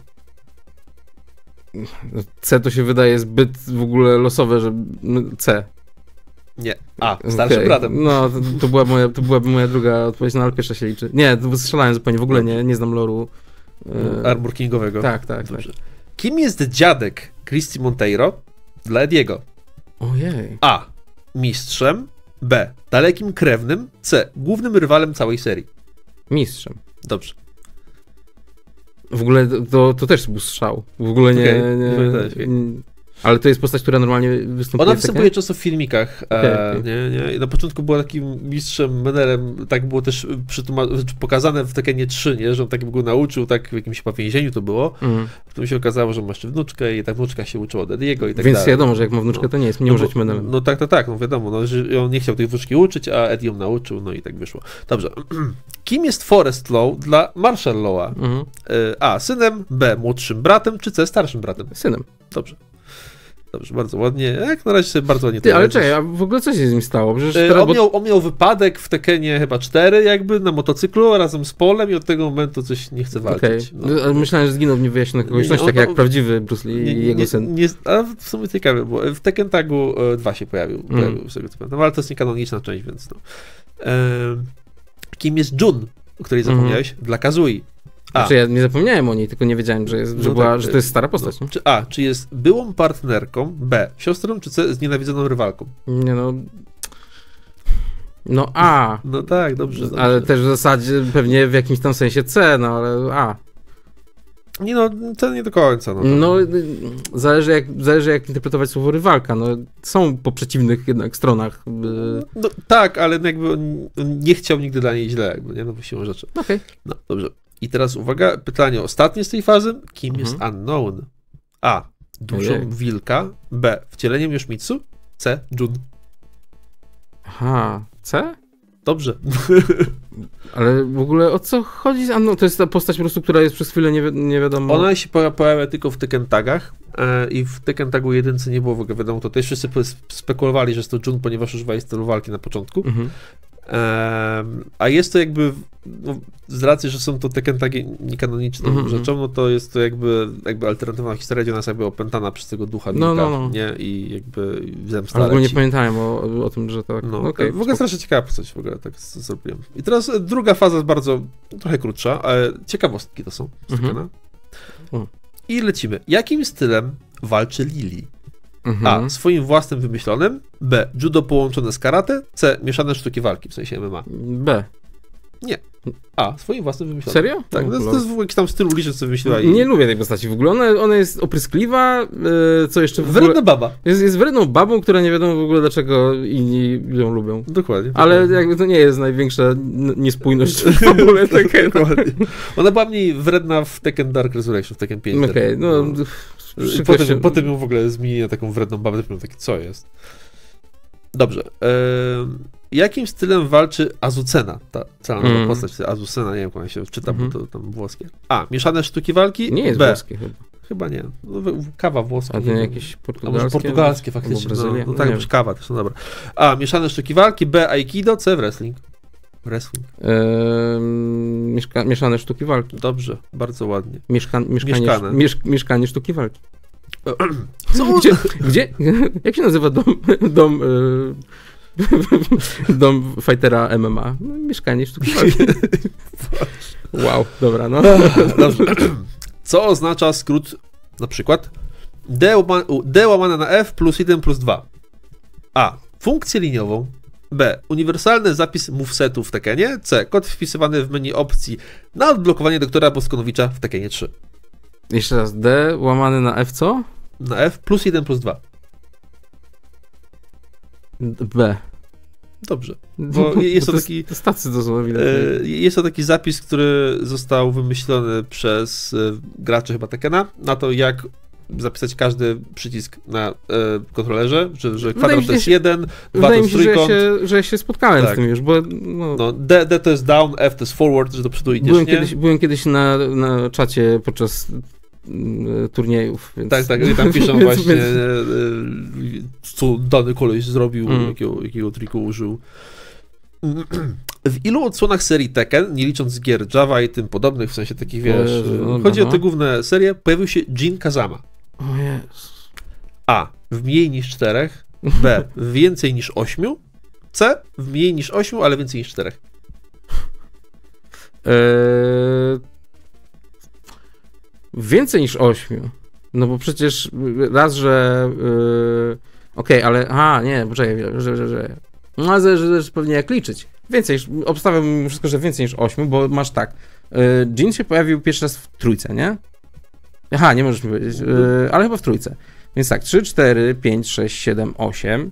C to się wydaje zbyt w ogóle losowe, że... C. Nie. A. Starszym bratem. No, to byłaby moja druga odpowiedź, no ale pierwsza się liczy. Nie, to strzelałem zupełnie, w ogóle nie znam loru. Armor Kingowego. Tak. Dobrze. Kim jest dziadek Christy Monteiro dla Ediego? Ojej. A. Mistrzem. B. Dalekim krewnym. C. Głównym rywalem całej serii. Mistrzem. Dobrze. W ogóle to też był strzał. W ogóle nie... Ale to jest postać, która normalnie występuje Ona występuje często w filmikach. Nie. Na początku była takim mistrzem, menerem, tak było też pokazane w Tekkenie 3, nie? Że on tak go nauczył, tak w jakimś chyba więzieniu to było. Potem się okazało, że ma jeszcze wnuczkę i ta wnuczka się uczyła od Ediego i tak Więc dalej. wiadomo, że jak ma wnuczkę, to nie jest, nie może być menerem. No tak, no wiadomo, no, że on nie chciał tej wnuczki uczyć, a Eddie ją nauczył, no i tak wyszło. Dobrze. Kim jest Forest Law dla Marshall Lawa? A. Synem, B. Młodszym bratem, czy C. Starszym bratem? Synem. Dobrze, bardzo ładnie. Jak na razie sobie bardzo ładnie ale czekaj, a w ogóle co się z nim stało? Przecież on miał wypadek w Tekkenie chyba 4 jakby na motocyklu razem z Polem i od tego momentu coś nie chce walczyć. No. Myślałem, że zginął w niewyjaśnionych okolicznościach, tak jak prawdziwy Bruce Lee i jego syn. A w sumie ciekawe, bo w Tekken Tagu 2 się pojawił z tego co pamiętam, ale to jest niekanoniczna część, więc no. Kim jest Jun, o której zapomniałeś? Dla Kazui. Znaczy ja nie zapomniałem o niej, tylko nie wiedziałem, że to jest stara postać. No. Czy jest byłą partnerką, B. siostrą, czy C. znienawidzoną rywalką? Nie no A. No tak, dobrze. Ale też w zasadzie pewnie w jakimś tam sensie C, no ale A. Nie no, to nie do końca. No zależy jak interpretować słowo rywalka. No, są po przeciwnych jednak stronach. No, tak, ale jakby on nie chciał nigdy dla niej źle, jakby, nie? No, siłą rzeczy. Okej. No, dobrze. I teraz uwaga, pytanie ostatnie z tej fazy. Kim jest Unknown? A. Duszą wilka. B. Wcieleniem Yoshimitsu. C. Jun. Aha. C? Dobrze. Ale w ogóle o co chodzi? No, to jest ta postać po prostu, która jest przez chwilę nie wiadomo. Ona się pojawia tylko w Tekken Tagach i w Tekken Tagu 1 nie było w ogóle wiadomo. To też wszyscy spekulowali, że jest to Jun, ponieważ używali stylu walki na początku. A jest to jakby, no, z racji, że są to Tekken Tagi niekanoniczną rzeczą, no to jest to jakby alternatywna historia, gdzie ona jest jakby opętana przez tego ducha wilka, nie? I jakby zemsta ale w ogóle nie pamiętałem o tym, że tak. No, okay, w ogóle strasznie ciekawa postać, w ogóle tak zrobiłem. I teraz druga faza jest bardzo, trochę krótsza, ale ciekawostki to są z Tekkena. I lecimy. Jakim stylem walczy Lili? A. Swoim własnym wymyślonym. B. Judo połączone z karate. C. Mieszane sztuki walki, w sensie MMA. B. Nie. A. Swoim własnym wymyślonym. Serio? Tak, to jest w ogóle jakiś tam styl uliczny, co wymyśliła. Nie lubię tej postaci w ogóle. Ona jest opryskliwa, co jeszcze w ogóle... Wredna baba. Jest wredną babą, która nie wiadomo w ogóle dlaczego inni ją lubią. Dokładnie. Ale jakby to nie jest największa niespójność w ogóle Tekken. Ona była mniej wredna w Tekken Dark Resurrection, w Tekken 5. Okej, no... Potem ją w ogóle zmienili na taką wredną babę, taki co jest? Dobrze. Jakim stylem walczy Azucena? Ta cała nowa postać, Azucena, nie wiem, jak ona się czyta, bo to tam włoskie. A. Mieszane sztuki walki? Nie jest B. włoskie chyba. Chyba nie. No, kawa włoska. A to nie jakieś portugalskie? A może portugalskie faktycznie. No tak, już kawa też, no dobra. A. Mieszane sztuki walki. B. Aikido. C. Wrestling. Wrestling. Mieszane sztuki walki. Dobrze, bardzo ładnie. Mieszkanie sztuki walki. Co? Gdzie? Jak się nazywa dom fightera MMA? No, mieszkanie sztuki walki. Wow, dobra, no. Dobrze. Co oznacza skrót, na przykład D łamane na F plus 1 plus 2? A. Funkcję liniową. B. Uniwersalny zapis movesetu w Tekkenie. C. Kod wpisywany w menu opcji na odblokowanie doktora Boskonowicza w Tekkenie 3. Jeszcze raz. D łamane na F co? Na F plus 1 plus 2. B. Dobrze. Bo jest to taki... To stacy to są ewidentnie. Jest to taki zapis, który został wymyślony przez graczy chyba Tekkena na to, jak zapisać każdy przycisk na kontrolerze, że kwadrat to jest 1, 2 to jest trójkąt. Że ja się spotkałem z tym już, bo... No, D to jest down, F to jest forward, że do przodu idziesz, byłem kiedyś na czacie podczas turniejów. Więc... Tak, i tam piszą właśnie, co dany koleś zrobił, jakiego triku użył. W ilu odsłonach serii Tekken, nie licząc gier Java i tym podobnych, w sensie takich, wiesz, chodzi o te główne serie, pojawił się Jin Kazama? O Jezus. A. W mniej niż 4. B. W więcej niż 8. C. W mniej niż 8, ale więcej niż 4. Więcej niż 8. No bo przecież raz, że... Okej, ale... nie, poczekaj, że... No, że pewnie jak liczyć. Więcej, obstawiam mimo wszystko, że więcej niż 8, bo masz tak. Jin się pojawił pierwszy raz w trójce, nie? Nie możesz mi powiedzieć, ale chyba w trójce. Więc tak, 3, 4, 5, 6, 7, 8.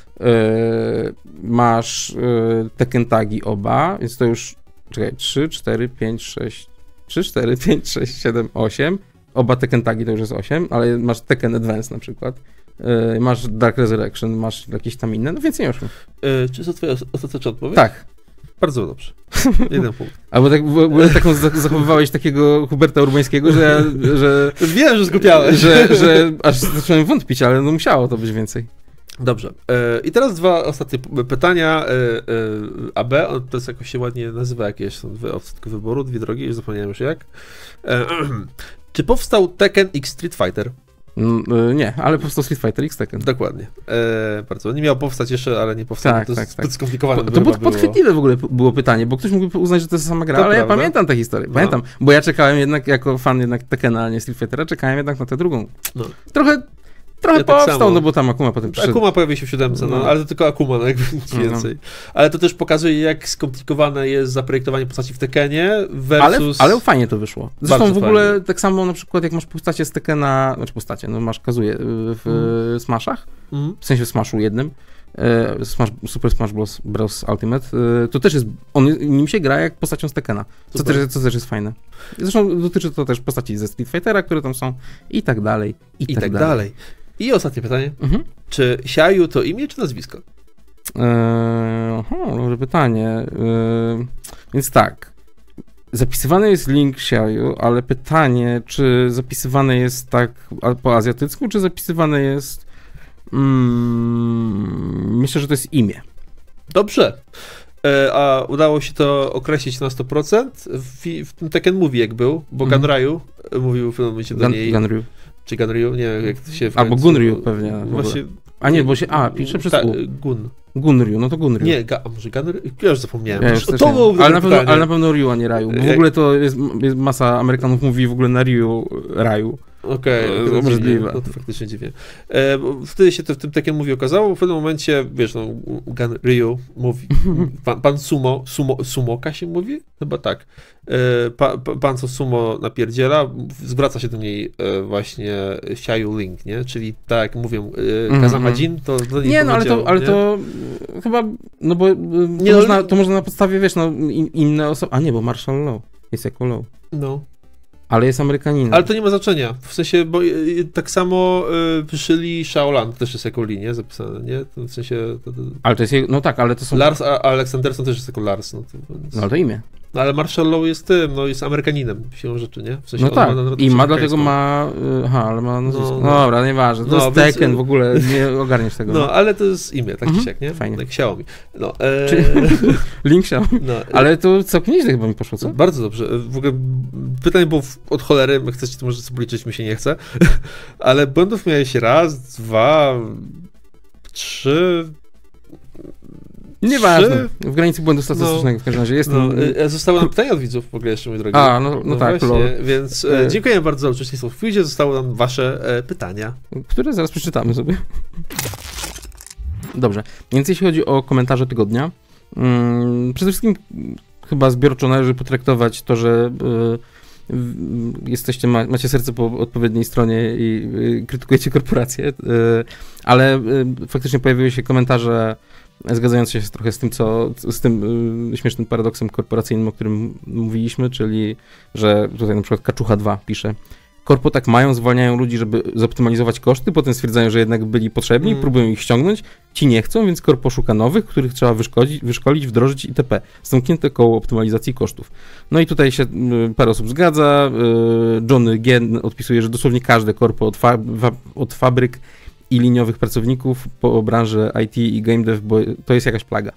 Masz Tekken Tagi oba, więc to już... Czekaj, 3, 4, 5, 6... 3, 4, 5, 6, 7, 8. Oba Tekken Tagi to już jest 8, ale masz Tekken Advance na przykład. Masz Dark Resurrection, masz jakieś tam inne, no więcej nie 8. Czy to twoja ostateczna odpowiedź? Tak. Bardzo dobrze. 1 punkt. Albo tak w ogóle taką zachowywałeś takiego Huberta Urbańskiego, że wiem, że zgubiałeś. Że aż zacząłem wątpić, ale no musiało to być więcej. Dobrze. I teraz 2 ostatnie pytania. AB, to jest jakoś się ładnie nazywa, jakieś są 2 opcje wyboru, 2 drogi, już zapomniałem już jak. Czy powstał Tekken X Street Fighter? Nie, ale powstał Street Fighter X Tekken. Dokładnie. Bardzo. Nie miał powstać jeszcze, ale nie powstał. To jest zbyt skomplikowane. To podchwytliwe w ogóle było pytanie, bo ktoś mógłby uznać, że to jest sama gra, ale prawda? Ja pamiętam tę historię. Pamiętam, bo ja czekałem jednak, jako fan jednak Tekkena, a nie Street Fightera, czekałem jednak na tę drugą. No. Trochę powstał, tak, no bo tam Akuma potem przyszedł. Akuma pojawił się w 7, ale to tylko Akuma, no jakby nic więcej. Ale to też pokazuje, jak skomplikowane jest zaprojektowanie postaci w Tekkenie versus... Ale fajnie to wyszło. Zresztą w ogóle tak samo na przykład, jak masz postacie z Tekkena, masz Kazuję w Smashach, w sensie w Smashu jednym, Super Smash Bros. Ultimate, to też jest, nim się gra jak postacią z Tekkena, co też jest fajne. Zresztą dotyczy to też postaci ze Street Fightera, które tam są i tak dalej, i tak dalej. I ostatnie pytanie. Czy Xiaoyu to imię, czy nazwisko? Dobre pytanie. Więc tak. Zapisywany jest link Xiaoyu, ale pytanie, czy zapisywane jest tak po azjatycku, czy zapisywane jest... myślę, że to jest imię. Dobrze. A udało się to określić na 100%. W tym Tekken Movie jak był, bo Ganryu mówił w pewnym momencie do niej... Ganryu. Czy Ganryu? Nie wiem, jak to się w końcu... Albo Gunryu pewnie. Właśnie... A nie, bo się... pisze przez U. Gunryu, no to Gunryu. Nie, a może Ganryu? Ja już zapomniałem. Ale na pewno Ryu, a nie Raju. Bo w ogóle to jest masa Amerykanów mówi w ogóle na Raju. Okej, możliwe. No to faktycznie dziwnie. Wtedy się to w tym Tekken Movie okazało, w pewnym momencie, wiesz, no, Ryu mówi, pan Sumoka się mówi? Chyba tak. Pan co Sumo napierdziela, zwraca się do niej właśnie Xiaoyu Link, nie? Czyli tak jak mówią, Kazama Jin, to nie, no ale to chyba, no bo to można na podstawie, wiesz, no inne osoby, a nie, bo Marshall Law jest jako Law. No. Ale jest Amerykaninem. Ale to nie ma znaczenia. W sensie, bo tak samo Shili Shaolan też jest jako Li, nie? Zapisane, nie? To w sensie... Ale to jest, no tak, ale to są... Lars Aleksanderson też jest jako Lars. No, ale to imię. No ale Marshall Law jest tym, no jest Amerykaninem, siłą rzeczy, nie? W sensie no tak, i ma dlatego ma, ale ma nazwisko. No dobra, nieważne, to jest Tekken, w ogóle nie ogarniesz tego. No, ale to jest imię, tak czy siak, nie? Fajnie. Jak Xiaomi. No, Link Xiaomi. No, ale to całkiem nieźle chyba mi poszło, co? Bardzo dobrze. W ogóle pytanie było od cholery, jak chcecie, to możecie sobie policzyć, mi się nie chce. Ale błędów miałeś raz, 2, 3... Nieważne. W granicy błędu statystycznego w każdym razie jest. Zostało nam pytania od widzów w ogóle jeszcze, mój drogi. No tak, właśnie, więc dziękuję bardzo za uczestnictwo w quizie. Zostały nam wasze pytania. Które zaraz przeczytamy sobie. Dobrze, więc jeśli chodzi o komentarze tygodnia, przede wszystkim chyba zbiorczo należy potraktować to, że macie serce po odpowiedniej stronie i krytykujecie korporacje, ale faktycznie pojawiły się komentarze zgadzające się trochę z tym śmiesznym paradoksem korporacyjnym, o którym mówiliśmy, czyli, że tutaj na przykład Kaczucha 2 pisze: korpo tak mają, zwalniają ludzi, żeby zoptymalizować koszty, potem stwierdzają, że jednak byli potrzebni, próbują ich ściągnąć, ci nie chcą, więc korpo szuka nowych, których trzeba wyszkolić, wdrożyć itp. Zamknięte koło optymalizacji kosztów. No i tutaj się parę osób zgadza. Johnny G. odpisuje, że dosłownie każde korpo od fabryk i liniowych pracowników po branży IT i game dev, bo to jest jakaś plaga.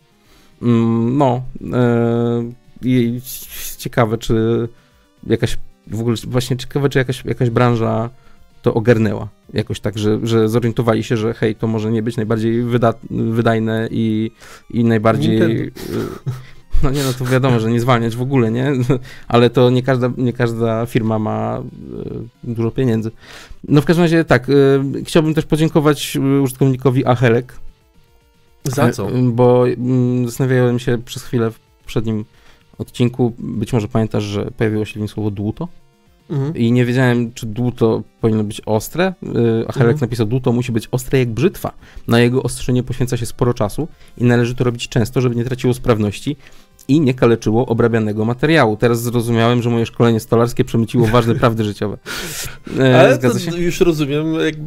I ciekawe, czy jakaś branża to ogarnęła. Jakoś tak, że zorientowali się, że hej, to może nie być najbardziej wydajne i najbardziej... No nie, no to wiadomo, że nie zwalniać w ogóle, nie? Ale to nie każda firma ma dużo pieniędzy. No w każdym razie tak, chciałbym też podziękować użytkownikowi Achelek. Za co? Bo zastanawiałem się przez chwilę w poprzednim odcinku, być może pamiętasz, że pojawiło się w nim słowo dłuto. I nie wiedziałem, czy dłuto powinno być ostre. Achelek napisał: dłuto musi być ostre jak brzytwa. Na jego ostrzenie poświęca się sporo czasu i należy to robić często, żeby nie traciło sprawności i nie kaleczyło obrabianego materiału. Teraz zrozumiałem, że moje szkolenie stolarskie przemyciło ważne prawdy życiowe. Ale to się? Już rozumiem,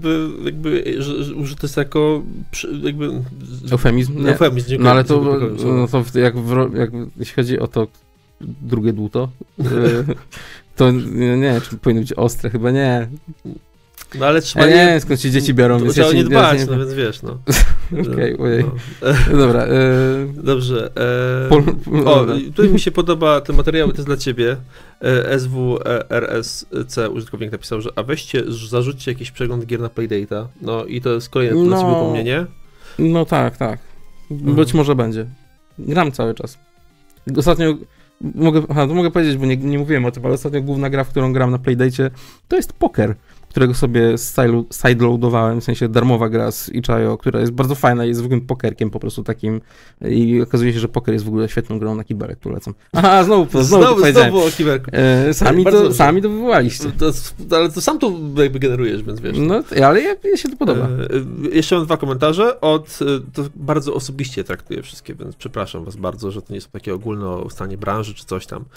że to jest jako eufemizm. Eufemizm, dziękuję. No ale to jeśli chodzi o to drugie dłuto, to nie, czy powinno być ostre? Chyba nie. No ale trzeba nie, skąd się dzieci biorą. Więc trzeba nie dbać, no więc wiesz, no. Okej, ojej. No. Dobra. Dobrze. Tutaj mi się podoba ten materiał, to jest dla ciebie. SWRSC użytkownik napisał, że a weźcie, zarzućcie jakiś przegląd gier na Playdate'a. No i to jest kolejne dla ciebie upomnienie. No tak. Być może będzie. Gram cały czas. Ostatnio mogę powiedzieć, bo nie mówiłem o tym, ale ostatnio główna gra, w którą gram na Playdate'cie, to jest poker, którego sobie sideloadowałem, w sensie darmowa gra z itch.io, która jest bardzo fajna i jest zwykłym pokerkiem po prostu takim i okazuje się, że poker jest w ogóle świetną grą na kibelek, tu lecą. Aha, znowu o kibelku. Sami to wywołaliście. Ale to sam to jakby generujesz, więc wiesz. No, ale ja się to podoba. Jeszcze mam 2 komentarze to bardzo osobiście traktuję wszystkie, więc przepraszam was bardzo, że to nie są takie ogólne o stanie branży czy coś tam.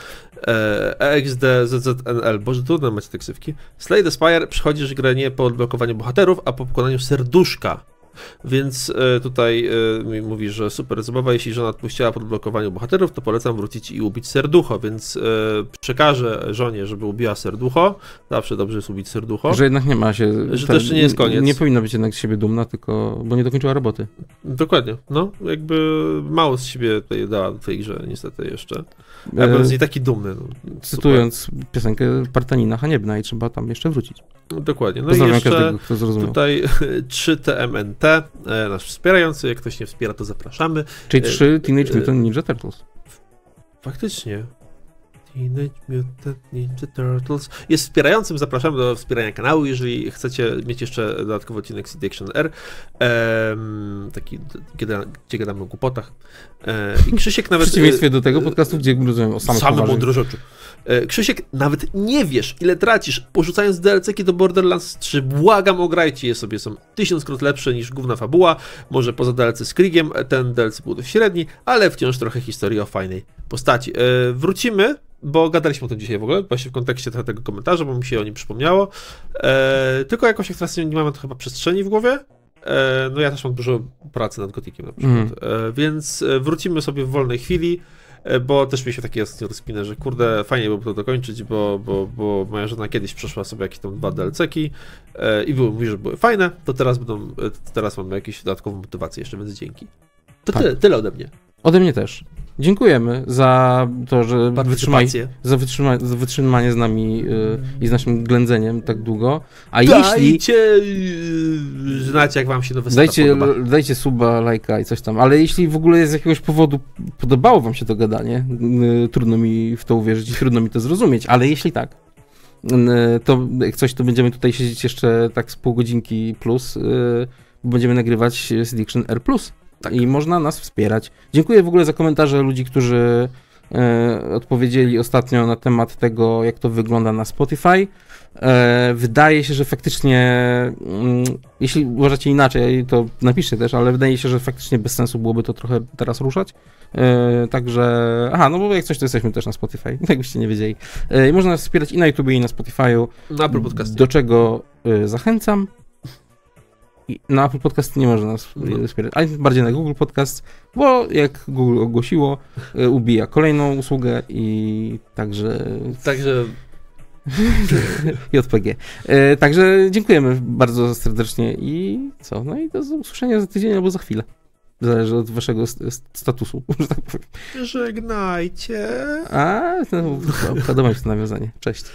EXDZZNL, boże, trudno macie te ksywki. Slay the Spire przychodzisz grę nie po odblokowaniu bohaterów, a po pokonaniu serduszka. Więc tutaj mówi, że super zabawa, jeśli żona odpuściła po odblokowaniu bohaterów, to polecam wrócić i ubić serducho, więc przekażę żonie, żeby ubiła serducho. Zawsze dobrze jest ubić serducho. Że jednak nie ma się... Że to jeszcze nie jest koniec. Nie powinna być jednak z siebie dumna, tylko... bo nie dokończyła roboty. Dokładnie. No, jakby mało z siebie tutaj dała w tej grze, niestety jeszcze. Ja byłem z niej taki dumny. No, cytując piosenkę Partanina Haniebna i trzeba tam jeszcze wrócić. Dokładnie. No pozdrawiam i jeszcze każdego, kto zrozumiał. Tutaj 3TMNT, nasz wspierający, jak ktoś nie wspiera, to zapraszamy. Czyli 3 Teenage Mutant Ninja Turtles. Faktycznie. Teenage Mutant Ninja Turtles. Jest wspierającym, zapraszamy do wspierania kanału, jeżeli chcecie mieć jeszcze dodatkowy odcinek CD Action R, taki, gdzie gadamy o głupotach. I Krzysiek nawet... W przeciwieństwie do tego podcastu, gdzie rozumiem o same mądre rzeczy. Krzysiek, nawet nie wiesz, ile tracisz, porzucając DLC-ki do Borderlands 3. Błagam, ograjcie je sobie, są 1000-krot lepsze niż główna fabuła. Może poza DLC z Kriegiem, ten DLC był dość średni, ale wciąż trochę historii o fajnej postaci. Wrócimy, bo gadaliśmy o tym dzisiaj w ogóle, właśnie w kontekście tego komentarza, bo mi się o nim przypomniało. Tylko jakoś jak teraz nie mamy to chyba przestrzeni w głowie. No ja też mam dużo pracy nad Gothikiem na przykład. Więc wrócimy sobie w wolnej chwili. bo też mi się takie ostatnio rozpinę, że kurde, fajnie byłoby to dokończyć, bo moja żona kiedyś przeszła sobie jakieś tam 2 DLC-ki i mówi, że były fajne, to teraz mamy jakąś dodatkową motywację jeszcze, więc dzięki. To Tak. tyle ode mnie. Ode mnie też. Dziękujemy za to, że za wytrzymanie z nami i z naszym ględzeniem tak długo. A Dajcie znać, jak wam się nowe setup podoba. Dajcie suba, lajka i coś tam, ale jeśli w ogóle z jakiegoś powodu podobało wam się to gadanie, trudno mi w to uwierzyć i trudno mi to zrozumieć, ale jeśli tak, to jak coś, to będziemy tutaj siedzieć jeszcze tak z pół godzinki plus, bo będziemy nagrywać Sediction R+. Tak. I można nas wspierać. Dziękuję w ogóle za komentarze ludzi, którzy odpowiedzieli ostatnio na temat tego, jak to wygląda na Spotify. Wydaje się, że faktycznie, jeśli uważacie inaczej, to napiszcie też, ale wydaje się, że faktycznie bez sensu byłoby to trochę teraz ruszać. Także, no bo jak coś, to jesteśmy też na Spotify, jakbyście nie wiedzieli. Można nas wspierać i na YouTube, i na Spotify'u. Na Apple Podcastie. Do czego zachęcam. I na Apple Podcast nie można nas wspierać, ale bardziej na Google Podcast, bo jak Google ogłosiło, ubija kolejną usługę i także JPG. Także dziękujemy bardzo serdecznie i co? No i do usłyszenia za tydzień albo za chwilę. Zależy od waszego statusu, że tak powiem. Żegnajcie. Podoba mi się to nawiązanie. Cześć.